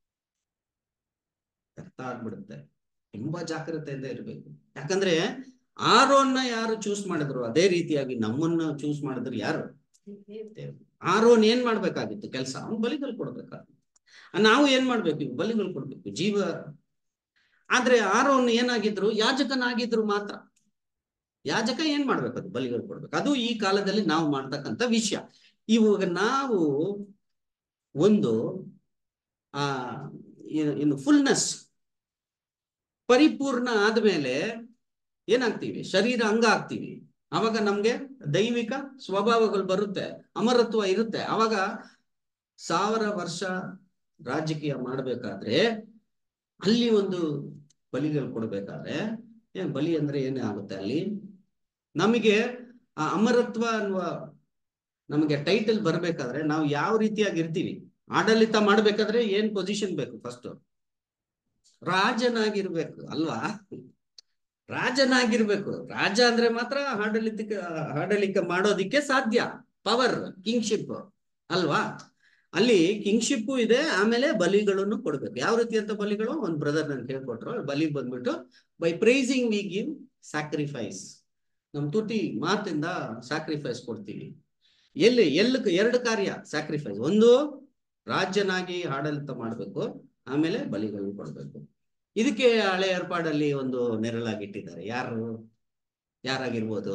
ವ್ಯರ್ಥ ಆಗ್ಬಿಡುತ್ತೆ. ತುಂಬಾ ಜಾಗ್ರತೆಯಿಂದ ಇರ್ಬೇಕು. ಯಾಕಂದ್ರೆ ಆರೋನ್ನ ಯಾರು ಚೂಸ್ ಮಾಡಿದ್ರು, ಅದೇ ರೀತಿಯಾಗಿ ನಮ್ಮನ್ನ ಚೂಸ್ ಮಾಡಿದ್ರು ಯಾರು, ಆರೋನ್ ಏನ್ ಮಾಡ್ಬೇಕಾಗಿತ್ತು ಕೆಲಸ, ಅವ್ನು ಬಲಿಗಳು ಕೊಡ್ಬೇಕಾಗಿತ್ತು. ನಾವು ಏನ್ ಮಾಡ್ಬೇಕು, ಬಲಿಗಳು ಕೊಡ್ಬೇಕು, ಜೀವ. ಆದ್ರೆ ಆರೋನ್ ಏನಾಗಿದ್ರು, ಯಾಜಕನಾಗಿದ್ರು ಮಾತ್ರ. ಯಾಜಕ ಏನ್ ಮಾಡ್ಬೇಕು, ಅದು ಬಲಿಗಳು ಕೊಡ್ಬೇಕು. ಅದು ಈ ಕಾಲದಲ್ಲಿ ನಾವು ಮಾಡ್ತಕ್ಕಂಥ ವಿಷಯ. ಇವಾಗ ನಾವು ಒಂದು ಆ ಇನ್ನು ಫುಲ್ನೆಸ್ ಪರಿಪೂರ್ಣ ಆದ್ಮೇಲೆ ಏನಾಗ್ತೀವಿ, ಶರೀರ ಅಂಗ ಆಗ್ತೀವಿ. ಅವಾಗ ನಮ್ಗೆ ದೈವಿಕ ಸ್ವಭಾವಗಳು ಬರುತ್ತೆ, ಅಮರತ್ವ ಇರುತ್ತೆ. ಅವಾಗ ಸಾವಿರ ವರ್ಷ ರಾಜಕೀಯ ಮಾಡ್ಬೇಕಾದ್ರೆ ಅಲ್ಲಿ ಒಂದು ಬಲಿಗಳು ಕೊಡ್ಬೇಕಾದ್ರೆ, ಏನ್ ಬಲಿ ಅಂದ್ರೆ ಏನೇ ಆಗುತ್ತೆ, ಅಲ್ಲಿ ನಮಗೆ ಆ ಅಮರತ್ವ ಅನ್ನುವ ನಮಗೆ ಟೈಟಲ್ ಬರ್ಬೇಕಾದ್ರೆ ನಾವು ಯಾವ ರೀತಿಯಾಗಿ ಇರ್ತೀವಿ. ಆಡಳಿತ ಮಾಡ್ಬೇಕಾದ್ರೆ ಏನ್ ಪೊಸಿಷನ್ ಬೇಕು, ಫಸ್ಟ್ ರಾಜನಾಗಿರ್ಬೇಕು ಅಲ್ವಾ, ರಾಜನಾಗಿರ್ಬೇಕು. ರಾಜ ಅಂದ್ರೆ ಮಾತ್ರ ಆಡಳಿತ ಆಡಳಿತ ಮಾಡೋದಿಕ್ಕೆ ಸಾಧ್ಯ, ಪವರ್, ಕಿಂಗ್ಶಿಪ್ ಅಲ್ವಾ. ಅಲ್ಲಿ ಕಿಂಗ್ಶಿಪ್ ಇದೆ, ಆಮೇಲೆ ಬಲಿಗಳನ್ನು ಕೊಡ್ಬೇಕು. ಯಾವ ರೀತಿ ಅಂತ ಬಲಿಗಳು, ಒಂದ್ ಬ್ರದರ್ ನನ್ ಹೇಳ್ಕೊಟ್ರು. ಬಲಿ ಬಂದ್ಬಿಟ್ಟು by praising we give sacrifice. ನಮ್ ತುಟಿ ಮಾತಿಂದ ಸ್ಯಾಕ್ರಿಫೈಸ್ ಕೊಡ್ತೀವಿ. ಎಲ್ಲಿ ಎಲ್ಲ ಎರಡು ಕಾರ್ಯ ಸ್ಯಾಕ್ರಿಫೈಸ್, ಒಂದು ರಾಜ್ಯನಾಗಿ ಆಡಳಿತ ಮಾಡ್ಬೇಕು, ಆಮೇಲೆ ಬಲಿಗಳನ್ನು ಕೊಡ್ಬೇಕು. ಇದಕ್ಕೆ ಹಳೆ ಏರ್ಪಾಡಲ್ಲಿ ಒಂದು ನೆರಳಾಗಿಟ್ಟಿದ್ದಾರೆ. ಯಾರು ಯಾರಾಗಿರ್ಬೋದು,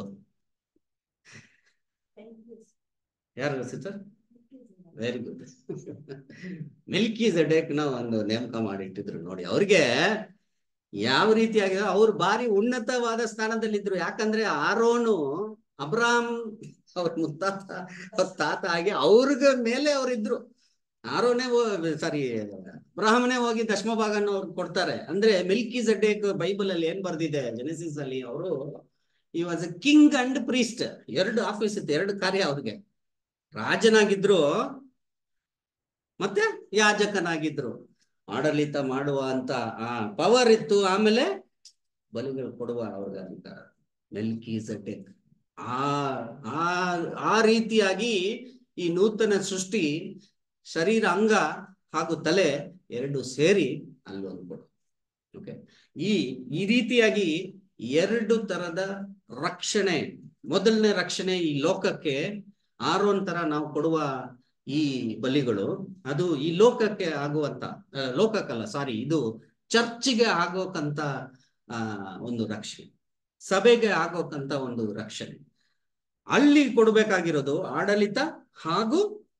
ಯಾರು ಸಿಸ್ಟರ್? Very good. ಮೆಲ್ಕಿಜೆಡೆಕ್ನ ಒಂದು ನೇಮಕ ಮಾಡಿಟ್ಟಿದ್ರು ನೋಡಿ. ಅವ್ರಿಗೆ ಯಾವ ರೀತಿಯಾಗಿ ಅವ್ರು ಭಾರಿ ಉನ್ನತವಾದ ಸ್ಥಾನದಲ್ಲಿದ್ರು. ಯಾಕಂದ್ರೆ ಆರೋನು ಅಬ್ರಾಮ್ ಅವ್ರ ಮುತ್ತಾತ ಅವ್ರ ತಾತ ಆಗಿ ಅವ್ರಿಗೆ ಮೇಲೆ ಅವ್ರಿದ್ರು. ಆರೋನೇ ಸಾರಿ ಅಬ್ರಹಾಮನೇ ಹೋಗಿ ದಶಮ ಭಾಗನ ಅವ್ರು ಕೊಡ್ತಾರೆ. ಅಂದ್ರೆ ಮೆಲ್ಕಿಜೆಡೆಕ್ ಬೈಬಲ್ ಅಲ್ಲಿ ಏನ್ ಬರ್ದಿದೆ, ಜೆನೆಸಿಸ್ ಅಲ್ಲಿ, ಅವರು ಈ was a king and priest. ಎರಡು ಆಫೀಸ್ ಇತ್ತು, ಎರಡು ಕಾರ್ಯ ಅವ್ರಿಗೆ. ರಾಜನಾಗಿದ್ರು ಮತ್ತೆ ಯಾಜಕನಾಗಿದ್ರು. ಆಡಳಿತ ಮಾಡುವ ಅಂತ ಆ ಪವರ್ ಇತ್ತು. ಆಮೇಲೆ ಬಲಿಗಳು ಕೊಡುವ ಅವ್ರಿಗೆ ಅಧಿಕಾರ. ಮೆಲ್ಕಿಸೆಡೆಕ್ ಆ ಆ ಆ ರೀತಿಯಾಗಿ ಈ ನೂತನ ಸೃಷ್ಟಿ ಶರೀರ, ಅಂಗ ಹಾಗೂ ತಲೆ ಎರಡು ಸೇರಿ ಅಲ್ಲೊಂದು ಕೊಡು. ಓಕೆ, ಈ ಈ ರೀತಿಯಾಗಿ ಎರಡು ತರದ ರಕ್ಷಣೆ. ಮೊದಲನೇ ರಕ್ಷಣೆ ಈ ಲೋಕಕ್ಕೆ ಆರೋನ್ ತರ ನಾವು ಕೊಡುವ ಈ ಬಲಿಗಳು, ಅದು ಈ ಲೋಕಕ್ಕೆ ಆಗುವಂತ ಲೋಕಕ್ಕಲ್ಲ ಸಾರಿ ಇದು ಚರ್ಚಿಗೆ ಆಗೋಕಂತ ಆ ಒಂದು ರಕ್ಷಣೆ, ಸಭೆಗೆ ಆಗೋಕಂತ ಒಂದು ರಕ್ಷಣೆ. ಅಲ್ಲಿ ಕೊಡ್ಬೇಕಾಗಿರೋದು ಆಡಳಿತ ಹಾಗೂ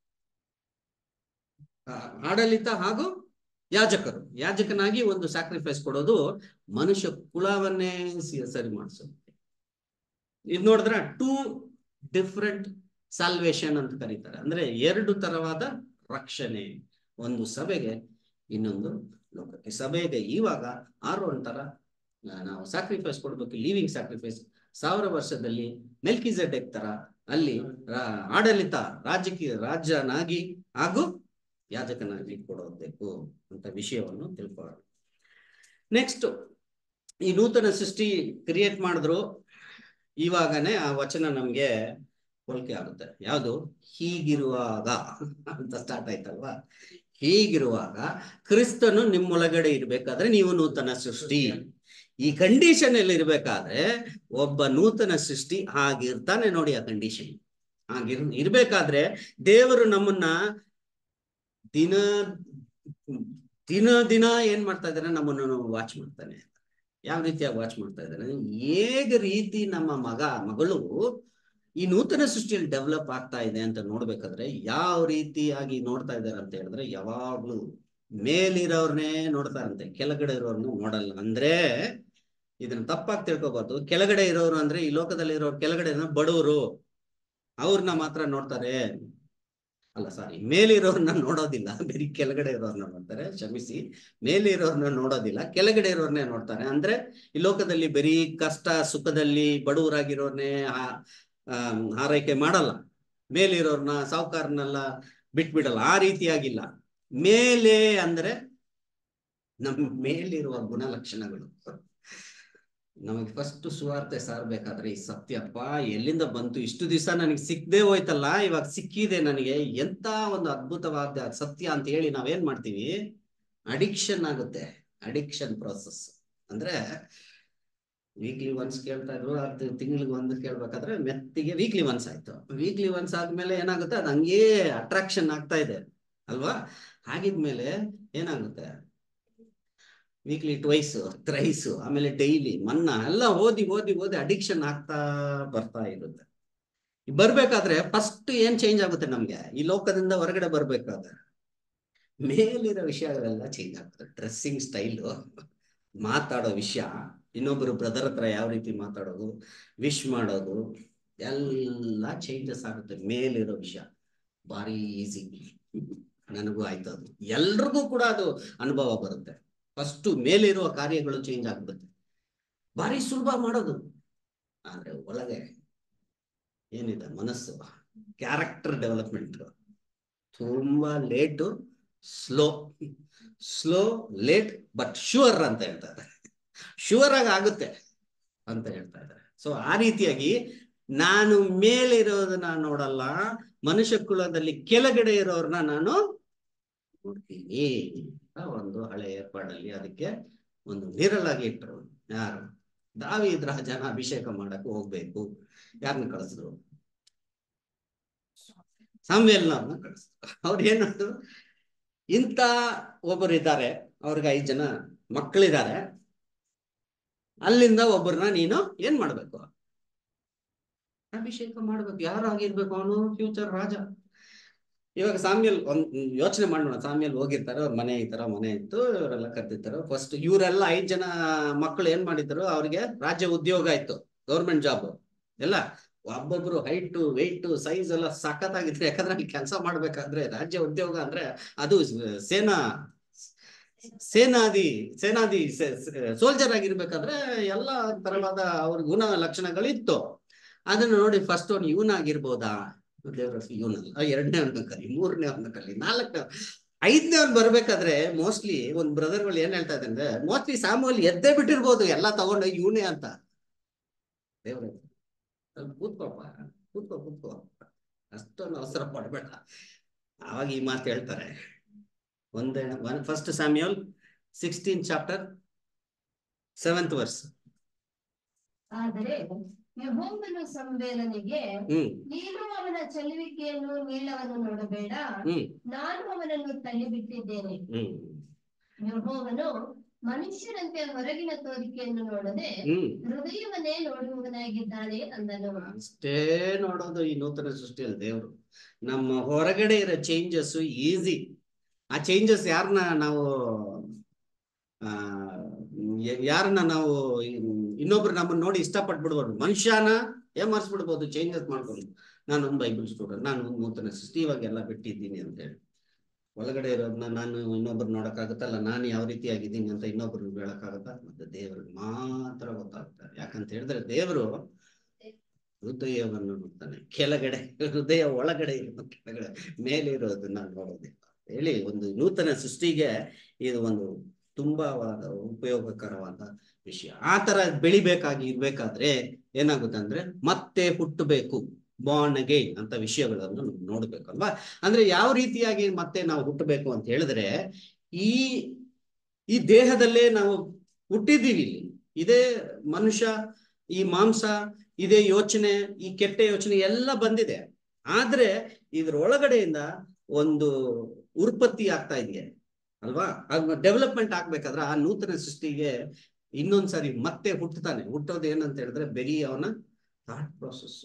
ಆಡಳಿತ ಹಾಗೂ ಯಾಜಕರು. ಯಾಜಕನಾಗಿ ಒಂದು ಸ್ಯಾಕ್ರಿಫೈಸ್ ಕೊಡೋದು ಮನುಷ್ಯ ಕುಲವನ್ನೇ ಸರಿ ಮಾಡಿಸೋದು. ಇದು ನೋಡಿದ್ರೆ ಟೂ ಡಿಫ್ರೆಂಟ್ ಸಾಲ್ವೇಷನ್ ಅಂತ ಕರೀತಾರೆ. ಅಂದ್ರೆ ಎರಡು ತರವಾದ ರಕ್ಷಣೆ, ಒಂದು ಸಭೆಗೆ, ಇನ್ನೊಂದು ಲೋಕಕ್ಕೆ. ಸಭೆಗೆ ಇವಾಗ ಆರು ಅಂತರ ನಾವು ಸ್ಯಾಕ್ರಿಫೈಸ್ ಕೊಡ್ಬೇಕು, ಲಿವಿಂಗ್ ಸ್ಯಾಕ್ರಿಫೈಸ್. ಸಾವಿರ ವರ್ಷದಲ್ಲಿ ಮೆಲ್ಕಿಸೆಡೆಕ್ ತರ ಅಲ್ಲಿ ಆಡಳಿತ ರಾಜಕೀಯ ರಾಜನಾಗಿ ಹಾಗೂ ಯಾಜಕನಾಗಿ ಕೊಡಬೇಕು ಅಂತ ವಿಷಯವನ್ನು ತಿಳ್ಕೊಳ್ಳೋಣ. ನೆಕ್ಸ್ಟ್, ಈ ನೂತನ ಸೃಷ್ಟಿ ಕ್ರಿಯೇಟ್ ಮಾಡಿದ್ರು, ಇವಾಗನೇ ಆ ವಚನ ನಮ್ಗೆ ಹೋಲಿಕೆ ಆಗುತ್ತೆ. ಯಾವುದು? ಹೀಗಿರುವಾಗ ಅಂತ ಸ್ಟಾರ್ಟ್ ಆಯ್ತಲ್ವಾ. ಹೀಗಿರುವಾಗ ಕ್ರಿಸ್ತನು ನಿಮ್ಮೊಳಗಡೆ ಇರ್ಬೇಕಾದ್ರೆ ನೀವು ನೂತನ ಸೃಷ್ಟಿ. ಈ ಕಂಡೀಷನ್ ಅಲ್ಲಿ ಇರ್ಬೇಕಾದ್ರೆ ಒಬ್ಬ ನೂತನ ಸೃಷ್ಟಿ ಹಾಗಿರ್ತಾನೆ ನೋಡಿ. ಆ ಕಂಡೀಷನ್ ಹಾಗಿರ್ ಇರ್ಬೇಕಾದ್ರೆ ದೇವರು ನಮ್ಮನ್ನ ದಿನ ದಿನ ದಿನ ಏನ್ ಮಾಡ್ತಾ ಇದ್ದಾನೆ? ನಮ್ಮನ್ನು ವಾಚ್ ಮಾಡ್ತಾನೆ. ಯಾವ ರೀತಿಯಾಗಿ ವಾಚ್ ಮಾಡ್ತಾ ಇದ್ದಾನೆ? ಹೇಗ ರೀತಿ ನಮ್ಮ ಮಗ ಮಗಳು ಈ ನೂತನ ಸೃಷ್ಟಿಯಲ್ಲಿ ಡೆವಲಪ್ ಆಗ್ತಾ ಇದೆ ಅಂತ ನೋಡ್ಬೇಕಾದ್ರೆ ಯಾವ ರೀತಿಯಾಗಿ ನೋಡ್ತಾ ಇದ್ದಾರೆ ಅಂತ ಹೇಳಿದ್ರೆ, ಯಾವಾಗ್ಲೂ ಮೇಲಿರೋರ್ನೇ ನೋಡ್ತಾರಂತೆ, ಕೆಳಗಡೆ ಇರೋರ್ನು ನೋಡಲ್ಲ. ಅಂದ್ರೆ ಇದನ್ನ ತಪ್ಪಾಗಿ ತಿಳ್ಕೊಬಾರ್ದು. ಕೆಳಗಡೆ ಇರೋರು ಅಂದ್ರೆ ಈ ಲೋಕದಲ್ಲಿ ಇರೋರು ಕೆಳಗಡೆ ಬಡವರು, ಅವ್ರನ್ನ ಮಾತ್ರ ನೋಡ್ತಾರೆ. ಅಲ್ಲ ಸಾರಿ, ಮೇಲಿರೋರ್ನ ನೋಡೋದಿಲ್ಲ, ಬರೀ ಕೆಳಗಡೆ ಇರೋರ್ನ ನೋಡ್ತಾರೆ. ಕ್ಷಮಿಸಿ, ಮೇಲಿರೋರ್ನ ನೋಡೋದಿಲ್ಲ, ಕೆಳಗಡೆ ಇರೋರ್ನೇ ನೋಡ್ತಾರೆ. ಅಂದ್ರೆ ಈ ಲೋಕದಲ್ಲಿ ಬರೀ ಕಷ್ಟ ಸುಖದಲ್ಲಿ ಬಡವರಾಗಿರೋರ್ನೇ ಹಾರೈಕೆ ಮಾಡಲ್ಲ, ಮೇಲಿರೋರ್ನ ಸಾವುಕಾರನೆಲ್ಲ ಬಿಟ್ಬಿಡಲ್ಲ. ಆ ರೀತಿಯಾಗಿಲ್ಲ. ಮೇಲೆ ಅಂದ್ರೆ ನಮ್ಮ ಮೇಲಿರುವ ಗುಣಲಕ್ಷಣಗಳು. ನಮಗೆ ಫಸ್ಟ್ ಸುವಾರ್ತೆ ಸಾರ್ಬೇಕಾದ್ರೆ ಈ ಸತ್ಯಪ್ಪ ಎಲ್ಲಿಂದ ಬಂತು? ಇಷ್ಟು ದಿವಸ ನನಗೆ ಸಿಕ್ಕದೆ ಹೋಯ್ತಲ್ಲ, ಇವಾಗ ಸಿಕ್ಕಿದೆ ನನಗೆ, ಎಂತ ಒಂದು ಅದ್ಭುತವಾದ ಸತ್ಯ ಅಂತ ಹೇಳಿ ನಾವೇನ್ ಮಾಡ್ತೀವಿ? ಅಡಿಕ್ಷನ್ ಆಗುತ್ತೆ. ಅಡಿಕ್ಷನ್ ಪ್ರೋಸೆಸ್ ಅಂದ್ರೆ ವೀಕ್ಲಿ ಒನ್ಸ್ ಕೇಳ್ತಾ ಇದ್ರು, ಅದು ತಿಂಗಳಿಗೆ ಒಂದು ಕೇಳ್ಬೇಕಾದ್ರೆ ಮೆತ್ತಿಗೆ ವೀಕ್ಲಿ ಒನ್ಸ್ ಆಯ್ತು. ವೀಕ್ಲಿ ಒನ್ಸ್ ಆದ್ಮೇಲೆ ಏನಾಗುತ್ತೆ? ಅದು ಹಂಗೇ ಅಟ್ರಾಕ್ಷನ್ ಆಗ್ತಾ ಇದೆ ಅಲ್ವಾ? ಹಾಗಿದ್ಮೇಲೆ ಏನಾಗುತ್ತೆ? ವೀಕ್ಲಿ ಟ್ವೈಸ್, ಥ್ರೈಸ್, ಆಮೇಲೆ ಡೈಲಿ, ಮನ್ನಾ ಎಲ್ಲ ಓದಿ ಓದಿ ಓದಿ ಅಡಿಕ್ಷನ್ ಆಗ್ತಾ ಬರ್ತಾ ಇರುತ್ತೆ. ಬರ್ಬೇಕಾದ್ರೆ ಫಸ್ಟ್ ಏನ್ ಚೇಂಜ್ ಆಗುತ್ತೆ ನಮ್ಗೆ? ಈ ಲೋಕದಿಂದ ಹೊರಗಡೆ ಬರ್ಬೇಕಾದ್ರೆ ಮೇಲಿರೋ ವಿಷಯಗಳೆಲ್ಲ ಚೇಂಜ್ ಆಗ್ತದೆ. ಡ್ರೆಸ್ಸಿಂಗ್ ಸ್ಟೈಲು, ಮಾತಾಡೋ ವಿಷಯ, ಇನ್ನೊಬ್ರು ಬ್ರದರ್ ಹತ್ರ ಯಾವ ರೀತಿ ಮಾತಾಡೋದು, ವಿಶ್ ಮಾಡೋದು, ಎಲ್ಲ ಚೇಂಜಸ್ ಆಗುತ್ತೆ. ಮೇಲಿರೋ ವಿಷಯ ಭಾರಿ ಈಸಿ. ನನಗೂ ಆಯ್ತು, ಅದು ಎಲ್ರಿಗೂ ಕೂಡ ಅದು ಅನುಭವ ಬರುತ್ತೆ. ಫಸ್ಟ್ ಮೇಲಿರುವ ಕಾರ್ಯಗಳು ಚೇಂಜ್ ಆಗ್ಬಿಡುತ್ತೆ, ಭಾರಿ ಸುಲಭ ಮಾಡೋದು. ಆದ್ರೆ ಒಳಗೆ ಏನಿದೆ ಮನಸ್ಸು, ಕ್ಯಾರೆಕ್ಟರ್ ಡೆವಲಪ್ಮೆಂಟ್ ತುಂಬಾ late, slow. Slow, late, but sure ಅಂತ ಹೇಳ್ತಾ ಇದ್ದಾರೆ. ಶ್ಯೂರ್ ಆಗಿ ಆಗುತ್ತೆ ಅಂತ ಹೇಳ್ತಾ ಇದ್ದಾರೆ. ಸೊ ಆ ರೀತಿಯಾಗಿ ನಾನು ಮೇಲಿರೋದನ್ನ ನೋಡಲ್ಲ, ಮನುಷ್ಯ ಕುಲದಲ್ಲಿ ಕೆಳಗಡೆ ಇರೋರ್ನ ನಾನು ನೋಡ್ತೀನಿ. ಒಂದು ಹಳೆ ಏರ್ಪಾಡಲ್ಲಿ ಅದಕ್ಕೆ ಒಂದು ನಿರಳಾಗಿ ಇಟ್ಟರು. ಯಾರು? ದಾವೀದ ರಾಜನ ಅಭಿಷೇಕ ಮಾಡಕ್ಕೆ ಹೋಗ್ಬೇಕು. ಯಾರನ್ನ ಕಳಿಸಿದ್ರು? ಸಾಮ್ಯಲ್ನವ್ರನ್ನ ಕಳಿಸಿದ್ರು. ಅವ್ರು ಏನಂದ್ರು? ಇಂಥ ಒಬ್ಬರು ಇದ್ದಾರೆ, ಅವ್ರಿಗೆ ಐದು ಜನ ಮಕ್ಕಳಿದ್ದಾರೆ, ಅಲ್ಲಿಂದ ಒಬ್ಬರನ್ನ ನೀನು ಏನ್ ಮಾಡ್ಬೇಕು? ಅಭಿಷೇಕ ಮಾಡ್ಬೇಕು. ಯಾರು ಆಗಿರ್ಬೇಕು? ಅವನು ಫ್ಯೂಚರ್ ರಾಜ. ಇವಾಗ ಸಾಮ್ಯಲ್ ಒಂದ್ ಯೋಚನೆ ಮಾಡೋಣ. ಸಾಮ್ಯಲ್ ಹೋಗಿರ್ತಾರೆ, ಅವ್ರ ಮನೆ ಈ ತರ ಮನೆ ಇತ್ತು, ಇವರೆಲ್ಲ ಕರ್ತಿರ್ತಾರೆ. ಫಸ್ಟ್ ಇವರೆಲ್ಲ ಐದ್ ಜನ ಮಕ್ಕಳು ಏನ್ ಮಾಡಿದ್ರು? ಅವ್ರಿಗೆ ರಾಜ್ಯ ಉದ್ಯೋಗ ಆಯ್ತು, ಗೌರ್ಮೆಂಟ್ ಜಾಬ್ ಎಲ್ಲ. ಒಬ್ಬೊಬ್ರು ಹೈಟ್, ವೆಯ್ಟ್, ಸೈಜ್ ಎಲ್ಲ ಸಖತ್ತಾಗಿದ್ರು. ಯಾಕಂದ್ರೆ ಅಲ್ಲಿ ಕೆಲಸ ಮಾಡ್ಬೇಕಾದ್ರೆ ರಾಜ್ಯ ಉದ್ಯೋಗ ಅಂದ್ರೆ ಅದು ಸೇನಾ ಸೇನಾದಿ ಸೇನಾದಿ ಸೋಲ್ಜರ್ ಆಗಿರ್ಬೇಕಾದ್ರೆ ಎಲ್ಲ ತರವಾದ ಅವ್ರ ಗುಣ ಲಕ್ಷಣಗಳಿತ್ತು. ಅದನ್ನ ನೋಡಿ ಫಸ್ಟ್ ಅವ್ನು ಇವನಾಗಿರ್ಬೋದಾ? ದೇವ್ರ ಇವನಲ್ಲ, ಎರಡನೇ ಅವ್ನ ಕಲಿ, ಮೂರನೇ ಅವ್ನ ಕಲಿ, ನಾಲ್ಕನೇ ಐದನೇ ಅವ್ನು ಬರ್ಬೇಕಾದ್ರೆ ಮೋಸ್ಟ್ಲಿ ಒಂದ್ ಬ್ರದರ್ಗಳು ಏನ್ ಹೇಳ್ತಾ ಇದ್ದಾರೆ ಅಂದ್ರೆ ಮೋಸ್ಟ್ಲಿ ಸಾಮೂಲ್ ಎದ್ದೇ ಬಿಟ್ಟಿರ್ಬೋದು ಎಲ್ಲ ತಗೊಂಡು ಇವನೇ ಅಂತ. ದೇವ್ರ ಸ್ವಲ್ಪ ಕೂತ್ಕೋಪ್ಪ, ಕೂತ್ಕೋ ಕೂತ್ಕೋ ಅಷ್ಟೊಂದು ಅವಸರ ಪಡ್ಬೇಡ. ಆವಾಗ ಈ ಮಾತು ಹೇಳ್ತಾರೆ. ಒಂದೇ one first Samuel sixteen chapter seventh verse. ಆದರೆ ಯೆಹೋವನು ಸಮುವೇಲನಿಗೆ, ಹ್ಮ್ ನೀನು ಅವನ ಚೆಲುವಿಕೆಯನ್ನು ನೀಳವನ್ನು ನೋಡಬೇಡ, ಹ್ಮ್ ನಾನು ಅವನನ್ನು ತಳ್ಳಿಬಿಟ್ಟಿದ್ದೇನೆ. ಹ್ಮ್ ಯೆಹೋವನು ಮನುಷ್ಯರಂತೆ ಹೊರಗಿನ ತೋರಿಕೆಯನ್ನು ನೋಡದೆ ಹ್ಮ್ ಹೃದಯವನ್ನೇ ನೋಡುವವನಾಗಿದ್ದಾನೆ ಅಂದನು. ಅಷ್ಟೇ ನೋಡೋದು ಈ ನೂತನ ಸೃಷ್ಟಿಯಲ್ಲಿ ದೇವರು. ನಮ್ಮ ಹೊರಗಡೆ ಇರೋ ಚೇಂಜಸ್ ಈಸಿ. ಆ ಚೇಂಜಸ್ ಯಾರನ್ನ ನಾವು ಆ ಯಾರನ್ನ ನಾವು ಇನ್ನೊಬ್ರು ನಮ್ಮನ್ನ ನೋಡಿ ಇಷ್ಟಪಟ್ಬಿಡ್ಬೋದು, ಮನುಷ್ಯನ ಏಮರ್ಸ್ಬಿಡ್ಬೋದು, ಚೇಂಜಸ್ ಮಾಡ್ಕೊಂಡು. ನಾನೊಂದು ಬೈಬಲ್ ಸ್ಟೂಡೆಂಟ್, ನಾನು ಒಂದು ನೂತನ ಸೃಷ್ಟಿ ಇವಾಗೆಲ್ಲ ಬಿಟ್ಟಿದ್ದೀನಿ ಅಂತ ಹೇಳಿ ಒಳಗಡೆ ಇರೋದನ್ನ ನಾನು ಇನ್ನೊಬ್ರು ನೋಡಕ್ಕಾಗತ್ತಲ್ಲ, ನಾನು ಯಾವ ರೀತಿ ಆಗಿದ್ದೀನಿ ಅಂತ ಇನ್ನೊಬ್ರು ಹೇಳಕ್ಕಾಗತ್ತ? ಮತ್ತೆ ದೇವ್ರಿಗೆ ಮಾತ್ರ ಗೊತ್ತಾಗ್ತಾರೆ. ಯಾಕಂತ ಹೇಳಿದ್ರೆ ದೇವರು ಹೃದಯವನ್ನು ನೋಡ್ತಾನೆ, ಕೆಳಗಡೆ ಹೃದಯ ಒಳಗಡೆ ಇರೋದು ಕೆಳಗಡೆ ಮೇಲೆ ಇರೋದನ್ನ ನೋಡೋದಿಲ್ಲ ಹೇಳಿ. ಒಂದು ನೂತನ ಸೃಷ್ಟಿಗೆ ಇದು ಒಂದು ತುಂಬಾ ಉಪಯೋಗಕರವಾದ ವಿಷಯ. ಆ ತರ ಬೆಳಿಬೇಕಾಗಿ ಇರ್ಬೇಕಾದ್ರೆ ಏನಾಗುತ್ತೆ ಅಂದ್ರೆ ಮತ್ತೆ ಹುಟ್ಟಬೇಕು, ಬಾರ್ನ್ ಅಗೈನ್ ಅಂತ ವಿಷಯಗಳನ್ನು ನೋಡ್ಬೇಕಲ್ವಾ. ಅಂದ್ರೆ ಯಾವ ರೀತಿಯಾಗಿ ಮತ್ತೆ ನಾವು ಹುಟ್ಟಬೇಕು ಅಂತ ಹೇಳಿದ್ರೆ, ಈ ಈ ದೇಹದಲ್ಲೇ ನಾವು ಹುಟ್ಟಿದ್ದೀವಿ. ಇಲ್ಲಿ ಇದೇ ಮನುಷ್ಯ, ಈ ಮಾಂಸ, ಇದೇ ಯೋಚನೆ, ಈ ಕೆಟ್ಟ ಯೋಚನೆ ಎಲ್ಲ ಬಂದಿದೆ. ಆದ್ರೆ ಇದ್ರ ಒಳಗಡೆಯಿಂದ ಒಂದು ಉತ್ಪತ್ತಿ ಆಗ್ತಾ ಇದೆಯಾ ಅಲ್ವಾ? ಅದು ಡೆವಲಪ್ಮೆಂಟ್ ಆಗ್ಬೇಕಾದ್ರೆ ಆ ನೂತನ ಸೃಷ್ಟಿಗೆ ಇನ್ನೊಂದ್ಸರಿ ಮತ್ತೆ ಹುಟ್ಟುತ್ತಾನೆ. ಹುಟ್ಟೋದು ಏನಂತ ಹೇಳಿದ್ರೆ ಬರೀ ಅವನ ಥಾಟ್ ಪ್ರೊಸೆಸ್,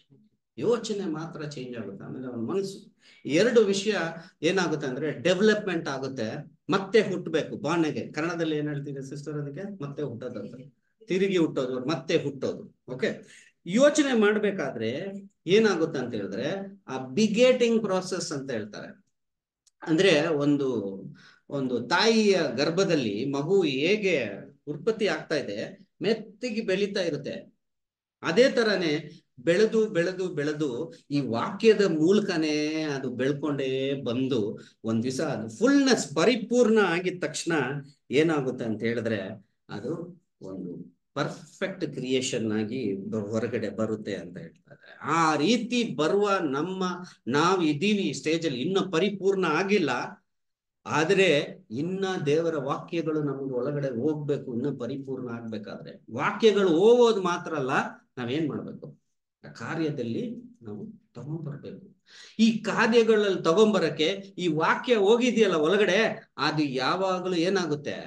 ಯೋಚನೆ ಮಾತ್ರ ಚೇಂಜ್ ಆಗುತ್ತೆ. ಆಮೇಲೆ ಅವನ ಮನಸ್ಸು, ಎರಡು ವಿಷಯ ಏನಾಗುತ್ತೆ ಅಂದ್ರೆ ಡೆವಲಪ್ಮೆಂಟ್ ಆಗುತ್ತೆ. ಮತ್ತೆ ಹುಟ್ಟಬೇಕು, ಬಾರ್ನ್ಗೆ ಕನ್ನಡದಲ್ಲಿ ಏನ್ ಹೇಳ್ತೀವಿ ಸಿಸ್ಟರ್ ಅದಕ್ಕೆ? ಮತ್ತೆ ಹುಟ್ಟೋದಂತ, ತಿರುಗಿ ಹುಟ್ಟೋದು, ಮತ್ತೆ ಹುಟ್ಟೋದು. ಓಕೆ, ಯೋಚನೆ ಮಾಡ್ಬೇಕಾದ್ರೆ ಏನಾಗುತ್ತೆ ಅಂತ ಹೇಳಿದ್ರೆ ಆ ಬಿಗೇಟಿಂಗ್ ಪ್ರಾಸೆಸ್ ಅಂತ ಹೇಳ್ತಾರೆ. ಅಂದ್ರೆ ಒಂದು ಒಂದು ತಾಯಿಯ ಗರ್ಭದಲ್ಲಿ ಮಗು ಹೇಗೆ ಉತ್ಪತ್ತಿ ಆಗ್ತಾ ಇದೆ, ಮೆತ್ತಿಗೆ ಬೆಳೀತಾ ಇರುತ್ತೆ, ಅದೇ ತರನೇ ಬೆಳೆದು ಬೆಳೆದು ಬೆಳೆದು ಈ ವಾಕ್ಯದ ಮೂಲಕನೇ ಅದು ಬೆಳ್ಕೊಂಡೇ ಬಂದು ಒಂದ್ ದಿವಸ ಅದು ಫುಲ್ನೆಸ್ ಪರಿಪೂರ್ಣ ಆಗಿದ ತಕ್ಷಣ ಏನಾಗುತ್ತೆ ಅಂತ ಹೇಳಿದ್ರೆ ಅದು ಒಂದು ಪರ್ಫೆಕ್ಟ್ ಕ್ರಿಯೇಷನ್ ಆಗಿ ಹೊರಗಡೆ ಬರುತ್ತೆ ಅಂತ ಹೇಳ್ತಾರೆ. ಆ ರೀತಿ ಬರುವ ನಮ್ಮ ನಾವು ಇದೀವಿ ಸ್ಟೇಜ್ ಅಲ್ಲಿ, ಇನ್ನು ಪರಿಪೂರ್ಣ ಆಗಿಲ್ಲ. ಆದ್ರೆ ಇನ್ನ ದೇವರ ವಾಕ್ಯಗಳು ನಮ್ಗೆ ಒಳಗಡೆ ಹೋಗ್ಬೇಕು, ಇನ್ನು ಪರಿಪೂರ್ಣ ಆಗ್ಬೇಕಾದ್ರೆ ವಾಕ್ಯಗಳು ಹೋಗೋದು ಮಾತ್ರ ಅಲ್ಲ, ನಾವೇನ್ ಮಾಡ್ಬೇಕು? ಆ ಕಾರ್ಯದಲ್ಲಿ ನಾವು ತಗೊಂಡ್ಬರ್ಬೇಕು. ಈ ಕಾರ್ಯಗಳಲ್ಲಿ ತಗೊಂಬರಕ್ಕೆ ಈ ವಾಕ್ಯ ಹೋಗಿದೆಯಲ್ಲ ಒಳಗಡೆ, ಅದು ಯಾವಾಗಲೂ ಏನಾಗುತ್ತೆ?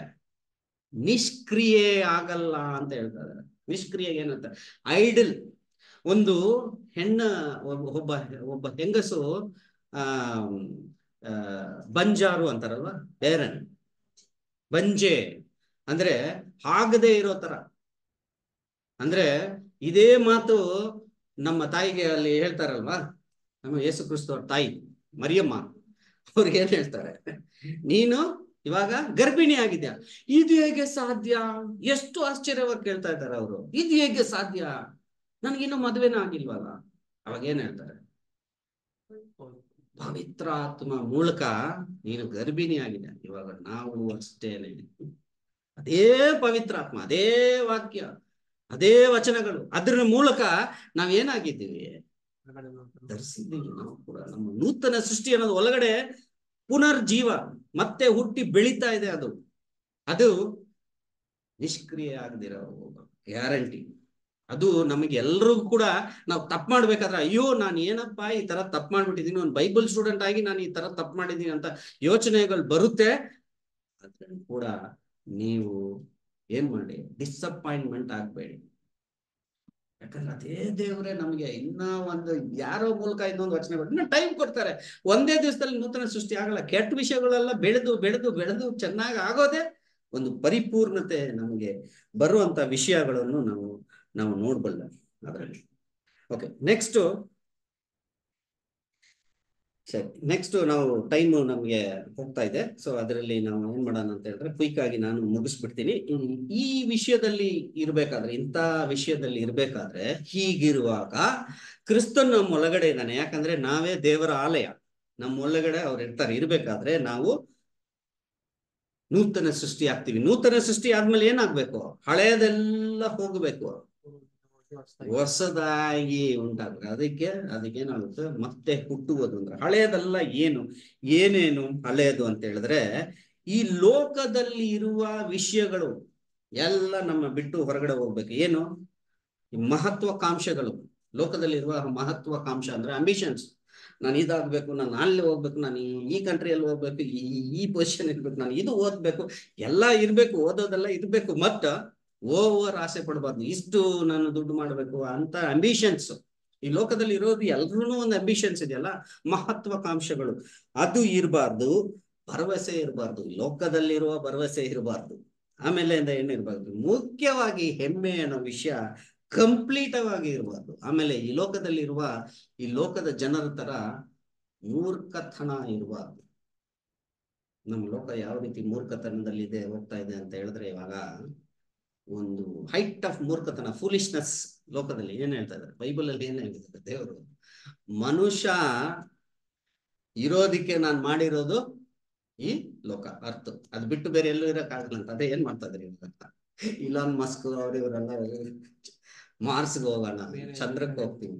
ನಿಷ್ಕ್ರಿಯೆ ಆಗಲ್ಲ ಅಂತ ಹೇಳ್ತಾರೆ. ನಿಷ್ಕ್ರಿಯೆ ಏನಂತ? ಐಡಲ್. ಒಂದು ಹೆಣ್ಣ ಒಬ್ಬ ಒಬ್ಬ ಹೆಂಗಸು ಆ ಬಂಜಾರು ಅಂತಾರಲ್ವಾ, ಬೇರನ್, ಬಂಜೆ ಅಂದ್ರೆ ಆಗದೆ ಇರೋ ತರ. ಅಂದ್ರೆ ಇದೇ ಮಾತು ನಮ್ಮ ತಾಯಿಗೆ ಅಲ್ಲಿ ಹೇಳ್ತಾರಲ್ವಾ, ನಮ್ಮ ಯೇಸು ಕ್ರಿಸ್ತವ್ರ ತಾಯಿ ಮರಿಯಮ್ಮ, ಅವ್ರಿಗೆ ಏನ್ ಹೇಳ್ತಾರೆ? ನೀನು ಇವಾಗ ಗರ್ಭಿಣಿ ಆಗಿದ್ಯಾ, ಇದು ಹೇಗೆ ಸಾಧ್ಯ? ಎಷ್ಟು ಆಶ್ಚರ್ಯವಾಗಿ ಕೇಳ್ತಾ ಇದ್ದಾರೆ ಅವರು. ಇದು ಹೇಗೆ ಸಾಧ್ಯ? ನನ್ಗಿನ್ನೂ ಮದುವೆನ ಆಗಿಲ್ವಲ್ಲ. ಅವಾಗ ಏನ್ ಹೇಳ್ತಾರೆ? ಪವಿತ್ರ ಆತ್ಮ ಮೂಲಕ ನೀನು ಗರ್ಭಿಣಿ ಆಗಿದೆ. ಇವಾಗ ನಾವು ಅಷ್ಟೇನೆ, ಅದೇ ಪವಿತ್ರಾತ್ಮ, ಅದೇ ವಾಕ್ಯ, ಅದೇ ವಚನಗಳು, ಅದ್ರ ಮೂಲಕ ನಾವೇನಾಗಿದ್ದೀವಿ? ಧರಿಸಿದ್ದೀವಿ. ನಾವು ಕೂಡ ನಮ್ಮ ನೂತನ ಸೃಷ್ಟಿ ಅನ್ನೋದು ಒಳಗಡೆ ಪುನರ್ಜೀವ ಮತ್ತೆ ಹುಟ್ಟಿ ಬೆಳೀತಾ ಇದೆ. ಅದು ಅದು ನಿಷ್ಕ್ರಿಯೆ ಆಗದಿರೋ ಗ್ಯಾರಂಟಿ. ಅದು ನಮಗೆ ಎಲ್ರಿಗೂ ಕೂಡ ನಾವು ತಪ್ಪು ಮಾಡ್ಬೇಕಾದ್ರೆ, ಅಯ್ಯೋ ನಾನು ಏನಪ್ಪಾ ಈ ತರ ತಪ್ಪು ಮಾಡ್ಬಿಟ್ಟಿದ್ದೀನಿ, ಒಂದು ಬೈಬಲ್ ಸ್ಟೂಡೆಂಟ್ ಆಗಿ ನಾನು ಈ ತರ ತಪ್ಪು ಮಾಡಿದ್ದೀನಿ ಅಂತ ಯೋಚನೆಗಳು ಬರುತ್ತೆ. ಅದ್ರಲ್ಲಿ ಕೂಡ ನೀವು ಏನ್ ಮಾಡಿ, ಡಿಸಪಾಯಿಂಟ್ಮೆಂಟ್ ಆಗ್ಬೇಡಿ. ಯಾಕಂದ್ರೆ ಅದೇ ದೇವರೇ ನಮಗೆ ಇನ್ನ ಒಂದು ಯಾರೋ ಮೂಲಕ ಇನ್ನೊಂದು ವಚನ ಕೊಟ್ಟು ಇನ್ನ ಟೈಮ್ ಕೊಡ್ತಾರೆ. ಒಂದೇ ದಿವಸದಲ್ಲಿ ನೂತನ ಸೃಷ್ಟಿ ಆಗಲ್ಲ. ಕೆಟ್ಟ ವಿಷಯಗಳೆಲ್ಲ ಬೆಳೆದು ಬೆಳೆದು ಬೆಳೆದು ಚೆನ್ನಾಗಿ ಆಗೋದೇ ಒಂದು ಪರಿಪೂರ್ಣತೆ ನಮಗೆ ಬರುವಂತ ವಿಷಯಗಳನ್ನು ನಾವು ನಾವು ನೋಡ್ಬಲ್ಲ ಅದರಲ್ಲಿ. ಓಕೆ, ನೆಕ್ಸ್ಟ್ ಸರಿ, ನೆಕ್ಸ್ಟ್ ನಾವು ಟೈಮ್ ನಮ್ಗೆ ಹೋಗ್ತಾ ಇದೆ. ಸೊ ಅದರಲ್ಲಿ ನಾವು ಏನ್ ಮಾಡೋಣ ಅಂತ ಹೇಳಿದ್ರೆ ಕ್ವಿಕ್ ಆಗಿ ನಾನು ಮುಗಿಸ್ಬಿಡ್ತೀನಿ. ಈ ವಿಷಯದಲ್ಲಿ ಇರ್ಬೇಕಾದ್ರೆ, ಇಂಥ ವಿಷಯದಲ್ಲಿ ಇರ್ಬೇಕಾದ್ರೆ, ಹೀಗಿರುವಾಗ ಕ್ರಿಸ್ತನ್ ನಮ್ಮ ಒಳಗಡೆ ಇದ್ದಾನೆ. ಯಾಕಂದ್ರೆ ನಾವೇ ದೇವರ ಆಲಯ, ನಮ್ಮ ಒಳಗಡೆ ಅವ್ರು ಇರ್ತಾರೆ. ಇರ್ಬೇಕಾದ್ರೆ ನಾವು ನೂತನ ಸೃಷ್ಟಿ ಆಗ್ತೀವಿ. ನೂತನ ಸೃಷ್ಟಿ ಆದ್ಮೇಲೆ ಏನಾಗ್ಬೇಕು? ಹಳೆಯದೆಲ್ಲ ಹೋಗ್ಬೇಕು, ಹೊಸದಾಗಿ ಉಂಟಾಗ್ಬೇಕು. ಅದಕ್ಕೆ ಅದಕ್ಕೇನಾಗುತ್ತೆ? ಮತ್ತೆ ಹುಟ್ಟುವುದು ಅಂದ್ರೆ ಹಳೆಯದೆಲ್ಲ ಏನು ಏನೇನು ಹಳೆಯದು ಅಂತ ಹೇಳಿದ್ರೆ, ಈ ಲೋಕದಲ್ಲಿ ಇರುವ ವಿಷಯಗಳು ಎಲ್ಲ ನಮ್ಮ ಬಿಟ್ಟು ಹೊರಗಡೆ ಹೋಗ್ಬೇಕು. ಏನು? ಈ ಮಹತ್ವಾಕಾಂಕ್ಷೆಗಳು, ಲೋಕದಲ್ಲಿರುವ ಮಹತ್ವಾಕಾಂಕ್ಷ ಅಂದ್ರೆ ಅಂಬಿಷನ್ಸ್. ನಾನು ಇದಾಗಬೇಕು, ನಾನು ಅಲ್ಲಿ ಹೋಗ್ಬೇಕು, ನಾನು ಈ ಕಂಟ್ರಿಯಲ್ಲಿ ಹೋಗ್ಬೇಕು, ಈ ಈ ಪೊಸಿಷನ್ ಇರ್ಬೇಕು, ನಾನು ಇದು ಓದ್ಬೇಕು, ಎಲ್ಲ ಇರ್ಬೇಕು, ಓದೋದೆಲ್ಲ ಇರ್ಬೇಕು. ಮತ್ತ ಓವರ್ ಆಸೆ ಪಡಬಾರ್ದು, ಇಷ್ಟು ನಾನು ದುಡ್ಡು ಮಾಡ್ಬೇಕು ಅಂತ ಅಂಬಿಷನ್ಸ್. ಈ ಲೋಕದಲ್ಲಿ ಇರೋದು ಎಲ್ರೂ ಒಂದು ಅಂಬಿಷನ್ಸ್ ಇದೆಯಲ್ಲ, ಮಹತ್ವಾಕಾಂಕ್ಷೆಗಳು, ಅದು ಇರಬಾರ್ದು. ಭರವಸೆ ಇರಬಾರ್ದು, ಲೋಕದಲ್ಲಿರುವ ಭರವಸೆ ಇರಬಾರ್ದು. ಆಮೇಲೆ ಏನಿರ್ಬಾರ್ದು? ಮುಖ್ಯವಾಗಿ ಹೆಮ್ಮೆ ಅನ್ನೋ ವಿಷಯ ಕಂಪ್ಲೀಟ್ ಆಗಿ ಇರಬಾರ್ದು. ಆಮೇಲೆ ಈ ಲೋಕದಲ್ಲಿರುವ ಈ ಲೋಕದ ಜನರ ತರ ಮೂರ್ಖತನ ಇರಬಾರ್ದು. ನಮ್ಮ ಲೋಕ ಯಾವ ರೀತಿ ಮೂರ್ಖತನದಲ್ಲಿ ಇದೆ ಹೋಗ್ತಾ ಇದೆ ಅಂತ ಹೇಳಿದ್ರೆ, ಇವಾಗ ಒಂದು ಹೈಟ್ ಆಫ್ ಮೂರ್ಖತನ, ಫೂಲಿಶ್ನೆಸ್ ಲೋಕದಲ್ಲಿ ಏನ್ ಹೇಳ್ತಾ ಇದ್ದಾರೆ? ಬೈಬಲ್ ಅಲ್ಲಿ ಏನ್ ಹೇಳ್ತಾರೆ ದೇವರು? ಮನುಷ್ಯ ಇರೋದಿಕ್ಕೆ ನಾನು ಮಾಡಿರೋದು ಈ ಲೋಕ, ಅರ್ಥ. ಅದು ಬಿಟ್ಟು ಬೇರೆ ಎಲ್ಲೂ ಇರಕ್ಕಾಗಲ್ಲ ಅಂತ. ಅದೇ ಏನ್ ಮಾಡ್ತಾ ಇದ್ರಿ ಇವಾಗ? ಇಲಾನ್ ಮಸ್ಕ್ ಅವ್ರು ಇವರೆಲ್ಲ ಮಾರ್ಸ್ಗೆ ಹೋಗೋಣ, ಚಂದ್ರಕ್ಕೆ ಹೋಗ್ತೀವಿ.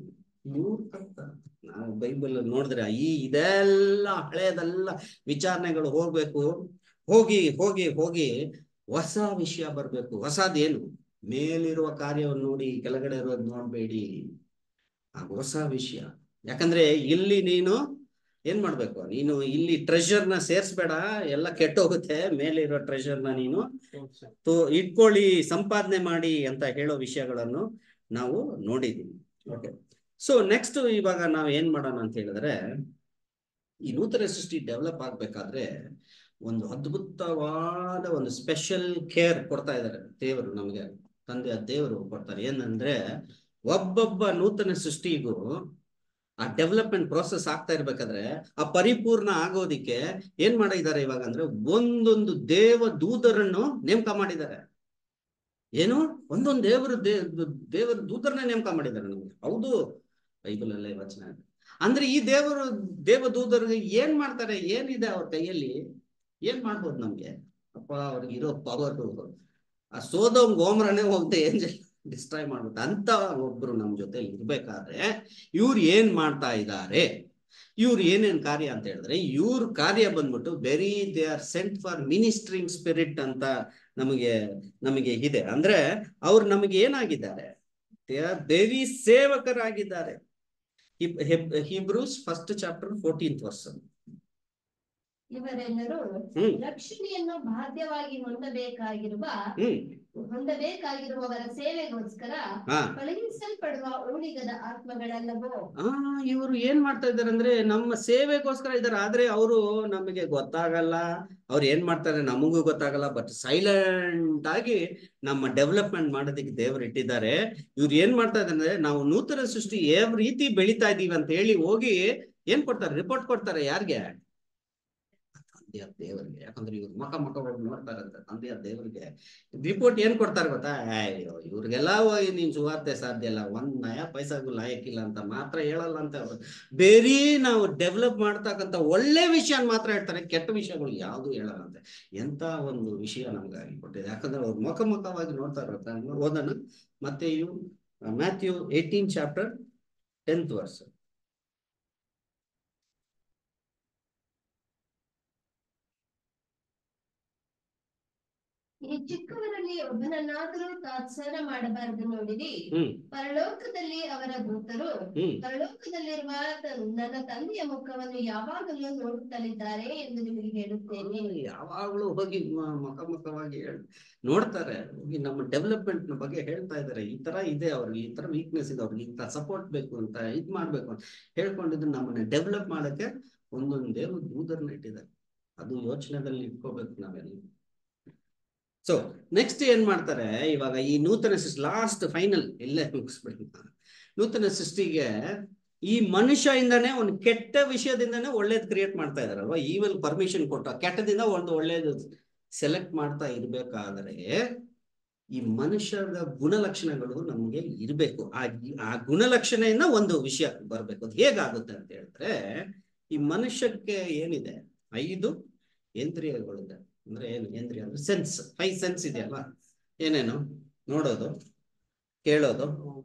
ನಾವು ಬೈಬಲ್ ನೋಡಿದ್ರೆ ಈ ಇದೆಲ್ಲ ಹಳೆಯದೆಲ್ಲ ವಿಚಾರಣೆಗಳು ಹೋಗ್ಬೇಕು. ಹೋಗಿ ಹೋಗಿ ಹೋಗಿ ಹೊಸ ವಿಷಯ ಬರ್ಬೇಕು. ಹೊಸದೇನು? ಮೇಲಿರುವ ಕಾರ್ಯವನ್ನು ನೋಡಿ ಕೆಳಗಡೆ ಇರೋದು ನೋಡ್ಬೇಡಿ, ಆ ಹೊಸ ವಿಷಯ. ಯಾಕಂದ್ರೆ ಇಲ್ಲಿ ನೀನು ಏನ್ ಮಾಡ್ಬೇಕು? ನೀನು ಇಲ್ಲಿ ಟ್ರೆಷರ್ನ ಸೇರ್ಸ್ಬೇಡ, ಎಲ್ಲ ಕೆಟ್ಟೋಗುತ್ತೆ. ಮೇಲೆ ಇರೋ ಟ್ರೆಷರ್ನ ನೀನು ಇಟ್ಕೊಳ್ಳಿ, ಸಂಪಾದನೆ ಮಾಡಿ ಅಂತ ಹೇಳೋ ವಿಷಯಗಳನ್ನು ನಾವು ನೋಡಿದೀವಿ. ಓಕೆ, ಸೊ ನೆಕ್ಸ್ಟ್ ಇವಾಗ ನಾವು ಏನ್ ಮಾಡೋಣ ಅಂತ ಹೇಳಿದ್ರೆ, ಈ ನೂತನ ಸೃಷ್ಟಿ ಡೆವಲಪ್ ಆಗ್ಬೇಕಾದ್ರೆ ಒಂದು ಅದ್ಭುತವಾದ ಒಂದು ಸ್ಪೆಷಲ್ ಕೇರ್ ಕೊಡ್ತಾ ಇದ್ದಾರೆ ದೇವರು, ನಮಗೆ ತಂದೆ ದೇವರು ಕೊಡ್ತಾರೆ. ಏನಂದ್ರೆ, ಒಬ್ಬೊಬ್ಬ ನೂತನ ಸೃಷ್ಟಿಗೂ ಆ ಡೆವಲಪ್ಮೆಂಟ್ ಪ್ರೋಸೆಸ್ ಆಗ್ತಾ ಇರ್ಬೇಕಾದ್ರೆ, ಆ ಪರಿಪೂರ್ಣ ಆಗೋದಿಕ್ಕೆ ಏನ್ ಮಾಡಿದ್ದಾರೆ ಇವಾಗ ಅಂದ್ರೆ, ಒಂದೊಂದು ದೇವ ದೂತರನ್ನು ನೇಮಕ ಮಾಡಿದ್ದಾರೆ. ಏನು? ಒಂದೊಂದು ದೇವರು ದೇ ದೇವರ ದೂತರನ್ನೇ ನೇಮಕ ಮಾಡಿದ್ದಾರೆ ನಮ್ಗೆ. ಹೌದು, ಬೈಬಲ್ ಅಲ್ಲೇ ವಚನ ಇದೆ. ಅಂದ್ರೆ ಈ ದೇವರು ದೇವದೂತರಿಗೆ ಏನ್ ಮಾಡ್ತಾರೆ? ಏನಿದೆ ಅವ್ರ ಕೈಯಲ್ಲಿ? ಏನ್ ಮಾಡ್ಬೋದು ನಮ್ಗೆ? ಅಪ್ಪ, ಅವ್ರಿಗೆ ಇರೋ ಪವರ್, ಆ ಸೋದೋಮ್ ಗೋಮರನೇ ಹೋಗ್ದೆ ಏಂಜಲ್ ಡಿಸ್ಟ್ರಾಯ್ ಮಾಡ್ಬಿಟ್ಟು ಅಂತ ಒಬ್ರು ನಮ್ ಜೊತೆ ಇರ್ಬೇಕಾದ್ರೆ, ಇವ್ರು ಏನ್ ಮಾಡ್ತಾ ಇದ್ದಾರೆ? ಇವ್ರು ಏನೇನ್ ಕಾರ್ಯ ಅಂತ ಹೇಳಿದ್ರೆ, ಇವ್ರ ಕಾರ್ಯ ಬಂದ್ಬಿಟ್ಟು very they are sent for ministering spirit ಅಂತ ನಮಗೆ ನಮಗೆ ಇದೆ. ಅಂದ್ರೆ ಅವ್ರು ನಮಗೆ ಏನಾಗಿದ್ದಾರೆ? ದೇ ಆರ್ ವೆರಿ ಸೇವಕರಾಗಿದ್ದಾರೆ. Hebrews first chapter fourteenth verse. ಇವರೆಲ್ಲರೂ ರಕ್ಷಣೆಯನ್ನು ಬಾಧ್ಯವಾಗಿ ಹೊಂದಬೇಕಾಗಿರುವ ಹೊಂದಬೇಕಾಗಿರುವವರ ಸೇವೆಗೋಸ್ಕರ ಕಳುಹಿಸಲ್ಪಡುವ ಉಳಿಗದ ಆತ್ಮಗಳಲ್ಲವೋ? ಆ ಇವರು ಏನ್ ಮಾಡ್ತಾ ಇದಾರೆ ಅಂದ್ರೆ, ನಮ್ಮ ಸೇವೆಗೋಸ್ಕರ ಇದಾರೆ. ಆದ್ರೆ ಅವರು ನಮಗೆ ಗೊತ್ತಾಗಲ್ಲ, ಅವ್ರು ಏನ್ ಮಾಡ್ತಾರೆ ನಮಗೂ ಗೊತ್ತಾಗಲ್ಲ. ಬಟ್ ಸೈಲೆಂಟ್ ಆಗಿ ನಮ್ಮ ಡೆವಲಪ್ಮೆಂಟ್ ಮಾಡೋದಕ್ಕೆ ದೇವರು ಇಟ್ಟಿದ್ದಾರೆ. ಇವ್ರು ಏನ್ ಮಾಡ್ತಾ ಇದ್ದಾರೆ ಅಂದ್ರೆ, ನಾವು ನೂತನ ಸೃಷ್ಟಿ ಯಾವ ರೀತಿ ಬೆಳಿತಾ ಇದೀವಿ ಅಂತ ಹೇಳಿ ಹೋಗಿ ಏನ್ ಕೊಡ್ತಾರೆ? ರಿಪೋರ್ಟ್ ಕೊಡ್ತಾರೆ. ಯಾರಿಗೆ? ತಂದೆಯ ದೇವರಿಗೆ. ಯಾಕಂದ್ರೆ ಇವ್ರು ಮಕ ಮಕ ಹೋಗಿ ನೋಡ್ತಾರಂತೆ ತಂದೆಯ ದೇವರಿಗೆ. ರಿಪೋರ್ಟ್ ಏನ್ ಕೊಡ್ತಾರೆ ಗೊತ್ತಾ? ಅಯ್ಯೋ, ಇವ್ರಿಗೆಲ್ಲ ಹೋಗಿ ನೀನ್ ಸುವಾರ್ತೆ ಸಾಧ್ಯ ಇಲ್ಲ, ಒಂದ್ ನಯ ಪೈಸಾಗೂ ಲಾಯಕ್ಕಿಲ್ಲ ಅಂತ ಮಾತ್ರ ಹೇಳಲ್ಲ ಅಂತ. ಅವ್ರು ಬೇರೆ ನಾವು ಡೆವಲಪ್ ಮಾಡ್ತಕ್ಕಂಥ ಒಳ್ಳೆ ವಿಷಯ ಮಾತ್ರ ಹೇಳ್ತಾರೆ, ಕೆಟ್ಟ ವಿಷಯಗಳು ಯಾವ್ದು ಹೇಳಲ್ಲ ಅಂತೆ. ಎಂತ ಒಂದು ವಿಷಯ ನಮ್ಗಾಗಿ ಕೊಟ್ಟಿದೆ. ಯಾಕಂದ್ರೆ ಅವ್ರು ಮುಖ ಮುಖವಾಗಿ ನೋಡ್ತಾ ಇರತ್ತ. ಓದೋಣ ಮತ್ತೆ ಇವು Matthew eighteen chapter tenth verse. ಈ ಚಿಕ್ಕವರಲ್ಲಿ ಒಬ್ಬನನ್ನಾದರೂ ತಾತ್ಸಾರ ಮಾಡಬಾರದು ನೋಡಿರಿ. ಪರಲೋಕದಲ್ಲಿ ಅವರ ದೂತರು ಪರಲೋಕದಲ್ಲಿರುವ ನನ್ನ ತಂದೆಯ ಮುಖವನ್ನು ಯಾವಾಗಲೂ ನೋಡುತ್ತಲಿದ್ದಾರೆ ಎಂದು ನಿಮಗೆ ಹೇಳುತ್ತೇನೆ. ಯಾವಾಗಲೂ ಹೋಗಿ ಮುಖ ಮುಖವಾಗಿ ನೋಡ್ತಾರೆ, ಹೋಗಿ ನಮ್ಮ ಡೆವಲಪ್ಮೆಂಟ್ ನ ಬಗ್ಗೆ ಹೇಳ್ತಾ ಇದ್ದಾರೆ. ಈ ತರ ಇದೆ ಅವ್ರಿಗೆ, ಈ ತರ ವೀಕ್ನೆಸ್ ಇದೆ ಅವ್ರಿಗೆ, ಇಂತ ಸಪೋರ್ಟ್ ಬೇಕು ಅಂತ, ಇದ್ ಮಾಡ್ಬೇಕು ಅಂತ ಹೇಳ್ಕೊಂಡಿದ್ದು ನಮ್ಮನ್ನ ಡೆವಲಪ್ ಮಾಡಕ್ಕೆ ಒಂದೊಂದು ದೇವ್ರ ದೂತರನ್ನ ಇಟ್ಟಿದ್ದಾರೆ. ಅದು ಯೋಚನೆದಲ್ಲಿ ಇಟ್ಕೋಬೇಕು ನಾವೆಲ್ಲ. ಸೊ ನೆಕ್ಸ್ಟ್ ಏನ್ ಮಾಡ್ತಾರೆ ಇವಾಗ? ಈ ನೂತನ ಸೃಷ್ಟಿ ಲಾಸ್ಟ್ ಫೈನಲ್ ಇಲ್ಲೇ ಮುಗಿಸ್ಬಿಡಿ. ನೂತನ ಸೃಷ್ಟಿಗೆ ಈ ಮನುಷ್ಯಯಿಂದಾನೇ ಒಂದು ಕೆಟ್ಟ ವಿಷಯದಿಂದಾನೇ ಒಳ್ಳೇದು ಕ್ರಿಯೇಟ್ ಮಾಡ್ತಾ ಇದಾರಲ್ವಾ? ಈವಲ್ ಪರ್ಮಿಷನ್ ಕೊಟ್ಟ ಕೆಟ್ಟದಿಂದ ಒಂದು ಒಳ್ಳೇದು ಸೆಲೆಕ್ಟ್ ಮಾಡ್ತಾ ಇರ್ಬೇಕಾದ್ರೆ, ಈ ಮನುಷ್ಯರ ಗುಣಲಕ್ಷಣಗಳು ನಮ್ಗೆ ಇರ್ಬೇಕು. ಆ ಆ ಗುಣಲಕ್ಷಣೆಯಿಂದ ಒಂದು ವಿಷಯ ಬರ್ಬೇಕು. ಅದು ಹೇಗಾಗುತ್ತೆ ಅಂತ ಹೇಳಿದ್ರೆ, ಈ ಮನುಷ್ಯಕ್ಕೆ ಏನಿದೆ, ಐದು ಇಂದ್ರಿಯಗಳಿದೆ. ಅಂದ್ರೆ ಏನು ಇಂದ್ರಿಯ ಅಂದ್ರೆ ಸೆನ್ಸ್, ಫೈವ್ ಸೆನ್ಸ್ ಇದೆಯಲ್ಲ. ಏನೇನು? ನೋಡೋದು, ಕೇಳೋದು,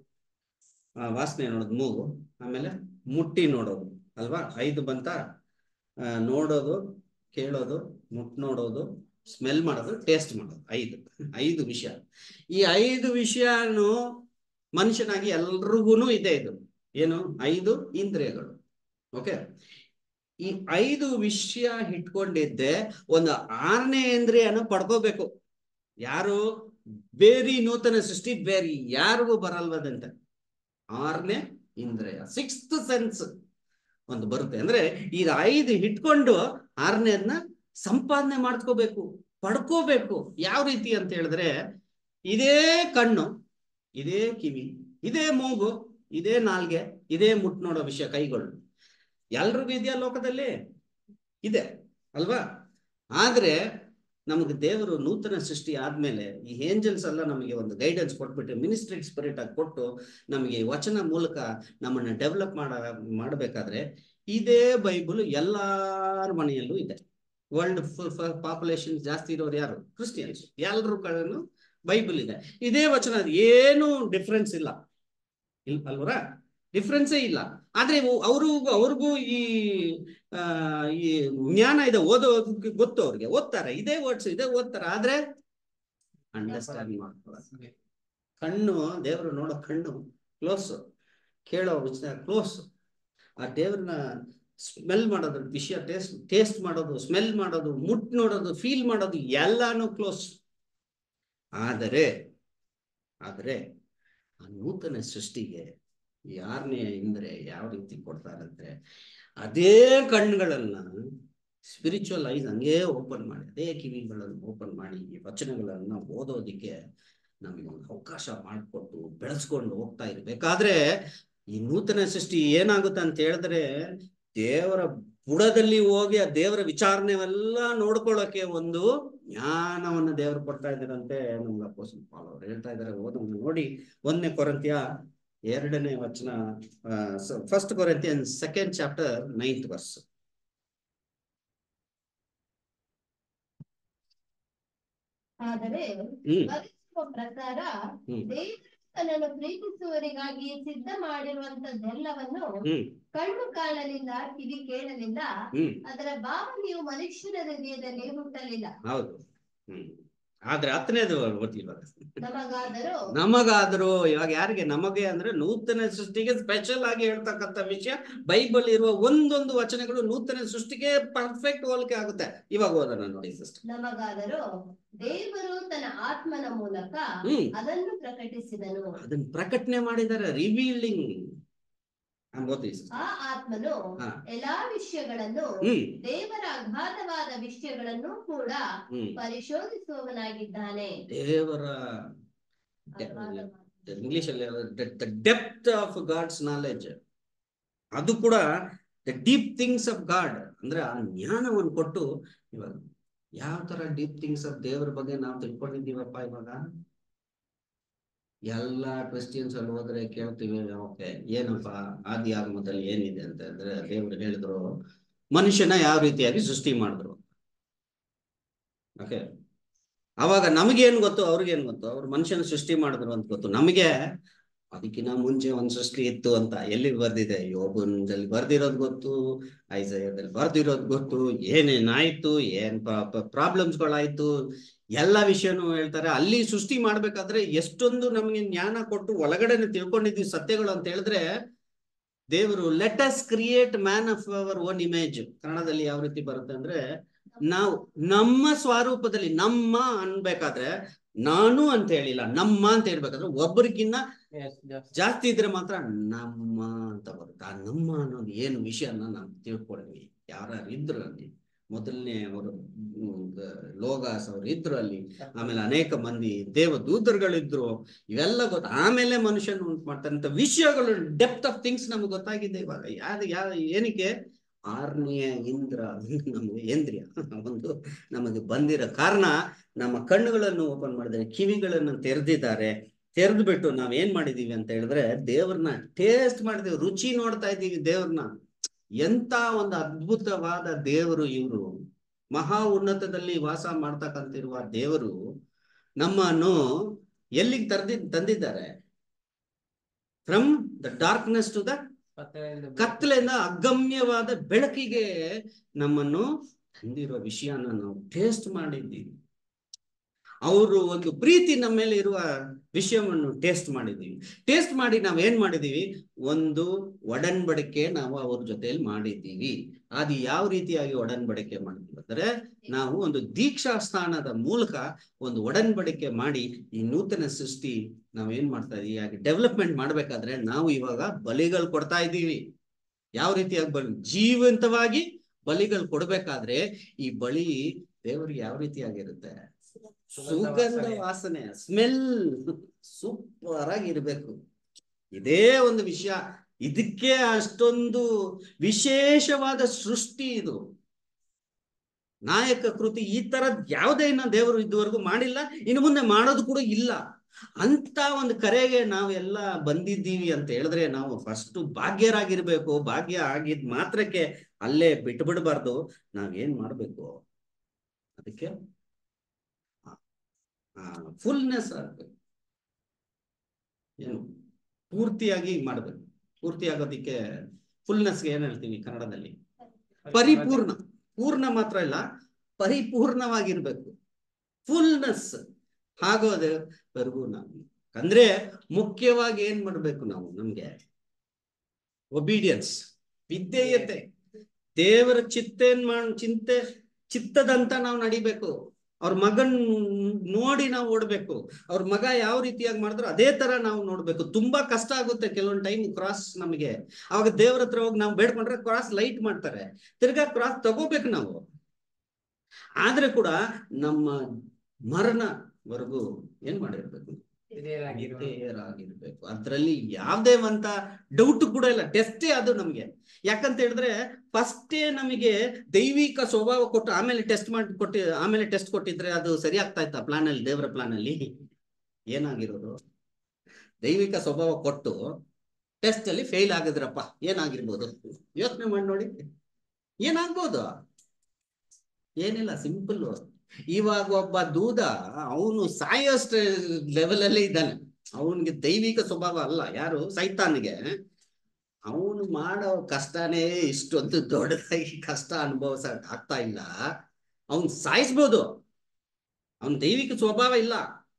ವಾಸನೆ ನೋಡೋದು ಮೂಗು, ಆಮೇಲೆ ಮುಟ್ಟಿ ನೋಡೋದು ಅಲ್ವಾ? ಐದು ಬಂತ. ನೋಡೋದು, ಕೇಳೋದು, ಮುಟ್ ನೋಡೋದು, ಸ್ಮೆಲ್ ಮಾಡೋದು, ಟೇಸ್ಟ್ ಮಾಡೋದು. ಐದು ಐದು ವಿಷಯ. ಈ ಐದು ವಿಷಯನು ಮನುಷ್ಯನಾಗಿ ಎಲ್ರಿಗೂ ಇದೆ. ಇದು ಏನು? ಐದು ಇಂದ್ರಿಯಗಳು. ಓಕೆ, ಈ ಐದು ವಿಷಯ ಇಟ್ಕೊಂಡಿದ್ದೆ ಒಂದು ಆರನೇ ಇಂದ್ರಿಯನ ಪಡ್ಕೋಬೇಕು. ಯಾರು? ಬೇರೆ ನೂತನ ಸೃಷ್ಟಿ ಬೇರೆ ಯಾರಿಗೂ ಬರಲ್ವದಂತೆ. ಆರನೇ ಇಂದ್ರಿಯ, ಸಿಕ್ಸ್ತ್ ಸೆನ್ಸ್ ಒಂದು ಬರುತ್ತೆ. ಅಂದ್ರೆ ಈಗ ಐದು ಇಟ್ಕೊಂಡು ಆರನೇದನ್ನ ಸಂಪಾದನೆ ಮಾಡ್ಕೋಬೇಕು, ಪಡ್ಕೋಬೇಕು. ಯಾವ ರೀತಿ ಅಂತ ಹೇಳಿದ್ರೆ, ಇದೇ ಕಣ್ಣು, ಇದೇ ಕಿವಿ, ಇದೇ ಮೂಗು, ಇದೇ ನಾಲ್ಗೆ, ಇದೇ ಮುಟ್ ನೋಡೋ ವಿಷಯ ಕೈಗಳು ಎಲ್ರಿಗೂ ಇದೆಯಾ? ಲೋಕದಲ್ಲಿ ಇದೆ ಅಲ್ವಾ? ಆದ್ರೆ ನಮಗೆ ದೇವರು ನೂತನ ಸೃಷ್ಟಿ ಆದ್ಮೇಲೆ ಈ ಏಂಜಲ್ಸ್ ಎಲ್ಲ ನಮಗೆ ಒಂದು ಗೈಡೆನ್ಸ್ ಕೊಟ್ಬಿಟ್ಟು ಮಿನಿಸ್ಟ್ರಿ ಸ್ಪಿರಿಟ್ ಆಗಿ ಕೊಟ್ಟು ನಮಗೆ ವಚನ ಮೂಲಕ ನಮ್ಮನ್ನ ಡೆವಲಪ್ ಮಾಡ ಮಾಡಬೇಕಾದ್ರೆ ಇದೇ ಬೈಬಲ್ ಎಲ್ಲಾರ ಮನೆಯಲ್ಲೂ ಇದೆ. ವರ್ಲ್ಡ್ ಪಾಪ್ಯುಲೇಷನ್ ಜಾಸ್ತಿ ಇರೋರು ಯಾರು? ಕ್ರಿಸ್ಟಿಯನ್ಸ್. ಎಲ್ರ ಕಡೆನೂ ಬೈಬಲ್ ಇದೆ. ಇದೇ ವಚನ, ಏನು ಡಿಫ್ರೆನ್ಸ್ ಇಲ್ಲ ಇಲ್ ಅಲ್ವರ? ಡಿಫ್ರೆನ್ಸೇ ಇಲ್ಲ. ಆದ್ರೆ ಅವ್ರಿಗೂ ಅವ್ರಿಗೂ ಈ ಆ ಈ ಜ್ಞಾನ ಇದೆ, ಓದೋದಕ್ಕೆ ಗೊತ್ತು, ಅವ್ರಿಗೆ ಓದ್ತಾರೆ, ಇದೇ ವರ್ಡ್ಸ್ ಇದೇ ಓದ್ತಾರೆ, ಆದ್ರೆ ಅಂಡರ್ಸ್ಟ್ಯಾಂಡ್ ಮಾಡ್ತಾರೆ. ಕಣ್ಣು, ದೇವರು ನೋಡೋ ಕಣ್ಣು ಕ್ಲೋಸ್, ಕೇಳೋ ವಿಷಯ ಕ್ಲೋಸ್, ಆ ದೇವ್ರನ್ನ ಸ್ಮೆಲ್ ಮಾಡೋದು, ವಿಷಯ ಟೇಸ್ಟ್ ಟೇಸ್ಟ್ ಮಾಡೋದು, ಸ್ಮೆಲ್ ಮಾಡೋದು, ಮುಟ್ ನೋಡೋದು, ಫೀಲ್ ಮಾಡೋದು ಎಲ್ಲಾನು ಕ್ಲೋಸ್. ಆದರೆ ಆದರೆ ಆ ನೂತನ ಸೃಷ್ಟಿಗೆ ಯಾರನೇ ಅಂದ್ರೆ ಯಾವ ರೀತಿ ಕೊಡ್ತಾರಂದ್ರೆ, ಅದೇ ಕಣ್ಣುಗಳನ್ನ ಸ್ಪಿರಿಚುವಲ್ ಐಸ್ ಹಂಗೇ ಓಪನ್ ಮಾಡಿ, ಅದೇ ಕಿವಿಗಳನ್ನು ಓಪನ್ ಮಾಡಿ ಈ ವಚನಗಳನ್ನ ಓದೋದಿಕ್ಕೆ ನಮಗೆ ಒಂದು ಅವಕಾಶ ಮಾಡಿಕೊಟ್ಟು ಬೆಳೆಸ್ಕೊಂಡು ಹೋಗ್ತಾ ಇರ್ಬೇಕಾದ್ರೆ ಈ ನೂತನ ಸೃಷ್ಟಿ ಏನಾಗುತ್ತೆ ಅಂತ ಹೇಳಿದ್ರೆ, ದೇವರ ಬುಡದಲ್ಲಿ ಹೋಗಿ ಆ ದೇವರ ವಿಚಾರಣೆವೆಲ್ಲ ನೋಡ್ಕೊಳ್ಳೋಕೆ ಒಂದು ಜ್ಞಾನವನ್ನು ದೇವರು ಕೊಡ್ತಾ ಇದ್ದಾರಂತೆ. ನಮ್ಗೆ ಅಪೊಸ್ತಲ ಪೌಲ್ ಅವರು ಹೇಳ್ತಾ ಇದ್ದಾರೆ. ಓದೋಣ ನೋಡಿ, ಒಂದನೇ ಕೊರಿಂಥಿಯ ಎರಡನೇ ವಚನ, first Corinthian second chapter ninth verse. ಆದರೆ ಪ್ರಕಾರ ದೇವರು ತನ್ನನ್ನು ಪ್ರೀತಿಸುವವರಿಗಾಗಿ ಸಿದ್ಧ ಮಾಡಿರುವಂತದ್ದೆಲ್ಲವನ್ನು ಕಣ್ಣು ಕಾಣಲಿಲ್ಲ, ಕಿವಿ ಕೇಳಲಿಲ್ಲ, ಅದರ ಭಾವನೆಯು ಮನುಷ್ಯನ ಹೃದಯದಲ್ಲಿ ಹುಟ್ಟಲಿಲ್ಲ. ಹೌದು. ಹ್ಮ್ ಆದ್ರೆ ಹತ್ತನೇದು ಗೊತ್ತಿಲ್ಲ. ನಮಗಾದರೂ ನಮಗಾದರೂ ಇವಾಗ ಯಾರಿಗೆ? ನಮಗೆ ಅಂದ್ರೆ ನೂತನ ಸೃಷ್ಟಿಗೆ ಸ್ಪೆಷಲ್ ಆಗಿ ಹೇಳ್ತಕ್ಕಂಥ ವಿಷಯ ಬೈಬಲ್ ಇರುವ ಒಂದೊಂದು ವಚನಗಳು ನೂತನ ಸೃಷ್ಟಿಗೆ ಪರ್ಫೆಕ್ಟ್ ಹೋಲಿಕೆ ಆಗುತ್ತೆ. ಇವಾಗ ಓದೋಣ ನೋಡಿ ಸಿಸ್ಟರ್. ನಮಗಾದರೂ ದೇವರು ತನ್ನ ಆತ್ಮನ ಮೂಲಕ ಅದನ್ನು ಪ್ರಕಟಿಸಿದನು. ಅದನ್ನು ಪ್ರಕಟಣೆ ಮಾಡಿದ್ದಾರೆ, ರಿವೀಲಿಂಗ್. ಆ ಆತ್ಮನು ಎಲ್ಲಾ ವಿಷಯಗಳನ್ನು, ದೇವರ ಅಗಾಧವಾದ ವಿಷಯಗಳನ್ನು ಕೂಡ ಪರಿಶೋಧಿಸುವವನಾಗಿದ್ದಾನೆ. ದೇವರ ಇಂಗ್ಲಿಷ್ ಅಲ್ಲಿ the depth of God's knowledge, ಅದು ಕೂಡ the deep things of God. ಅಂದ್ರೆ ಆ ಜ್ಞಾನವನ್ನು ಕೊಟ್ಟು, ಇವಾಗ ಯಾವ ತರ ಡೀಪ್ ಥಿಂಗ್ಸ್ ಆಫ್ ದೇವರ ಬಗ್ಗೆ ನಾವು ತಿಳ್ಕೊಂಡಿದ್ದೀವಪ್ಪ. ಇವಾಗ ಎಲ್ಲಾ ಕ್ರಿಸ್ಟಿಯನ್ಸ್ ಅಲ್ಲಿ ಹೋದ್ರೆ ಕೇಳ್ತೀವಿ, ಓಕೆ ಏನಪ್ಪ ಆದಿ ಆಗಮದಲ್ಲಿ ಏನಿದೆ ಅಂತ ಅಂದ್ರೆ, ದೇವರು ಹೇಳಿದ್ರು ಮನುಷ್ಯನ ಯಾವ ರೀತಿಯಾಗಿ ಸೃಷ್ಟಿ ಮಾಡಿದ್ರು. ಓಕೆ, ಅವಾಗ ನಮಗೇನ್ ಗೊತ್ತು, ಅವ್ರಿಗೇನ್ ಗೊತ್ತು? ಅವ್ರು ಮನುಷ್ಯನ ಸೃಷ್ಟಿ ಮಾಡಿದ್ರು ಅಂತ ಗೊತ್ತು. ನಮಗೆ ಅದಕ್ಕಿಂತ ಮುಂಚೆ ಒಂದ್ ಸೃಷ್ಟಿ ಇತ್ತು ಅಂತ ಎಲ್ಲಿ ಬರ್ದಿದೆ? ಯೋಬನಲ್ಲಿ ಬರ್ದಿರೋದು ಗೊತ್ತು, ಐಸೈಯದಲ್ಲಿ ಬರ್ದಿರೋದು ಗೊತ್ತು, ಏನೇನಾಯ್ತು, ಏನ್ ಪ್ರಾಬ್ಲಮ್ಸ್ಗಳಾಯ್ತು, ಎಲ್ಲ ವಿಷಯನೂ ಹೇಳ್ತಾರೆ. ಅಲ್ಲಿ ಸೃಷ್ಟಿ ಮಾಡ್ಬೇಕಾದ್ರೆ ಎಷ್ಟೊಂದು ನಮ್ಗೆ ಜ್ಞಾನ ಕೊಟ್ಟು ಒಳಗಡೆ ತಿಳ್ಕೊಂಡಿದ್ವಿ ಸತ್ಯಗಳು ಅಂತ ಹೇಳಿದ್ರೆ, ದೇವರು let us create man of our own image. ಕನ್ನಡದಲ್ಲಿ ಯಾವ ರೀತಿ ಬರುತ್ತೆ ಅಂದ್ರೆ, ನಾವು ನಮ್ಮ ಸ್ವರೂಪದಲ್ಲಿ, ನಮ್ಮ ಅನ್ಬೇಕಾದ್ರೆ ನಾನು ಅಂತ ಹೇಳಿಲ್ಲ, ನಮ್ಮ ಅಂತ ಹೇಳ್ಬೇಕಾದ್ರೆ ಒಬ್ಬರಿಗಿನ್ನ ಜಾಸ್ತಿ ಇದ್ರೆ ಮಾತ್ರ ನಮ್ಮ ಅಂತ ಬರುತ್ತೆ. ಆ ನಮ್ಮ ಅನ್ನೋದು ಏನು ವಿಷಯನ ನಾವು ತಿಳ್ಕೊಂಡ್ವಿ. ಯಾರು ಇದ್ರು ಅಲ್ಲಿ, ಮೊದಲನೇ ಅವರು ಲೋಗಾಸ್ ಅವ್ರು ಇದ್ರು ಅಲ್ಲಿ, ಆಮೇಲೆ ಅನೇಕ ಮಂದಿ ದೇವದೂತರುಗಳಿದ್ರು, ಇವೆಲ್ಲ ಗೊತ್ತ. ಆಮೇಲೆ ಮನುಷ್ಯನ ಉಂಟು ಮಾಡ್ತಾರಂತ ವಿಷಯಗಳು, ಡೆಪ್ತ್ ಆಫ್ ಥಿಂಗ್ಸ್ ನಮ್ಗೆ ಗೊತ್ತಾಗಿದೆ. ಇವಾಗ ಯಾರು ಯಾವ ಏನಕ್ಕೆ? ಆರನೆಯ ಇಂದ್ರ ನಮಗೆ ಇಂದ್ರಿಯ ಒಂದು ನಮಗೆ ಬಂದಿರೋ ಕಾರಣ, ನಮ್ಮ ಕಣ್ಣುಗಳನ್ನು ಓಪನ್ ಮಾಡಿದ್ದಾರೆ, ಕಿವಿಗಳನ್ನು ತೆರೆದಿದ್ದಾರೆ. ತೆರೆದು ಬಿಟ್ಟು ನಾವ್ ಏನ್ ಮಾಡಿದೀವಿ ಅಂತ ಹೇಳಿದ್ರೆ, ದೇವ್ರನ್ನ ಟೇಸ್ಟ್ ಮಾಡಿದೀವಿ, ರುಚಿ ನೋಡ್ತಾ ಇದ್ದೀವಿ ದೇವ್ರನ್ನ. ಎಂತ ಒಂದು ಅದ್ಭುತವಾದ ದೇವರು ಇವರು. ಮಹಾ ಉನ್ನತದಲ್ಲಿ ವಾಸ ಮಾಡ್ತಕ್ಕಂತಿರುವ ದೇವರು ನಮ್ಮನ್ನು ಎಲ್ಲಿಗೆ ತರ್ದಿ ತಂದಿದ್ದಾರೆ? From the darkness to the, ಕತ್ತಲೆಯಿಂದ ಅಗಮ್ಯವಾದ ಬೆಳಕಿಗೆ ನಮ್ಮನ್ನು ತಂದಿರೋ ವಿಷಯನ ನಾವು ಟೇಸ್ಟ್ ಮಾಡಿದ್ದೀವಿ. ಅವರು ಒಂದು ಪ್ರೀತಿ ನಮ್ಮ ಮೇಲೆ ಇರುವ ವಿಷಯವನ್ನು ಟೇಸ್ಟ್ ಮಾಡಿದ್ದೀವಿ. ಟೇಸ್ಟ್ ಮಾಡಿ ನಾವ್ ಏನ್ ಮಾಡಿದೀವಿ? ಒಂದು ಒಡನ್ಬಡಿಕೆ ನಾವು ಅವ್ರ ಜೊತೆಯಲ್ಲಿ ಮಾಡಿದ್ದೀವಿ. ಅದು ಯಾವ ರೀತಿಯಾಗಿ ಒಡನ್ಬಡಿಕೆ ಮಾಡಿದ್ವಿ ಅಂದ್ರೆ, ನಾವು ಒಂದು ದೀಕ್ಷಾ ಸ್ಥಾನದ ಮೂಲಕ ಒಂದು ಒಡನ್ಬಡಿಕೆ ಮಾಡಿ ಈ ನೂತನ ಸೃಷ್ಟಿ ನಾವೇನ್ ಮಾಡ್ತಾ ಇದೀವಿ, ಹಾಗೆ ಡೆವಲಪ್ಮೆಂಟ್ ಮಾಡ್ಬೇಕಾದ್ರೆ ನಾವು ಇವಾಗ ಬಲಿಗಳು ಕೊಡ್ತಾ ಇದ್ದೀವಿ. ಯಾವ ರೀತಿಯಾಗಿ ಬಲಿ? ಜೀವಂತವಾಗಿ ಬಲಿಗಳು ಕೊಡ್ಬೇಕಾದ್ರೆ ಈ ಬಲಿ ದೇವರಿಗೆ ಯಾವ ರೀತಿಯಾಗಿರುತ್ತೆ? ಸುಗಂಧ ವಾಸನೆ, ಸ್ಮೆಲ್ ಸೂಪರ್ ಆಗಿರ್ಬೇಕು. ಇದೇ ಒಂದು ವಿಷಯ. ಇದಕ್ಕೆ ಅಷ್ಟೊಂದು ವಿಶೇಷವಾದ ಸೃಷ್ಟಿ ಇದು. ನಾಯಕ ಕೃತಿ ಈ ತರದ್ ಯಾವುದೇ ಇನ್ನ ದೇವರು ಇದುವರೆಗೂ ಮಾಡಿಲ್ಲ, ಇನ್ನು ಮುಂದೆ ಮಾಡೋದು ಕೂಡ ಇಲ್ಲ. ಅಂತ ಒಂದು ಕರೆಗೆ ನಾವೆಲ್ಲ ಬಂದಿದ್ದೀವಿ ಅಂತ ಹೇಳಿದ್ರೆ ನಾವು ಫಸ್ಟ್ ಭಾಗ್ಯರಾಗಿರ್ಬೇಕು. ಭಾಗ್ಯ ಆಗಿದ್ ಮಾತ್ರಕ್ಕೆ ಅಲ್ಲೇ ಬಿಟ್ಟು ಬಿಡಬಾರ್ದು. ನಾವೇನ್ ಮಾಡ್ಬೇಕು? ಅದಕ್ಕೆ ಫುಲ್ನೆಸ್ ಆಗ್ಬೇಕು. ಏನು ಪೂರ್ತಿಯಾಗಿ ಮಾಡ್ಬೇಕು. ಪೂರ್ತಿ ಆಗೋದಿಕ್ಕೆ ಫುಲ್ನೆಸ್ಗೆ ಏನ್ ಹೇಳ್ತೀವಿ ಕನ್ನಡದಲ್ಲಿ? ಪರಿಪೂರ್ಣ. ಪೂರ್ಣ ಮಾತ್ರ ಇಲ್ಲ, ಪರಿಪೂರ್ಣವಾಗಿರ್ಬೇಕು. ಫುಲ್ನೆಸ್ ಆಗೋದವರೆಗೂ ನಾವು ಅಂದ್ರೆ ಮುಖ್ಯವಾಗಿ ಏನ್ ಮಾಡ್ಬೇಕು? ನಾವು ನಮ್ಗೆ ಒಬಿಡಿಯನ್ಸ್, ವಿಧೇಯತೆ, ದೇವರ ಚಿತ್ತೇನ್ ಮಾಡ್ ಚಿಂತೆ ಚಿತ್ತದಂತ ನಾವು ನಡಿಬೇಕು. ಅವ್ರ ಮಗನ್ ನೋಡಿ ನಾವು ಓಡ್ಬೇಕು. ಅವ್ರ ಮಗ ಯಾವ ರೀತಿಯಾಗಿ ಮಾಡಿದ್ರು ಅದೇ ತರ ನಾವು ನೋಡ್ಬೇಕು. ತುಂಬಾ ಕಷ್ಟ ಆಗುತ್ತೆ ಕೆಲವೊಂದು ಟೈಮ್ ಕ್ರಾಸ್ ನಮಗೆ. ಅವಾಗ ದೇವ್ರ ಹತ್ರ ಹೋಗಿ ನಾವು ಬೇಡ್ಕೊಂಡ್ರೆ ಕ್ರಾಸ್ ಲೈಟ್ ಮಾಡ್ತಾರೆ, ತಿರ್ಗಾ ಕ್ರಾಸ್ ತಗೋಬೇಕು ನಾವು. ಆದ್ರೆ ಕೂಡ ನಮ್ಮ ಮರಣವರೆಗೂ ಏನ್ ಮಾಡಿರ್ಬೇಕು? ವಿಧೇಯರಾಗಿರ್ಬೇಕು. ಅದ್ರಲ್ಲಿ ಯಾವ್ದೇ ಅಂತ ಡೌಟ್ ಕೂಡ ಇಲ್ಲ. ಟೆಸ್ಟೇ ಅದು ನಮ್ಗೆ. ಯಾಕಂತ ಹೇಳಿದ್ರೆ ಫಸ್ಟೇ ನಮಗೆ ದೈವಿಕ ಸ್ವಭಾವ ಕೊಟ್ಟು ಆಮೇಲೆ ಟೆಸ್ಟ್ ಮಾಡಿ ಕೊಟ್ಟಿ ಆಮೇಲೆ ಟೆಸ್ಟ್ ಕೊಟ್ಟಿದ್ರೆ ಅದು ಸರಿ ಆಗ್ತಾ ಇತ್ತ? ಪ್ಲಾನ್ ಅಲ್ಲಿ, ದೇವರ ಪ್ಲಾನ್ ಅಲ್ಲಿ ಏನಾಗಿರೋದು? ದೈವಿಕ ಸ್ವಭಾವ ಕೊಟ್ಟು ಟೆಸ್ಟ್ ಅಲ್ಲಿ ಫೇಲ್ ಆಗಿದ್ರಪ್ಪ, ಏನಾಗಿರ್ಬೋದು? ಯೋಚನೆ ಮಾಡಿ ನೋಡಿ, ಏನಾಗ್ಬೋದು? ಏನಿಲ್ಲ, ಸಿಂಪಲ್. ಇವಾಗ ಒಬ್ಬ ದೂದ ಅವನು ಸಾಯೋಸ್ಟ್ ಲೆವೆಲ್ ಅಲ್ಲಿ ಇದ್ದಾನೆ. ಅವನಿಗೆ ದೈವಿಕ ಸ್ವಭಾವ ಅಲ್ಲ. ಯಾರು? ಸೈತಾನಿಗೆ. ಅವನು ಮಾಡೋ ಕಷ್ಟನೇ ಇಷ್ಟೊಂದು ದೊಡ್ಡದಾಗಿ ಕಷ್ಟ ಅನುಭವಿಸ ಆಗ್ತಾ ಇಲ್ಲ. ಅವನ್ ಸಾಯಿಸ್ಬೋದು, ಅವನ್ ದೈವಿಕ ಸ್ವಭಾವ ಇಲ್ಲ.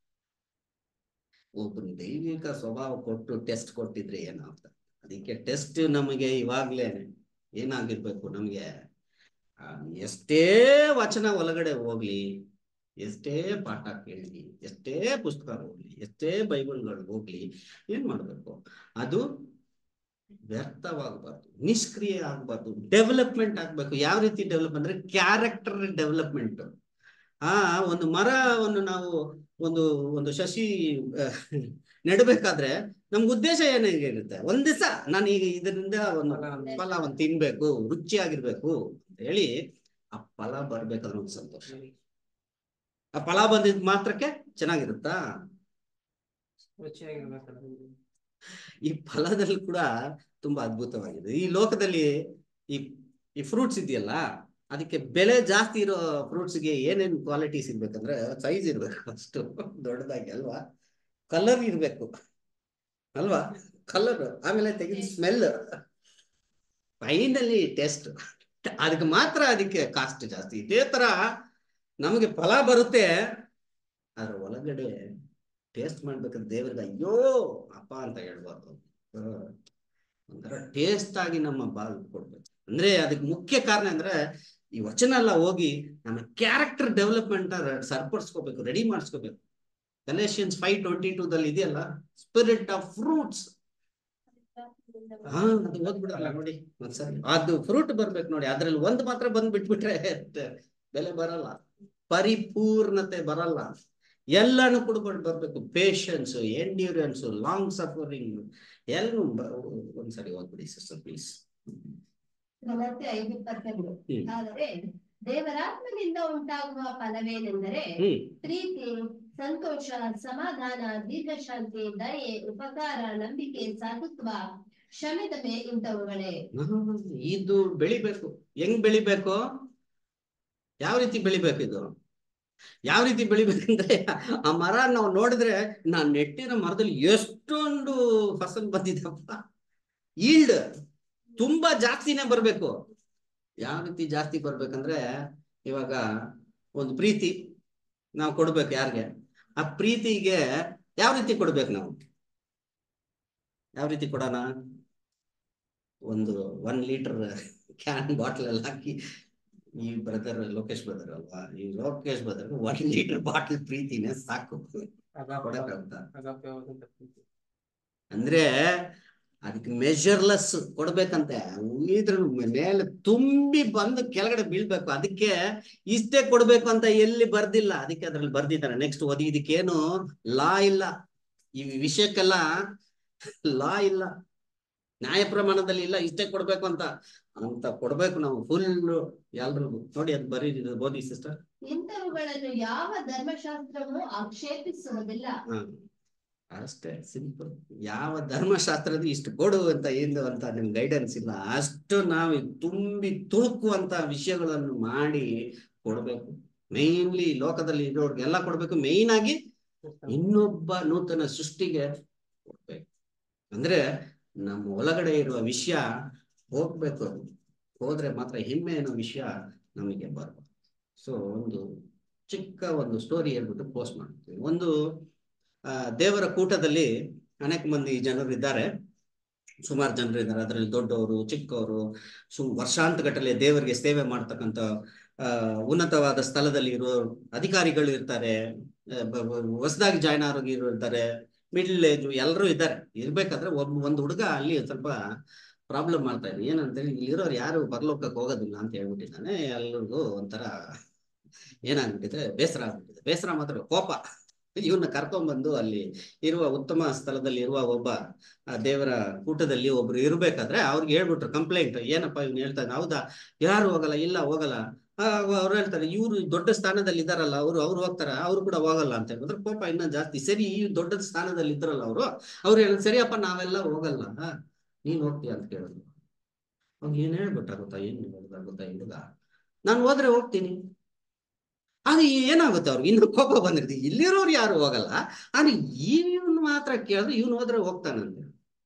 ಒಬ್ಬನು ದೈವಿಕ ಸ್ವಭಾವ ಕೊಟ್ಟು ಟೆಸ್ಟ್ ಕೊಟ್ಟಿದ್ರೆ ಏನಾಗ್ತದೆ? ಅದಕ್ಕೆ ಟೆಸ್ಟ್ ನಮಗೆ ಇವಾಗ್ಲೇ ಏನಾಗಿರ್ಬೇಕು? ನಮ್ಗೆ ಎಷ್ಟೇ ವಚನ ಒಳಗಡೆ ಹೋಗ್ಲಿ, ಎಷ್ಟೇ ಪಾಠ ಕೇಳಲಿ, ಎಷ್ಟೇ ಪುಸ್ತಕ ಹೋಗ್ಲಿ, ಎಷ್ಟೇ ಬೈಬಲ್ಗಳು ಹೋಗ್ಲಿ, ಏನ್ ಮಾಡ್ಬೇಕು? ಅದು ವ್ಯರ್ಥವಾಗಬಾರ್ದು, ನಿಷ್ಕ್ರಿಯ ಆಗ್ಬಾರ್ದು, ಡೆವಲಪ್ಮೆಂಟ್ ಆಗ್ಬೇಕು. ಯಾವ ರೀತಿ ಡೆವಲಪ್ ಅಂದ್ರೆ ಕ್ಯಾರೆಕ್ಟರ್ ಡೆವಲಪ್ಮೆಂಟ್. ಆ ಒಂದು ಮರವನ್ನು ನಾವು ಒಂದು ಒಂದು ಶಶಿ ನೆಡಬೇಕಾದ್ರೆ ನಮ್ಗೆ ಉದ್ದೇಶ ಏನಾಗಿರುತ್ತೆ? ಒಂದ್ ದಿವಸ ನಾನು ಈಗ ಇದರಿಂದ ಒಂದು ಫಲವನ್ನು ತಿನ್ಬೇಕು, ರುಚಿಯಾಗಿರ್ಬೇಕು ಅಂತ ಹೇಳಿ ಆ ಫಲ ಬರ್ಬೇಕಾದ್ರೆ ಒಂದು ಸಂತೋಷ. ಆ ಫಲ ಬಂದಿದ್ ಮಾತ್ರಕ್ಕೆ ಚೆನ್ನಾಗಿರುತ್ತಾ? ಈ ಫಲದಲ್ಲಿ ಕೂಡ ತುಂಬಾ ಅದ್ಭುತವಾಗಿದೆ. ಈ ಲೋಕದಲ್ಲಿ ಈ ಈ ಫ್ರೂಟ್ಸ್ ಇದೆಯಲ್ಲ, ಅದಕ್ಕೆ ಬೆಲೆ ಜಾಸ್ತಿ ಇರೋ ಫ್ರೂಟ್ಸ್ಗೆ ಏನೇನು ಕ್ವಾಲಿಟೀಸ್ ಇರ್ಬೇಕಂದ್ರೆ ಸೈಜ್ ಇರ್ಬೇಕು, ಅಷ್ಟು ದೊಡ್ಡದಾಗಿ ಅಲ್ವಾ? ಕಲರ್ ಇರ್ಬೇಕು ಅಲ್ವಾ? ಕಲರ್, ಆಮೇಲೆ ತೆಗೆದು ಸ್ಮೆಲ್, ಫೈನಲಿ ಟೇಸ್ಟ್. ಅದಕ್ಕೆ ಮಾತ್ರ ಅದಕ್ಕೆ ಕಾಸ್ಟ್ ಜಾಸ್ತಿ. ಇದೇ ತರ ನಮಗೆ ಫಲ ಬರುತ್ತೆ, ಅದ್ರ ಒಳಗಡೆ ಟೇಸ್ಟ್ ಮಾಡ್ಬೇಕಾದ್ರೆ ದೇವರಿಗೆ ಅಯ್ಯೋ ಅಪ್ಪ ಅಂತ ಹೇಳ್ಬಾರ್ದು. ಒಂಥರ ಟೇಸ್ಟ್ ಆಗಿ ನಮ್ಮ ಬಾಲ್ ಕೊಡ್ಬೇಕು. ಅಂದ್ರೆ ಅದಕ್ಕೆ ಮುಖ್ಯ ಕಾರಣ ಅಂದ್ರೆ ಈ ವಚನ ಎಲ್ಲ ಹೋಗಿ ನಮ್ಮ ಕ್ಯಾರೆಕ್ಟರ್ ಡೆವಲಪ್ಮೆಂಟ್ ಸರಿಪಡಿಸ್ಕೋಬೇಕು, ರೆಡಿ ಮಾಡಿಸ್ಕೋಬೇಕು. ಗಲೇಷಿಯನ್ಸ್ ಫೈವ್ ಟ್ವೆಂಟಿ ಟೂ ದಲ್ಲಿ ಇದೆಯಲ್ಲ, ಸ್ಪಿರಿಟ್ ಆಫ್ ಫ್ರೂಟ್ಸ್. ಹಾ, ಅದು ಓದ್ಬಿಡಲ್ಲ ನೋಡಿ ಒಂದ್ಸರಿ. ಅದು ಫ್ರೂಟ್ ಬರ್ಬೇಕು ನೋಡಿ, ಅದ್ರಲ್ಲಿ ಒಂದ್ ಮಾತ್ರ ಬಂದ್ ಬಿಟ್ಬಿಟ್ರೆ ಬೆಲೆ ಬರಲ್ಲ, ಪರಿಪೂರ್ಣತೆ ಬರಲ್ಲ. ಎಲ್ಲಾನು ಕುಡ್ಕೊಂಡು ಬರ್ಬೇಕು. ಪೇಷನ್ಸ್, ಎಂಡ್ಯೂರೆನ್ಸ್, ಲಾಂಗ್ ಸಫರಿಂಗ್ ಎಲ್ಲ ಒಂದ್ಸರಿ ಓದ್ಬಿಡಿ ಸಿಸ್ಟರ್ ಪ್ಲೀಸ್. ಗಲಾತ್ಯ ಐದು ಇಪ್ಪತ್ತೆರಡು. ಆದರೆ ದೇವರಾತ್ಮನಿಂದ ಉಂಟಾಗುವ ಫಲವೇನೆಂದರೆ ಪ್ರೀತಿ, ಸಂತೋಷ, ಸಮಾಧಾನ, ದೀರ್ಘಶಾಂತಿ, ದಯೆ, ಉಪಕಾರ, ನಂಬಿಕೆ, ಸಾಧುತ್ವ, ಕ್ಷಮಿತವೇ ಇಂಥವುಗಳೇ. ಇದು ಬೆಳಿಬೇಕು. ಹೆಂಗ್ ಬೆಳಿಬೇಕು? ಯಾವ ರೀತಿ ಬೆಳಿಬೇಕು? ಇದು ಯಾವ ರೀತಿ ಬೆಳಿಬೇಕಂದ್ರೆ, ಆ ಮರ ನಾವು ನೋಡಿದ್ರೆ ನಾನ್ ನೆಟ್ಟಿರೋ ಮರದಲ್ಲಿ ಎಷ್ಟೊಂದು ಫಸಲ್ ಬಂದಿದಪ್ಪ, ಈಲ್ಡ್ ತುಂಬಾ ಜಾಸ್ತಿನೇ ಬರ್ಬೇಕು. ಯಾವ ರೀತಿ ಜಾಸ್ತಿ ಬರ್ಬೇಕಂದ್ರೆ, ಇವಾಗ ಒಂದು ಪ್ರೀತಿ ನಾವು ಕೊಡ್ಬೇಕು ಯಾರಿಗೆ, ಆ ಪ್ರೀತಿಗೆ ಯಾವ ರೀತಿ ಕೊಡ್ಬೇಕು? ನಾವು ಯಾವ ರೀತಿ ಕೊಡೋಣ? ಒಂದು ಒನ್ ಲೀಟರ್ ಕ್ಯಾನ್ ಬಾಟಲ್ ಅಲ್ಲಿ ಹಾಕಿ, ಈ ಬ್ರದರ್ ಲೋಕೇಶ್ ಬ್ರದರ್ ಅಲ್ವಾ, ಈ Lokesh brother one litre bottle ಪ್ರೀತಿನೇ ಸಾಕು ಕೊಡಕ್ಕಾಗುತ್ತಾ? ಅಂದ್ರೆ ಅದಕ್ಕೆ ಮೆಜರ್ಲೆಸ್ ಕೊಡ್ಬೇಕಂತೆ. ಇದ್ರ ಮೇಲೆ ತುಂಬಿ ಬಂದು ಕೆಳಗಡೆ ಬೀಳ್ಬೇಕು. ಅದಕ್ಕೆ ಇಷ್ಟೇ ಕೊಡ್ಬೇಕು ಅಂತ ಎಲ್ಲಿ ಬರ್ದಿಲ್ಲ, ಅದಕ್ಕೆ ಅದ್ರಲ್ಲಿ ಬರ್ದಿದ್ದಾರೆ. ನೆಕ್ಸ್ಟ್ ಓದಿ, ಇದಕ್ಕೇನು ಲಾ ಇಲ್ಲ, ಈ ವಿಷಯಕ್ಕೆಲ್ಲ ಲಾ ಇಲ್ಲ, ನ್ಯಾಯ ಪ್ರಮಾಣದಲ್ಲಿ ಇಲ್ಲ, ಇಷ್ಟೇ ಕೊಡ್ಬೇಕು ಅಂತ ಅಂತ ಕೊಡ್ಬೇಕು ನಾವು ಫುಲ್ ಎಲ್ರಿಗೂ. ನೋಡಿ ಅದು ಬರೀ ಓದಿ ಸಿಸ್ಟರ್. ಇಂಥವುಗಳನ್ನು ಯಾವ ಧರ್ಮಶಾಸ್ತ್ರವೂ ಆಕ್ಷೇಪಿಸುವುದಿಲ್ಲ. ಅಷ್ಟೇ ಸಿಂಪಲ್. ಯಾವ ಧರ್ಮಶಾಸ್ತ್ರದ ಇಷ್ಟು ಕೊಡು ಅಂತ ಏನು ಅಂತ ನಿಮ್ ಗೈಡೆನ್ಸ್ ಇಲ್ಲ. ಅಷ್ಟು ನಾವು ತುಂಬಿ ತುಳುಕುವಂತ ವಿಷಯಗಳನ್ನು ಮಾಡಿ ಕೊಡ್ಬೇಕು. ಮೇನ್ಲಿ ಲೋಕದಲ್ಲಿ ಇರೋರ್ಗೆಲ್ಲ ಕೊಡ್ಬೇಕು. ಮೇಯ್ನ್ ಆಗಿ ಇನ್ನೊಬ್ಬ ನೂತನ ಸೃಷ್ಟಿಗೆ ಕೊಡ್ಬೇಕು. ಅಂದ್ರೆ ನಮ್ಮ ಒಳಗಡೆ ಇರುವ ವಿಷಯ ಹೋಗ್ಬೇಕು. ಹೋದ್ರೆ ಮಾತ್ರ ಹೆಮ್ಮೆ ಅನ್ನೋ ವಿಷಯ ನಮಗೆ ಬರಬಾರ್ದು. ಸೊ ಒಂದು ಚಿಕ್ಕ ಒಂದು ಸ್ಟೋರಿ ಹೇಳ್ಬಿಟ್ಟು ಪೋಸ್ಟ್ ಮಾಡ್ತೀವಿ. ಒಂದು ಆ ದೇವರ ಕೂಟದಲ್ಲಿ ಅನೇಕ ಮಂದಿ ಜನರು ಇದ್ದಾರೆ, ಸುಮಾರು ಜನರು ಇದ್ದಾರೆ. ಅದರಲ್ಲಿ ದೊಡ್ಡವರು, ಚಿಕ್ಕವರು, ಸು ವರ್ಷಾಂತಗಟ್ಟಲೆ ದೇವರಿಗೆ ಸೇವೆ ಮಾಡ್ತಕ್ಕಂಥ ಆ ಉನ್ನತವಾದ ಸ್ಥಳದಲ್ಲಿ ಇರೋ ಅಧಿಕಾರಿಗಳು ಇರ್ತಾರೆ, ಹೊಸದಾಗಿ ಜಾಯ್ನ್ ಆರೋಗಿರು ಇರ್ತಾರೆ, ಮಿಡ್ಲ್ ಏಜ್ ಎಲ್ಲರೂ ಇದ್ದಾರೆ. ಇರ್ಬೇಕಾದ್ರೆ ಒಬ್ಬ ಒಂದು ಹುಡುಗ ಅಲ್ಲಿ ಸ್ವಲ್ಪ ಪ್ರಾಬ್ಲಮ್ ಮಾಡ್ತಾ ಇದ್ದಾನೆ. ಏನಂತೇಳಿ, ಇಲ್ಲಿರೋರು ಯಾರು ಪರಲೋಕಕ್ಕೆ ಹೋಗೋದಿಲ್ಲ ಅಂತ ಹೇಳ್ಬಿಟ್ಟಿದ್ದಾನೆ. ಎಲ್ರಿಗೂ ಒಂಥರ ಏನಾಗ್ಬಿಟ್ಟಿದೆ, ಬೇಸರ ಆಗ್ಬಿಟ್ಟಿದೆ. ಬೇಸರ ಮಾತ್ರ ಕೋಪ. ಇವನ್ನ ಕರ್ಕೊಂಡ್ಬಂದು ಅಲ್ಲಿ ಇರುವ ಉತ್ತಮ ಸ್ಥಳದಲ್ಲಿ ಇರುವ ಒಬ್ಬ ದೇವರ ಕೂಟದಲ್ಲಿ ಒಬ್ರು ಇರ್ಬೇಕಾದ್ರೆ ಅವ್ರಿಗೆ ಹೇಳ್ಬಿಟ್ರು ಕಂಪ್ಲೇಂಟ್. ಏನಪ್ಪಾ ಇವ್ನು ಹೇಳ್ತಾನೆ, ಹೌದಾ ಯಾರು ಹೋಗಲ್ಲ? ಇಲ್ಲ ಹೋಗಲ್ಲ. ಅವ್ರು ಹೇಳ್ತಾರೆ, ಇವ್ರು ದೊಡ್ಡ ಸ್ಥಾನದಲ್ಲಿ ಇದ್ದಾರಲ್ಲ, ಅವ್ರು ಅವ್ರು ಹೋಗ್ತಾರ, ಅವ್ರು ಕೂಡ ಹೋಗಲ್ಲ ಅಂತ ಹೇಳಿದ್ರೆ ಕೋಪ ಇನ್ನೂ ಜಾಸ್ತಿ. ಸರಿ, ಈ ದೊಡ್ಡ ಸ್ಥಾನದಲ್ಲಿ ಇದ್ರಲ್ಲ ಅವರು, ಅವ್ರು ಹೇಳಿದ್ರು ಸರಿಯಪ್ಪ ನಾವೆಲ್ಲ ಹೋಗಲ್ಲ, ನೀನ್ ಹೋಗ್ತೀಯ ಅಂತ ಕೇಳಿದ್ರು. ಅವ್ನು ಏನ್ ಹೇಳ್ಬಿಟ್ಟಾಗುತ್ತಾ, ಏನ್ ಹೇಳ್ಬೇಕಾಗುತ್ತಾ ಹುಡುಗ, ನಾನು ಹೋದ್ರೆ ಹೋಗ್ತೀನಿ. ಅದು ಏನಾಗುತ್ತೆ ಅವ್ರಿಗೆ, ಇನ್ನು ಕೋಪ ಬಂದಿರ್ತೀವಿ. ಇಲ್ಲಿರೋರು ಯಾರು ಹೋಗಲ್ಲ, ಆದ್ರೆ ಇವನು ಮಾತ್ರ ಕೇಳಿದ್ರೆ ಇವನು ಹೋದ್ರೆ ಹೋಗ್ತಾನಂತೆ.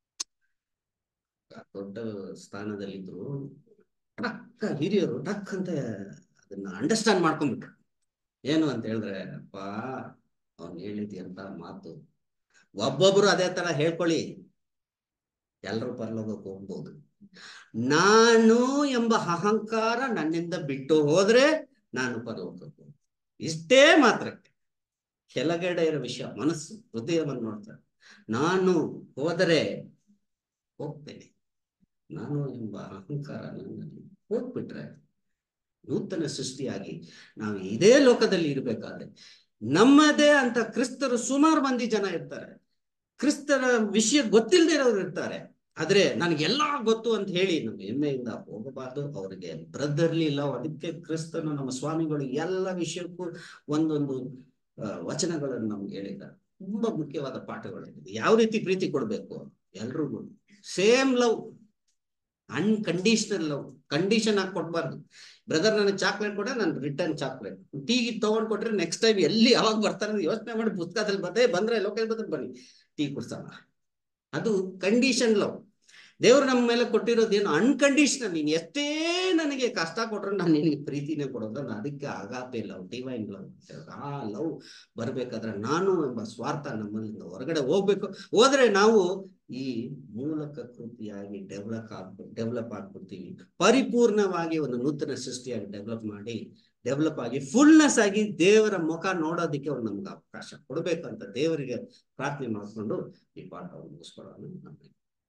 ದೊಡ್ಡ ಸ್ಥಾನದಲ್ಲಿದ್ರು ಟಕ್ ಹಿರಿಯರು ಟಕ್ ಅಂತ ಅದನ್ನ ಅಂಡರ್ಸ್ಟ್ಯಾಂಡ್ ಮಾಡ್ಕೊಂಡ್ಬಿಟ್ರು. ಏನು ಅಂತ ಹೇಳಿದ್ರೆ, ಅಪ್ಪ ಅವ್ನು ಹೇಳಿದ್ದಿ ಅಂತ ಮಾತು ಒಬ್ಬೊಬ್ರು ಅದೇ ತರ ಹೇಳ್ಕೊಳ್ಳಿ, ಎಲ್ರೂ ಪರಲೋಕಕ್ಕೆ ಹೋಗ್ಬೋದು. ನಾನು ಎಂಬ ಅಹಂಕಾರ ನನ್ನಿಂದ ಬಿಟ್ಟು ಹೋದ್ರೆ ನಾನು ಪರಲೋಕಕ್ಕೆ, ಇಷ್ಟೇ ಮಾತ್ರಕ್ಕೆ. ಕೆಳಗಡೆ ಇರೋ ವಿಷಯ ಮನಸ್ಸು ಹೃದಯವನ್ನು ನೋಡ್ತಾರೆ. ನಾನು ಹೋದರೆ ಹೋಗ್ತೇನೆ, ನಾನು ಎಂಬ ಅಹಂಕಾರ ನನ್ನಲ್ಲಿ ಹೋಗ್ಬಿಟ್ರೆ ನೂತನ ಸೃಷ್ಟಿಯಾಗಿ ನಾವು ಇದೇ ಲೋಕದಲ್ಲಿ ಇರ್ಬೇಕಾದ್ರೆ ನಮ್ಮದೇ ಅಂತ ಕ್ರಿಸ್ತರು ಸುಮಾರು ಮಂದಿ ಜನ ಇರ್ತಾರೆ. ಕ್ರಿಸ್ತರ ವಿಷಯ ಗೊತ್ತಿಲ್ಲದೆ ಇರೋರು ಇರ್ತಾರೆ. ಆದ್ರೆ ನನಗೆಲ್ಲಾ ಗೊತ್ತು ಅಂತ ಹೇಳಿ ನಮ್ಮ ಹೆಮ್ಮೆಯಿಂದ ಹೋಗಬಾರ್ದು. ಅವರಿಗೆ ಬ್ರದರ್ಲಿ ಲವ್. ಅದಕ್ಕೆ ಕ್ರಿಸ್ತನು ನಮ್ಮ ಸ್ವಾಮಿಗಳು ಎಲ್ಲ ವಿಷಯಕ್ಕೂ ಒಂದೊಂದು ವಚನಗಳನ್ನು ನಮ್ಗೆ ಹೇಳಿದ್ದಾರೆ. ತುಂಬಾ ಮುಖ್ಯವಾದ ಪಾಠಗಳಿದೆ. ಯಾವ ರೀತಿ ಪ್ರೀತಿ ಕೊಡ್ಬೇಕು ಎಲ್ರಿಗೂ, same love, unconditional love. Condition ಹಾಕಿ ಕೊಡ್ಬಾರ್ದು. ಬ್ರದರ್ ನನಗೆ ಚಾಕ್ಲೇಟ್ ಕೊಟ್ರೆ ನಾನು ರಿಟರ್ನ್ ಚಾಕ್ಲೇಟ್, ಟೀ ತಗೊಂಡ್ ಕೊಟ್ರೆ ನೆಕ್ಸ್ಟ್ ಟೈಮ್ ಎಲ್ಲಿ ಯಾವಾಗ ಬರ್ತಾರೆ ಯೋಚನೆ ಮಾಡಿ ಪುಸ್ತಕದಲ್ಲಿ ಬರ್ತೇ ಬಂದ್ರೆ ಲೋಕಲ್ ಬಂದ್ರೆ ಬನ್ನಿ ಟೀ ಕುಡ್ಸೋಣ. ಅದು ಕಂಡೀಷನ್ ಲವ್. ದೇವ್ರು ನಮ್ಮ ಮೇಲೆ ಕೊಟ್ಟಿರೋದೇನು ಅನ್ಕಂಡೀಷನಲ್. ನೀನ್ ಎಷ್ಟೇ ನನಗೆ ಕಷ್ಟ ಕೊಟ್ರೆ ನಾನು ನಿನಗೆ ಪ್ರೀತಿನೇ ಕೊಡೋದು. ಅದಕ್ಕೆ ಅಗಾಪೆ ಲವ್, ಡಿವೈನ್ ಲವ್. ಆ ಲವ್ ಬರ್ಬೇಕಾದ್ರೆ ನಾನು ಎಂಬ ಸ್ವಾರ್ಥ ನಮ್ಮಲ್ಲಿಂದ ಹೊರಗಡೆ ಹೋಗ್ಬೇಕು. ಹೋದ್ರೆ ನಾವು ಈ ಮೂಲಕ ಕೃತಿಯಾಗಿ ಡೆವಲಪ್ ಆಗ್ ಡೆವಲಪ್ ಆಗ್ಬಿಡ್ತೀವಿ. ಪರಿಪೂರ್ಣವಾಗಿ ಒಂದು ನೂತನ ಸೃಷ್ಟಿಯಾಗಿ ಡೆವಲಪ್ ಮಾಡಿ ಡೆವಲಪ್ ಆಗಿ ಫುಲ್ನೆಸ್ ಆಗಿ ದೇವರ ಮುಖ ನೋಡೋದಕ್ಕೆ ಅವ್ರು ನಮ್ಗೆ ಅವಕಾಶ ಕೊಡ್ಬೇಕಂತ ದೇವರಿಗೆ ಪ್ರಾರ್ಥನೆ ಮಾಡಿಕೊಂಡು ಈ ಪಾಠವನ್ನು ಮುಗಿಸ್ಕೊಳ್ಳೋಣ. ನಮಗೆ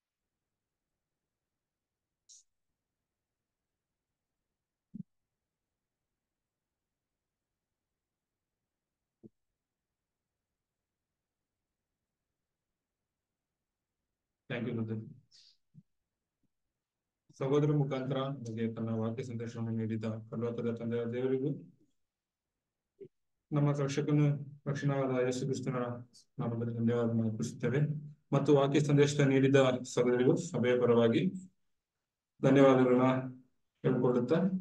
ಥ್ಯಾಂಕ್ ಯು ಬ್ರದರ್. ಸಹೋದರ ಮುಖಾಂತರ ನಮಗೆ ತನ್ನ ವಾಕ್ಯ ಸಂದೇಶವನ್ನು ನೀಡಿದ ಪರಲೋಕದ ತಂದೆಯ ದೇವರಿಗೂ, ನಮ್ಮ ರಕ್ಷಕನು ರಕ್ಷಣಾವಾದ ಯೇಸು ಕ್ರಿಸ್ತನ ನಾಮದಲ್ಲಿ ಧನ್ಯವಾದ ಅರ್ಪಿಸುತ್ತೇವೆ. ಮತ್ತು ವಾಕ್ಯ ಸಂದೇಶ ನೀಡಿದ ಸಭೆಗಳಿಗೂ ಸಭೆಯ ಪರವಾಗಿ ಧನ್ಯವಾದಗಳನ್ನ ಹೇಳ್ಕೊಳ್ಳುತ್ತಾ